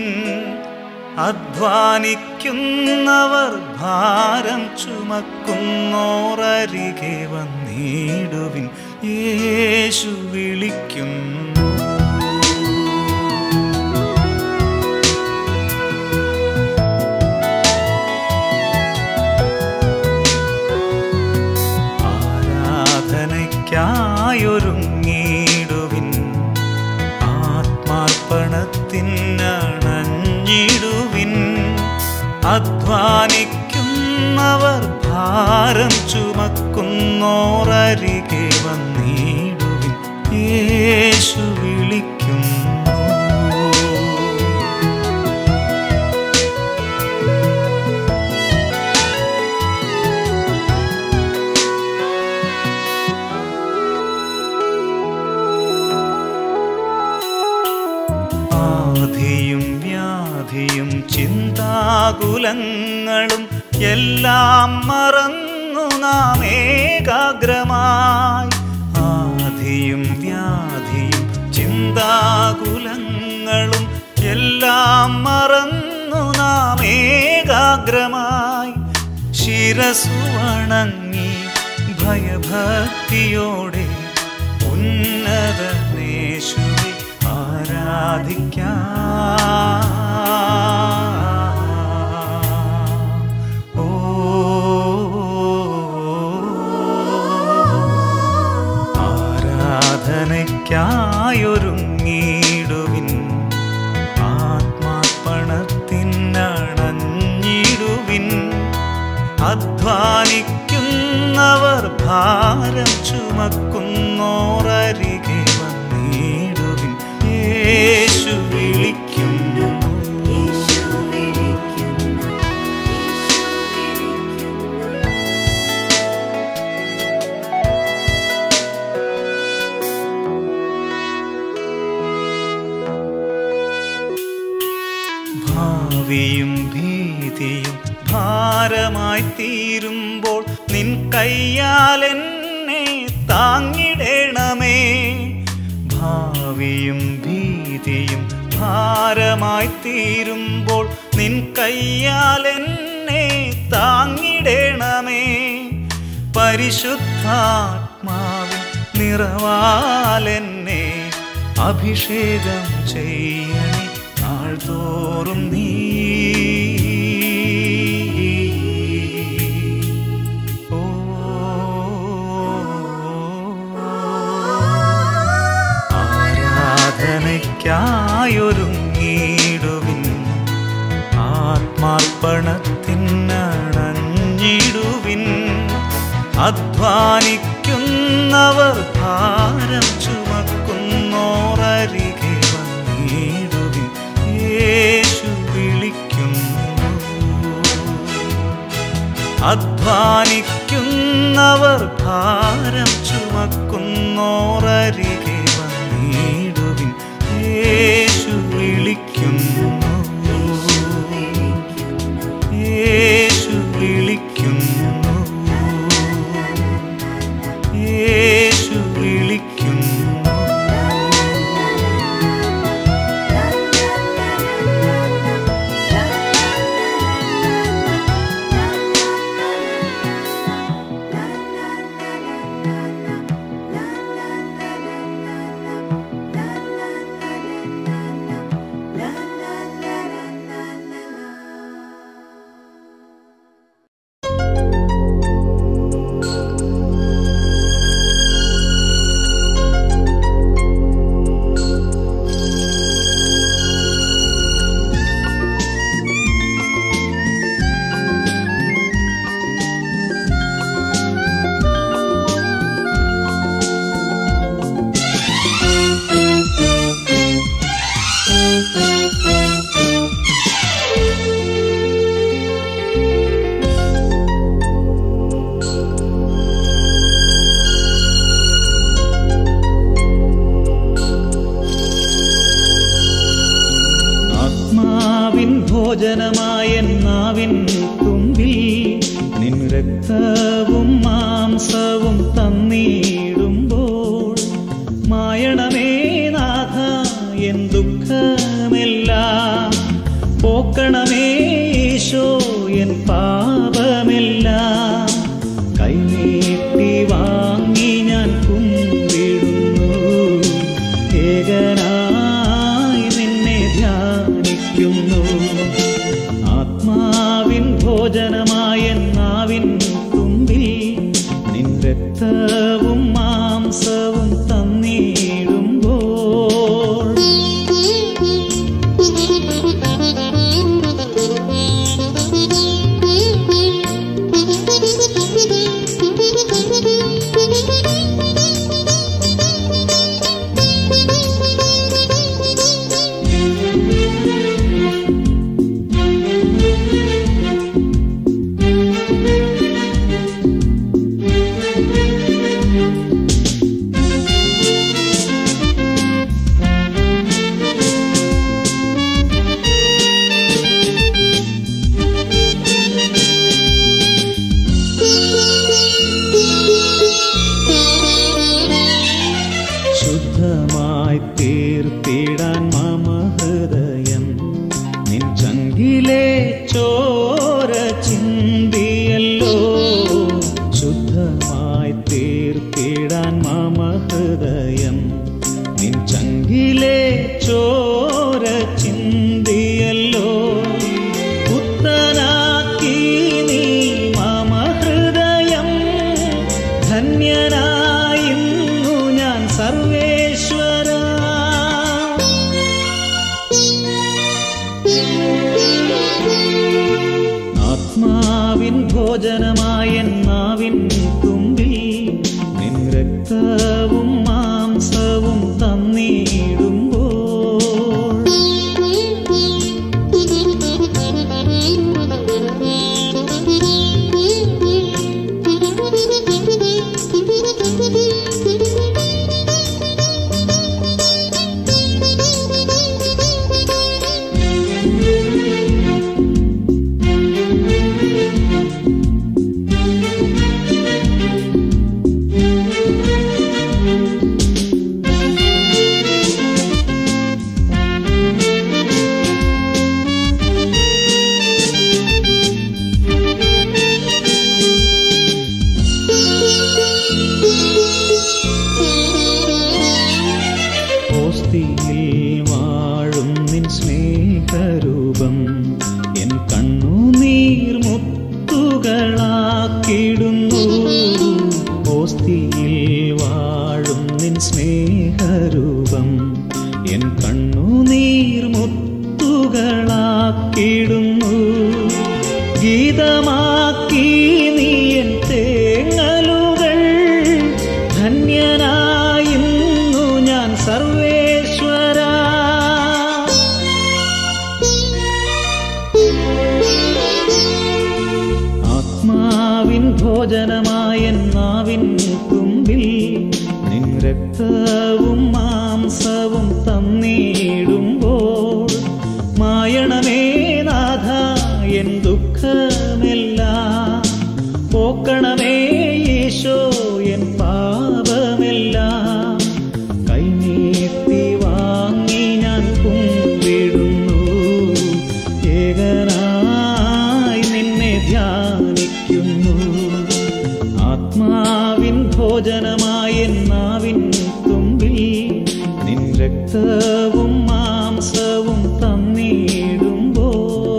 അധ്വാനിക്കുന്നവർ ഭാരം ചുമക്കുന്നോരരികെ വന്നിടുവിൻ. യേശു വിളിക്കുന്നു. ായൊരുങ്ങിടുവിൻ, ആത്മാർപ്പണത്തിനണഞ്ഞിടുവിൻ. അധ്വാനിക്കുന്നവർ ഭാരം ചുമക്കുന്നോരരികെ വന്നിടുവിൻ. യേശു വിളിക്കുന്നു. ആധിയും വ്യാധിയും ചിന്താകുലങ്ങളും എല്ലാം മറന്നു നാം ഏകാഗ്രമായി. ആധിയും വ്യാധിയും ചിന്താകുലങ്ങളും എല്ലാം മറന്നു നാം ഏകാഗ്രമായി. ശിരസ്സു വണങ്ങി ഭയഭക്തിയോടെ ഉന്നതനേശുവേ ആരാധിക്കാം. ഓ ആരാധനയ്ക്കായൊരുങ്ങിടുവിൻ, ആത്മാർപ്പണത്തിനണഞ്ഞിടുവിൻ. അധ്വാനിക്കുന്നവർ ഭാരം ചുമക്കുന്നോരരികെ വന്നിടുവിൻ. യേശു വിളിക്കുന്നു. ഭാവിയും ഭീതിയും ഭാരമായി തീരുമ്പോൾ നിൻ കയ്യാൽ എന്നെ താങ്ങിടണമേ. ഭാവിയും ഭീതിയും ഭാരമായി തീരുമ്പോൾ നിൻ കയ്യാൽ എന്നെ താങ്ങിടണമേ. പരിശുദ്ധാത്മാവിൻ നിറവാലെന്നെ അഭിഷേകം ചെയ്യണേ നാൾതോറും നീ. ഓ ആരാധനയ്ക്കായൊരുങ്ങിടുവിൻ, ആത്മാർപ്പണത്തിനണഞ്ഞിടുവിൻ. അധ്വാനിക്കുന്നവർ ഭാരം ചുമക്കുന്നോരരികെ വന്നിടുവിൻ. യേശു വിളിക്കുന്നു. അധ്വാനിക്കുന്നവർ ഭാരം ചുമക്കുന്നോരരികെ വന്നിടുവിൻ. യേശു വിളിക്കുന്നു, യേശു വിളിക്കുന്നു, യേശു വിളിക്കുന്നു. ഭോജനമായ നാവിൻ തുമ്പിൽ നിൻ രക്തവും മാംസവും തന്നിടുമ്പോൾ മായണമേ നാഥ എൻ ദുഃഖമെല്ലാം, പോക്കണമേ ഈശോ എൻ പാപമെല്ലാം. കൈനീട്ടി വാങ്ങി ഞാൻ കുമ്പിടുന്നു, ഏകനായി നിന്നെ ധ്യാനിക്കുന്നു. ആത്മാവിൻ ഭോജനമായ നാവിൻ തുമ്പിൽ നിൻ രക്തവും മാംസവും തന്നിടുമ്പോൾ ശുദ്ധമായി തീർത്തിടാൻ മമ ഹൃദയം നിൻ ചങ്കിലെ ചോര ചിന്തിയല്ലോ. ശുദ്ധമായി തീർത്തിടാൻ മമ ഹൃദയം നിൻ ചങ്കിലെ ചോര ചിന്തിയല്ലോ. പുത്തനാക്കി നീ മമ ഹൃദയം, ധന്യനായിന്നു ഞാൻ സർവേശ്വര. ആത്മാവിൻ ഭോജനമായ നാവിൻ തുമ്പിൽ നിൻ രക്തവും മാംസവും തന്നിടുമ്പോൾ വാഴും നിൻ സ്നേഹരൂപം എൻ കണ്ണുനീർ മുത്തുകളാക്കിടുന്നു. ഓസ്തിയിൽ വാഴും നിൻ സ്നേഹരൂപം എൻ കണ്ണുനീർ മുത്തുകളാക്കിടുന്നു. ഗീതമാക്കി നീ എൻ തേങ്ങലുകൾ, ധന്യനായിന്നു ഞാൻ സർവേശ്വര. ആത്മാ രക്തവും മാംസവും തന്നിടുമ്പോൾ മായണമേ നാഥ എൻ ദുഃഖമെല്ലാം, പോക്കണമേ ഈശോ എൻ പാപമെല്ലാം. കൈനീട്ടി വാങ്ങി ഞാൻ കുമ്പിടുന്നു, ഏകനായി നിന്നെ ധ്യാനിക്കുന്നു. ആത്മാവിൻ ഭോജനമായ നാവിൻ തുമ്പിൽ നിൻ രക്തവും മാംസവും തന്നിടുമ്പോൾ.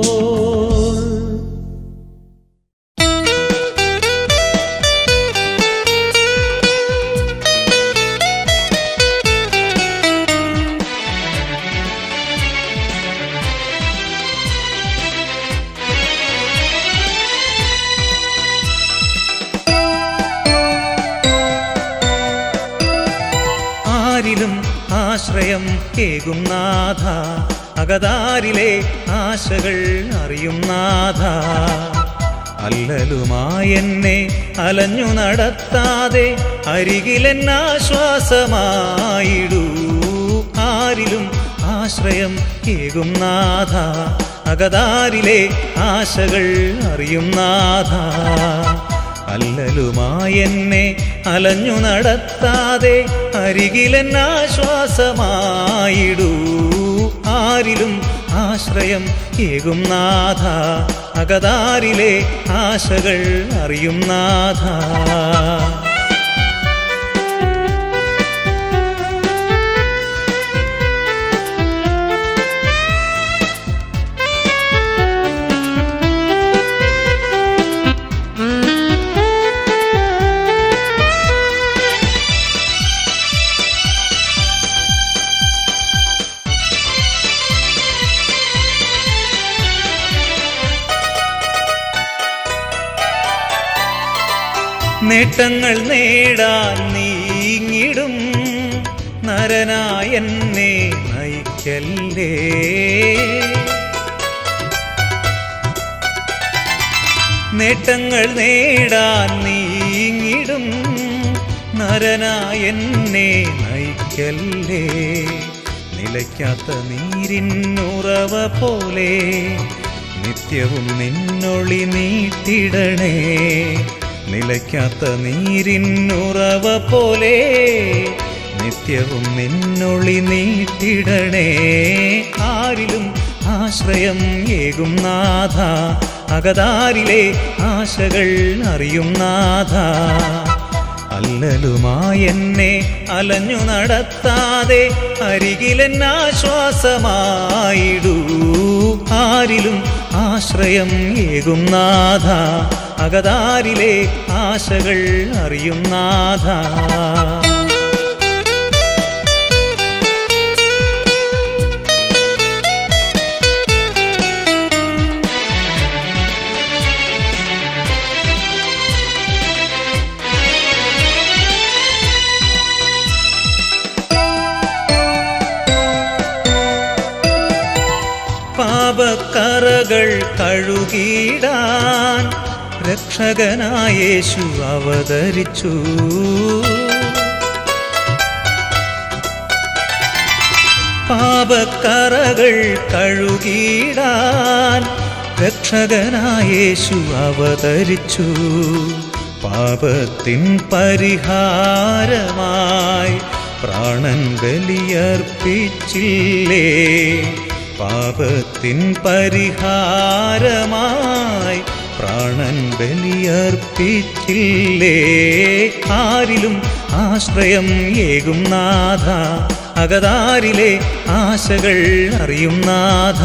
ആരിലും ആശ്രയം കേകും നാഥ, അകതാരിലെ ആശകൾ അറിയും നാഥ. അല്ലലുമായെന്നെ അലഞ്ഞു നടത്താതെ അരികിലെന്നാശ്വാസമായിടൂ. ആരിലും ആശ്രയം കേകും നാഥ, അകതാരിലെ ആശകൾ അറിയും നാഥ. അല്ലലുമായെന്നെ അലഞ്ഞു നടത്താതെ അരികിലെന്നാശ്വാസമായിടൂ. ആരിലും ആശ്രയം ഏകും നാഥ, അകതാരിലെ ആശകൾ അറിയും നാഥ. നേട്ടങ്ങൾ നേടാൻ നീങ്ങിടും നരനായെന്നെ നയിക്കല്ലേ. നേട്ടങ്ങൾ നേടാൻ നീങ്ങിടും നരനായെന്നെ നയിക്കല്ലേ. നിലയ്ക്കാത്ത നീരിന്നുറവ പോലെ നിത്യവും നിന്നൊളി നീട്ടിടണേ. നിലയ്ക്കാത്ത നീരിന്നുറവ പോലെ നിത്യവും നിന്നൊളി നീട്ടിടണേ. ആരിലും ആശ്രയം ഏകും നാഥ, അകതാരിലെ ആശകൾ അറിയും നാഥ. അല്ലലുമായെന്നെ അലഞ്ഞു നടത്താതെ അരികിലെന്നാശ്വാസമായിടൂ. ആരിലും ആശ്രയം ഏകും നാഥ, അകതാരിലെ ആശകൾ അറിയും നാഥ. പാപക്കറകൾ കഴുകിടാൻ രക്ഷകനായ യേശു അവതരിച്ചു. പാപക്കറകൾ കഴുകിടാൻ രക്ഷകനായ യേശു അവതരിച്ചു. പാപത്തിൻ പരിഹാരമായി പ്രാണൻ ബലിയർപ്പിച്ചില്ലേ. പാപത്തിൻ പരിഹാരമായി പ്രാണൻ ബലിയർപ്പിച്ചില്ലേ. ആരിലും ആശ്രയം ഏകും നാഥ, അകതാരിലെ ആശകൾ അറിയും നാഥ.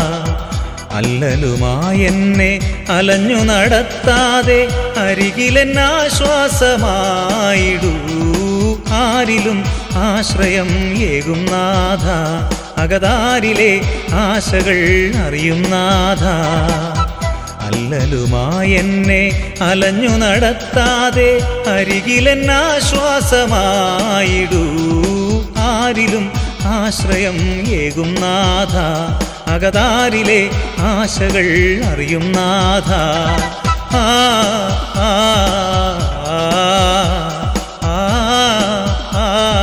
അല്ലലുമായെന്നെ അലഞ്ഞു നടത്താതെ അരികിലെന്നാശ്വാസമായിടൂ. ആരിലും ആശ്രയം ഏകും നാഥ, അകതാരിലെ ആശകൾ അറിയും നാഥ. അല്ലലുമായെന്നെ അലഞ്ഞു നടത്താതെ അരികിലെന്നാശ്വാസമായിടൂ. ആരിലും ആശ്രയം ഏകും നാഥ, അകതാരിലെ ആശകൾ അറിയും നാഥ. ആ ആ ആ ആ ആ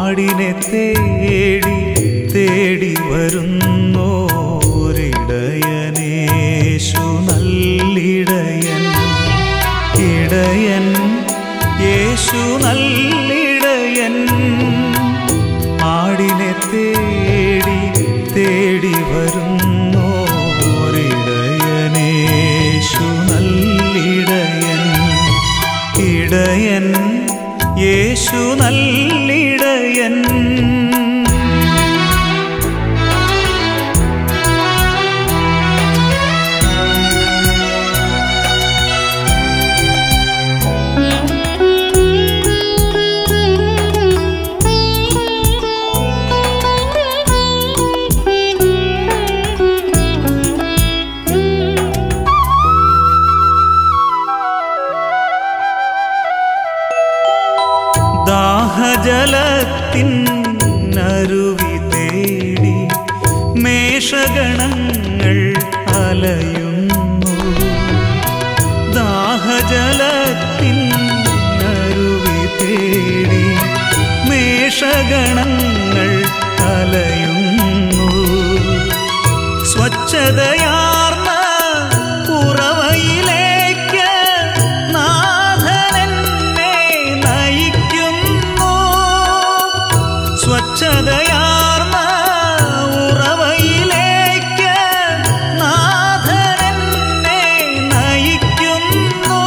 ആടിനെ തേടി തേടി വരുന്നോരിടയനേശു നല്ലിടയൻ. ഇടയൻ യേശു നല്ലിടയൻ. ആടിനെ തേടി തേടി വരുന്നോരിടയനേശു നല്ലിടയൻ. ഇടയൻ യേശു നല്ലിടയൻ. ദാഹജലത്തിനരുവി തേടി മേഷഗണങ്ങൾ അലയുന്നു. ദാഹജലത്തിനരുവി തേടി മേഷഗണങ്ങൾ അലയുന്നു. സ്വച്ഛതയാർന്ന ഉറവയിലേക്ക് നാഥനെന്നെ നയിക്കുന്നു. സ്വച്ഛതയാർന്ന ഉറവയിലേക്ക് നാഥനെന്നെ നയിക്കുന്നു.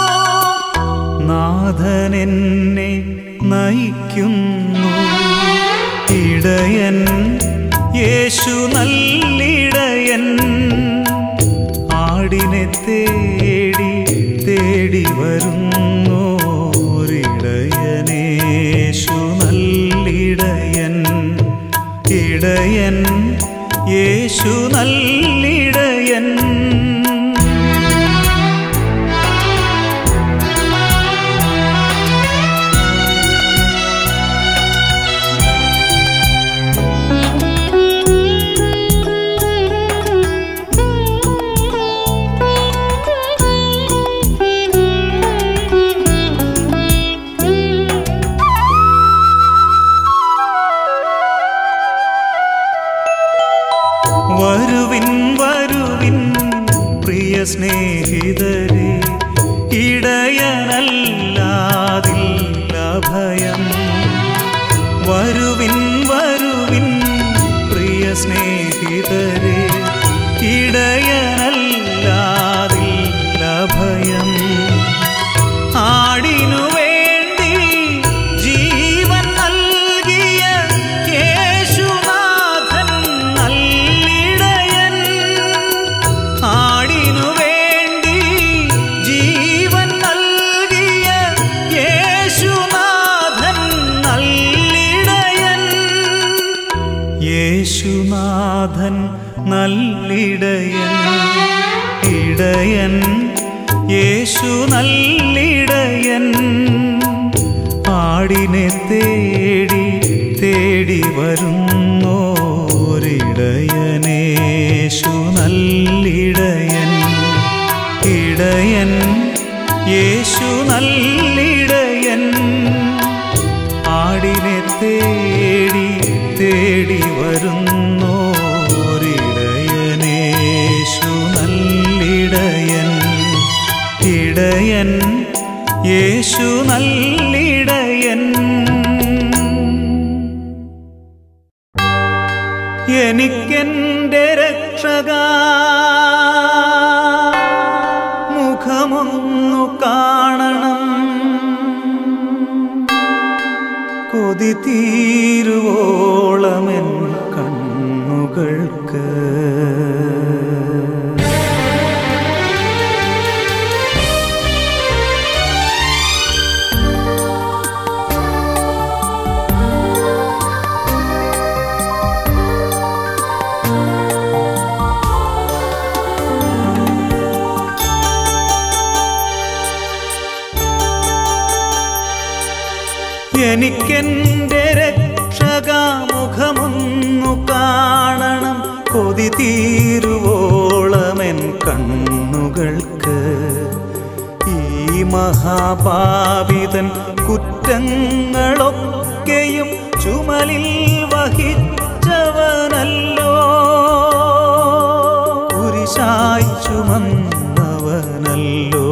നാഥനെന്നെ നയിക്കുന്നു. ഇടയൻ യേശു നല്ലിടയൻ. ആടിനെ തേടി തേടി വരുന്നോരിടയനേശു നല്ലിടയൻ. ഇടയൻ യേശു നല്ലിടയൻ. വരുവിൻ വരുവിൻ പ്രിയ സ്നേഹിതരെ, ഇടയനല്ലാതില്ല ഭയം. വരുവിൻ വരുവിൻ പ്രിയ സ്നേഹിതരെ, ഇടയനല്ലാതില്ല ഭയം. ആടിനു വേണ്ടി ജീവൻ നൽകിയ യേശുനാഥൻ നല്ലിടയൻ. ആടിനു വേണ്ടി ജീവൻ നൽകിയ യേശുനാഥൻ നല്ലിടയൻ. യേശുനാഥൻ നല്ലിടയൻ. ഇടയൻ യേശു നല്ലിടയൻ. ആടിനെ തേടി തേടി വരുന്നോരിടയനേശു നല്ലിടയൻ. ഇടയൻ യേശു നല്ലിടയൻ. ആടിനെ തേടി തേടി വരുന്നോരിടയനേശു നല്ലിടയൻ. ഇടയൻ യേശു നല്ലിടയൻ. എനിക്കെന്റെ രക്ഷകാ മുഖമൊന്നു കാണണം. കൊതി തീരുവോളമെൻ കണ്ണുകൾക്ക്. എനിക്കെന്റെ രക്ഷകാമുഖമൊന്നു കാണണം. കൊതി തീരുവോളമെൻ കണ്ണുകൾക്ക്. ഈ മഹാപാപിതൻ കുറ്റങ്ങളൊക്കെയും ചുമലിൽ വഹിച്ചവനല്ലോ, കുരിശായി ചുമന്നവനല്ലോ.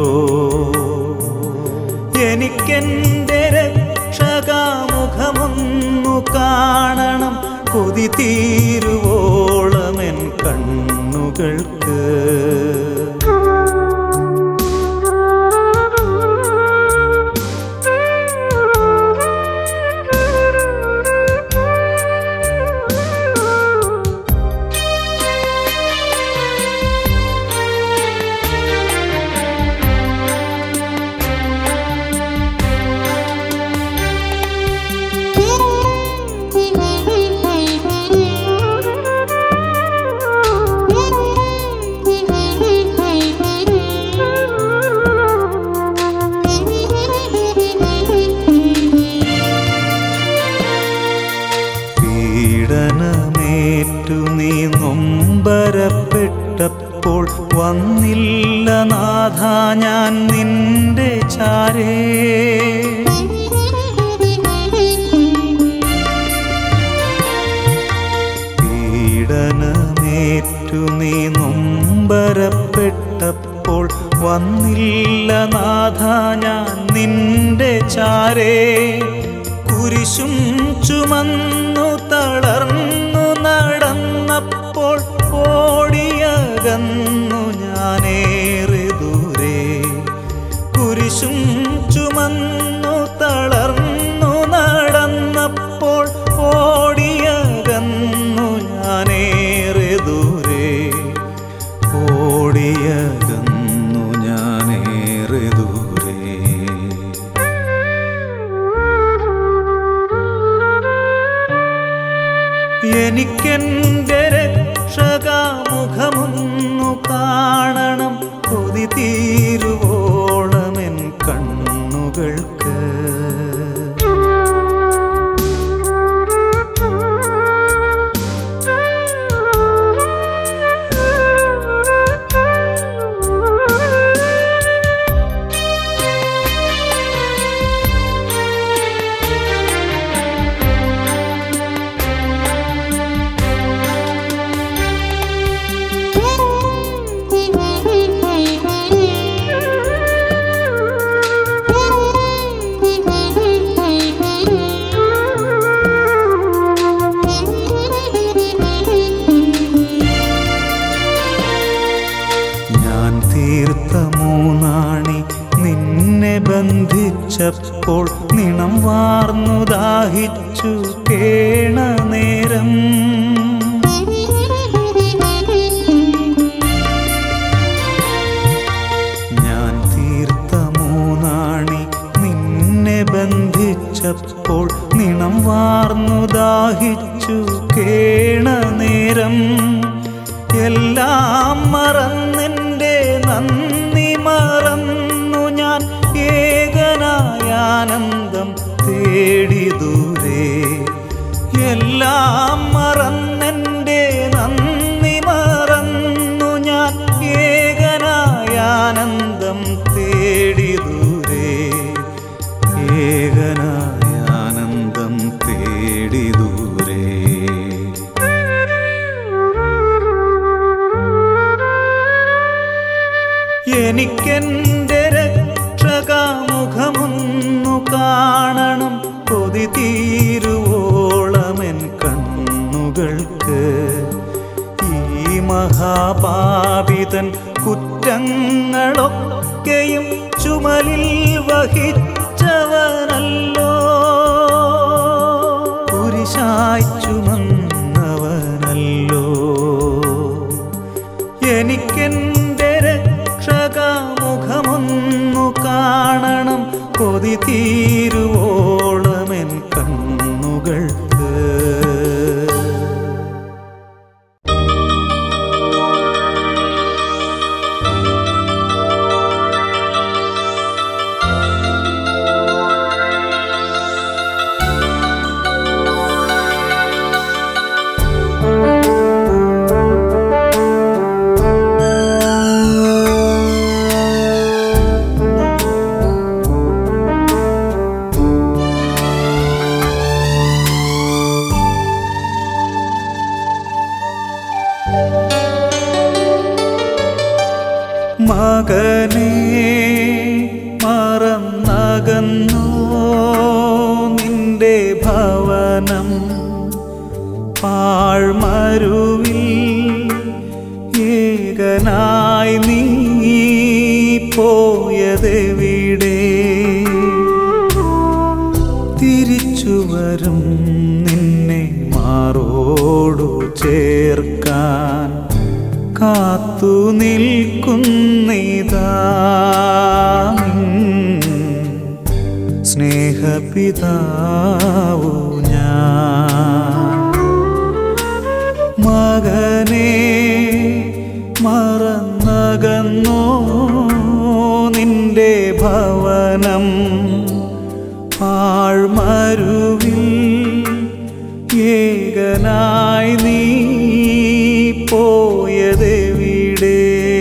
എനിക്കെന്റെ രക്ഷകാമുഖമൊന്നു കാണണം, കൊതി തീരുവോളമെൻ കണ്ണുകൾക്ക്. പീഡനമേറ്റു നീ നൊമ്പരപ്പെട്ടപ്പോൾ വന്നില്ല നാഥ ഞാൻ നിന്റെ ചാരേ. പീഡനമേറ്റു നീ നൊമ്പരപ്പെട്ടപ്പോൾ വന്നില്ല നാഥ ഞാൻ നിന്റെ ചാരേ. കുരിശും ചുമന്നു തളർന്നു നടന്നപ്പോൾ ഓടിയകന്നു ഞാനേറെ ദൂരെ. കുരിശും ചുമന്നു തളർന്നു നടന്നപ്പോൾ ഓടിയകന്നു ഞാനേറെ ദൂരെ. ഓടിയകന്നു ഞാനേറെ ദൂരെ. എനിക്കെന്റെ രക്ഷകാമുഖമൊന്നു കാണണം, കൊതി തീരുവോളമെൻ കണ്ണുകൾക്ക്. മൂന്നാണി നിന്നെ ബന്ധിച്ചപ്പോൾ നിണം വാർന്നു ദാഹിച്ചു കേണ നേരം. ഞാൻ തീർത്ത മൂന്നാണി നിന്നെ ബന്ധിച്ചപ്പോൾ നിണം വാർന്നു ദാഹിച്ചു കേണ നേരം. എല്ലാം മറന്നെൻ്റെ നന്ദി മറന്നു ഞാൻ ഏകനായാനന്ദം തേടി ദൂരെ. എല്ലാം മറന്നെൻ്റെ നന്ദി മറന്നു ഞാൻ ഏകനായാനന്ദം തേടി ദൂരെ. ഏകനായാനന്ദം തേടി ദൂരെ. എനിക്കെന്റെ രക്ഷകാമുഖമൊന്നു കാണണം, കൊതി തീരുവോളമെൻ കണ്ണുകൾക്ക്. ഈ മഹാപാപിതൻ കുറ്റങ്ങളൊക്കെയും ചുമലിൽ വഹിച്ചവനല്ലോ, കുരിശായി ചുമന്നവനല്ലോ. എനിക്കെന്റെ രക്ഷകാമുഖമൊന്നു കാണണം, കൊതി തീരുവോളമെൻ കണ്ണുകൾക്ക്. ഭവനം പാഴ്മരുവിൽ ഏകനായി നീ പോയതെവിടെ? തിരിച്ചു വരും നിന്നെ മാറോടു ചേർക്കാൻ കാത്തു നിൽക്കുന്നിതാ സ്നേഹപിതാവു ഞാൻ. മകനെ മറന്നകന്നോ നിന്റെ ഭവനം പാഴ്മരുവിൽ ഏകനായി നീ പോയതെവിടെ?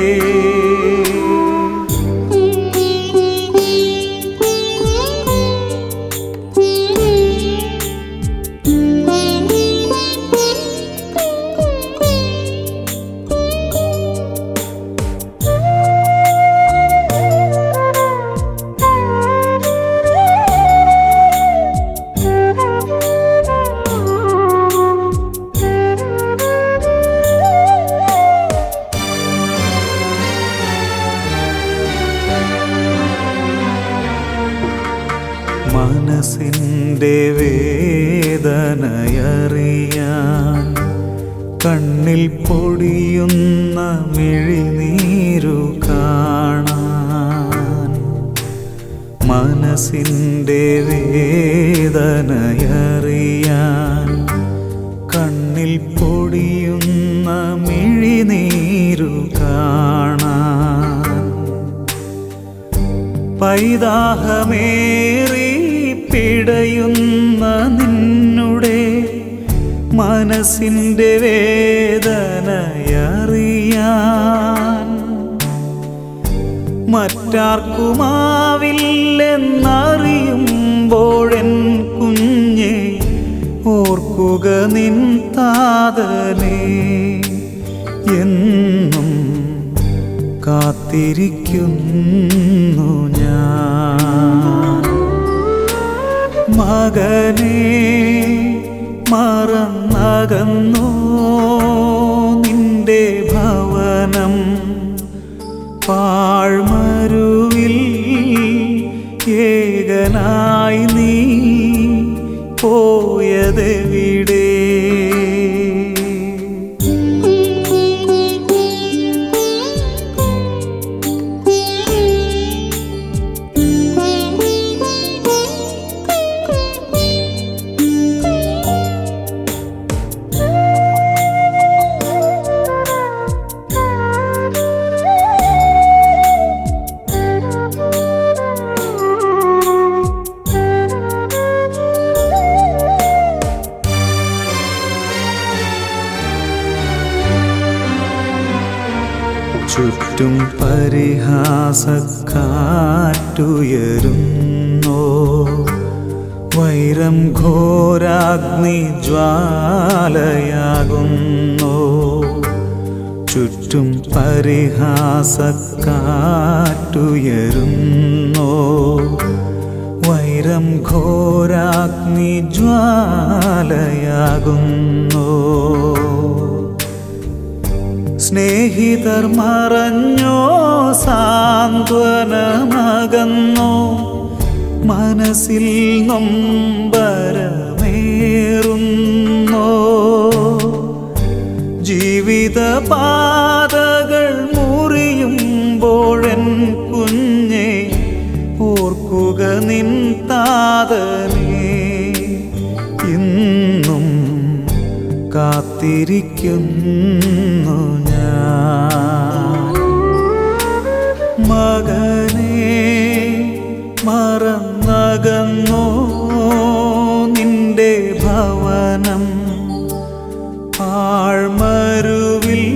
മനസ്സിൻ്റെ വേദനയറിയാൻ കണ്ണിൽ പൊടിയുന്ന മിഴിനീരു കാണാൻ. മനസ്സിൻ്റെ വേദനയറിയാൻ കണ്ണിൽ പൊടിയുന്ന മിഴിനീരു കാണാൻ. പൈതാഹമേറി പിടയുന്ന നിന്നുടെ മനസ്സിൻ്റെ വേദനയറിയാൻ മറ്റാർക്കുമാവില്ലെന്നറിയുമ്പോഴെൻ കുഞ്ഞെ ഓർക്കുക നിൻ താതനെ എന്നും കാത്തിരിക്കുന്നു ഞാൻ. മകനെ മറന്നകന്നോ നിന്റെ ഭവനം പാഴ്മരുവിൽ ഏകനായി നീ പോയതെവിടെ? ചുറ്റും പരിഹാസക്കാറ്റുയരുന്നോ വൈരം ഘോരാഗ്നി ജ്വാലയാകുന്നോ. ചുറ്റും പരിഹാസക്കാറ്റുയരുന്നോ വൈരം ഘോരാഗ്നി ജ്വാലയാകുന്നോ. സ്നേഹിതർ മറഞ്ഞോ സാന്ത്വനമകന്നോ മനസ്സിൽ നൊമ്പരമേറുന്നോ. ജീവിതപാതകൾ മുറിയുമ്പോഴെൻ കുഞ്ഞെ ഓർക്കുക നിൻ താതനെ ഇന്നും കാത്തിരിക്കുന്നു ഞാൻ. മകനെ മറന്നകന്നോ നിന്റെ ഭവനം പാഴ്മരുവിൽ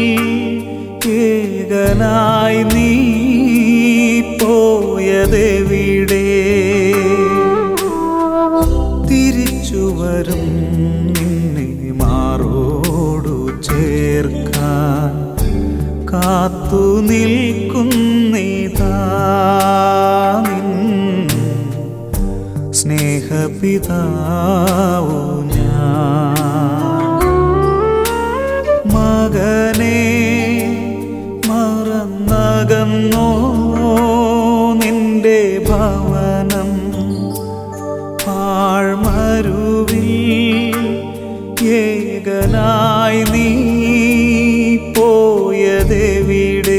ഏകനായി നീ പോയതെവിടെ? തിരിച്ചു വരും നിന്നെ മാറോടു ചേർക്കാൻ കാത്തു നിൽക്കുന്നിതാ നിൻ സ്നേഹ സ്നേഹപിതാവു ഞാൻ. മകനെ മറന്നകന്നോ നിന്റെ ഭവനം, ആഴ്മരുവിൽ ഏകനായി നീ പോയതെവിടെ?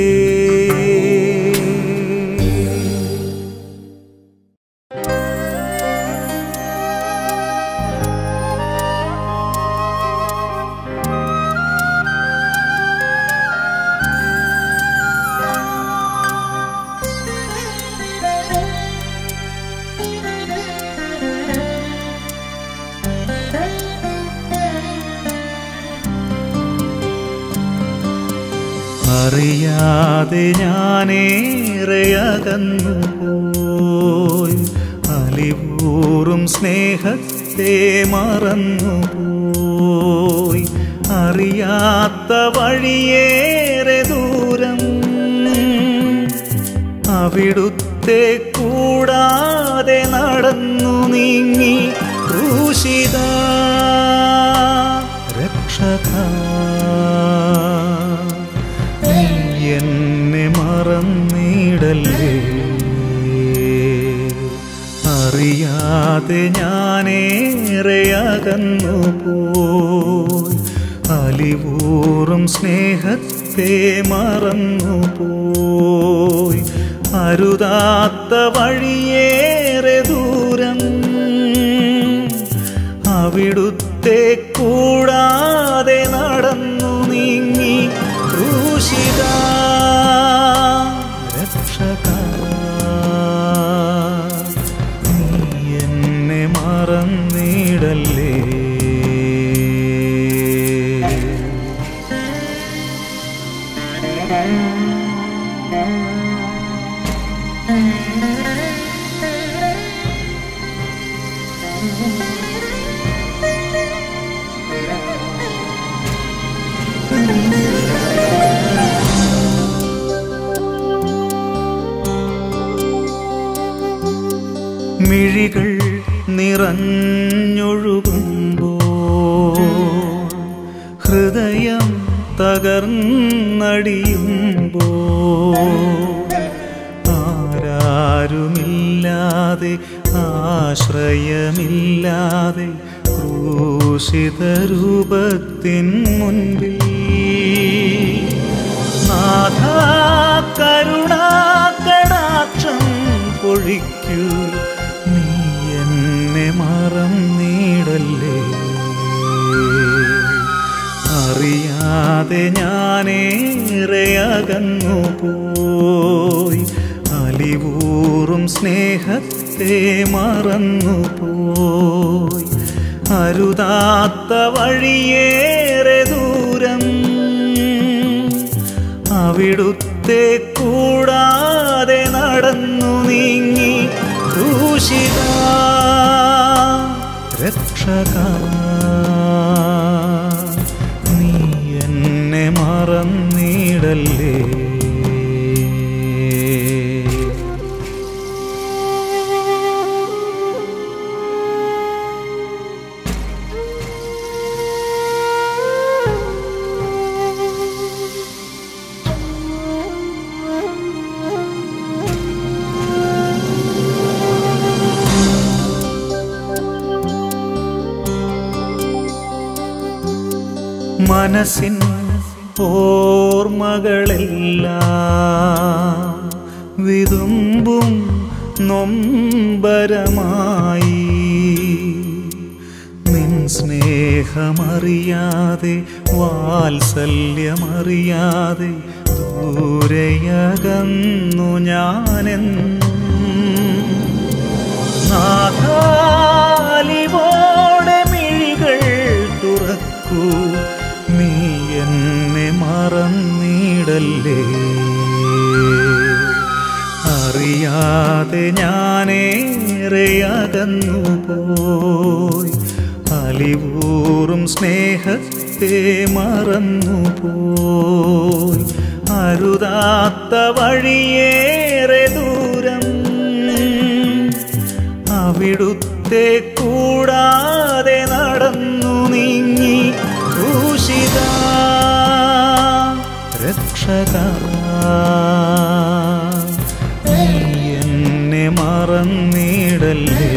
അറിയാതെ ഞാനേറെ അകന്നുപോയി, അലിവൂറും സ്നേഹത്തെ മറന്നുപോയി. അറിയാത്ത വഴിയേറെ ദൂരം അവിടുത്തെ കൂടാതെ നടന്നു നീങ്ങി. ക്രൂശിത രക്ഷക എന്നെ മറന്നിടല്ലേ. അറിയാതെ ഞാനേറെ അകന്നുപോയി, അലിവൂറും സ്നേഹത്തെ മറന്നുപോയി. അരുതാത്ത വഴിയേറെ ദൂരം അവിടുത്തെ കൂടാതെ നടന്നു നീങ്ങി. ക്രൂശിത രക്ഷക നീ എന്നെ മറന്നിടല്ലേ. മിഴികൾ നിറഞ്ഞൊഴുകുമ്പോൾ, ഹൃദയം തകർന്നടിയുമ്പോൾ, ആരാരുമില്ലാതെ ആശ്രയമില്ലാതെ ക്രൂശിത രൂപത്തിൻ മുൻപിൽ നാഥാ കരുണാകടാക്ഷം പൊഴിക്കൂ. നീ എന്നെ മറന്നിടല്ലേ. അറിയാതെ ഞാനേറെ അകന്നുപോയി, അലിവൂറും സ്നേഹത്തെ മറന്നുപോയി. അരുതാത്ത വഴിയേറെ ദൂരം അവിടുത്തെ കൂടാതെ നടന്നു നീങ്ങി. ക്രൂശിത രക്ഷക നീ എന്നെ മറന്നിടല്ലേ. മനസ്സിൻ ഓർമ്മകളെല്ലാം വിതുമ്പും നൊമ്പരമായി. നിൻ സ്നേഹമറിയാതെ വാത്സല്യമറിയാതെ ദൂരെയകന്നു ഞാനെന്നും. നാഥാലിവോടെ മിഴികൾ തുറക്കൂ, നീ എന്നെ മറന്നിടല്ലേ. അറിയാതെ ഞാനേറെ അകന്നുപോയി, അലിവൂറും സ്നേഹത്തെ മറന്നുപോയി. അരുതാത്ത വഴിയേറെ ദൂരം അവിടുത്തെ അവിടുത്തെ കൂടാതെ നടന്നു നീങ്ങി ക്രൂശിത രക്ഷക നീ എന്നെ മറന്നിടല്ലേ.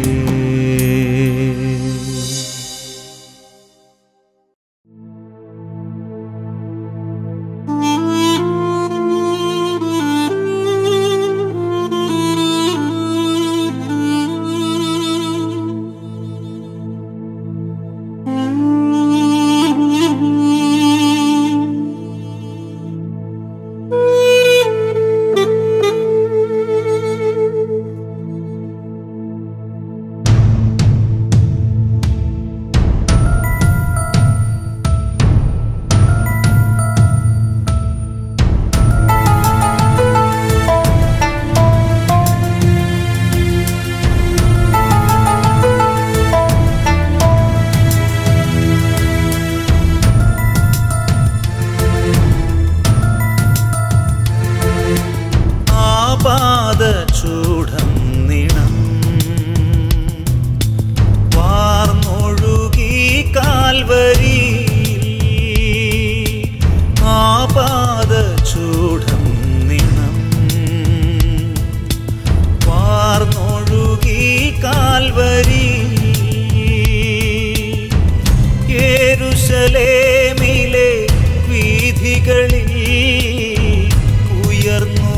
പാദചൂഢം നിണം വാർന്നൊഴുകി കാൽവരിയിൽ, ആ പാദചൂഢം നിണം വാർന്നൊഴുകി കാൽവരിയിൽ, യെരൂശലേമിലെ വീഥികളിൽ ഉയർന്നു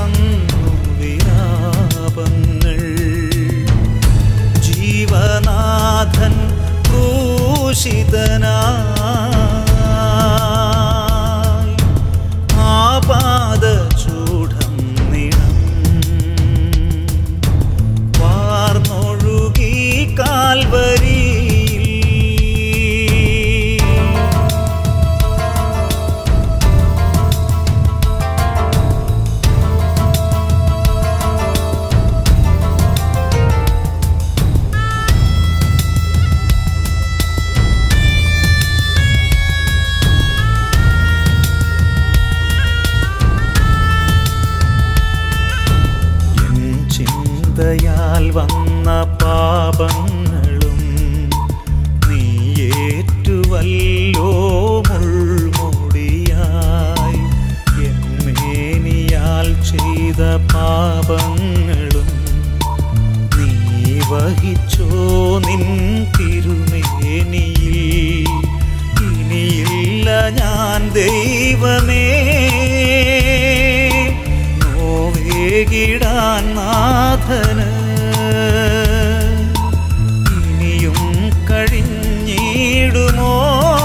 ജീവനാഥൻ ക്രൂശിതനായി, ആ പാദചൂഢം നിണം വാർന്നൊഴുകി കാൽവരിയിൽ. ചിന്തയാൽ വന്ന പാപങ്ങളും നീ ഏറ്റുവല്ലോ മുൾമുടിയായി, എന്നേനിയാൽ ചെയ്ത പാപങ്ങളും നീ വഹിച്ചോ നിൻ തിരുമേനിയിൽ. ഇനിയില്ല ഞാൻ ദൈവമേ നോവേകിടാൻ നാഥന്, ഇനിയും കഴിഞ്ഞിടുമോ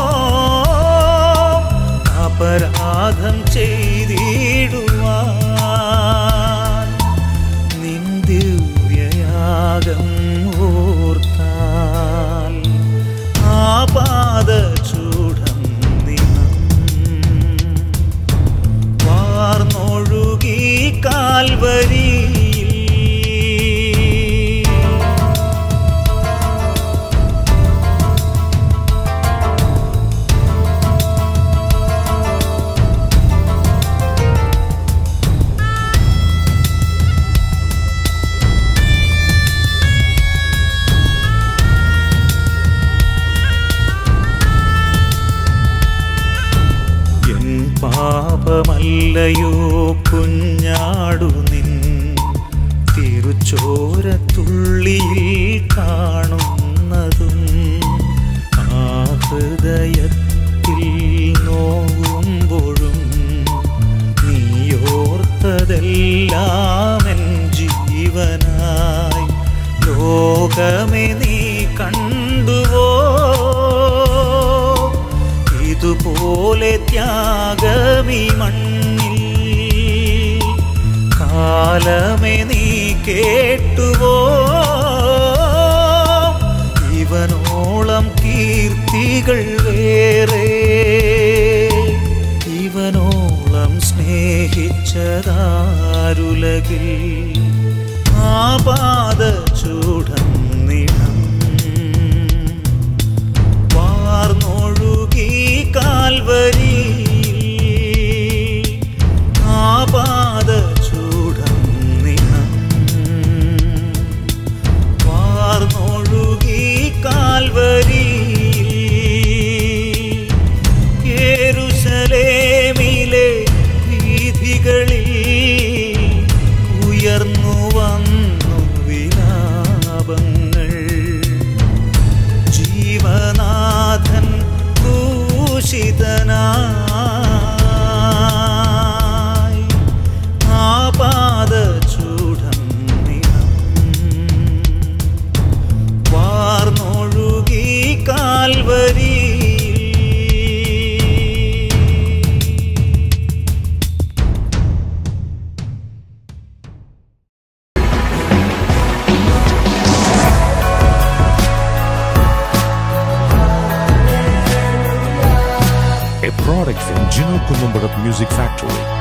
അപരാധം ചെയ്തിടുവാൻ. നിൻ ദിവ്യയാഗം ഓർത്താൽ ആ പാദചൂഢം നിണം വാർന്നൊഴുകി കാൽവരിയിൽ. പാപമല്ലയോ കുഞ്ഞാടു നിൻ തിരുച്ചോരത്തുള്ളിയിൽ കാണുന്നതും, ആ ഹൃദയത്തിൽ നോവുമ്പോഴും നീയോർത്തതെല്ലാം എൻ ജീവനായി. ലോകമേ നീ കണ്ടുവോ ഇതുപോലെ ത്യാഗമീ മണ്ണിൽ? കാലമേ നീ കേട്ടുവോ ഇവനോളം കീർത്തികൾ വേറെ? ഇവനോളം സ്നേഹിച്ചതാരുലകിൽ? ആ പാദചൂഢം നിണം വാർന്നൊഴുകി കാൽവരിയിൽ, ആ പാദചൂഢം നിണം വാർന്നൊഴുകി product from Gino Columbarat Music Factory.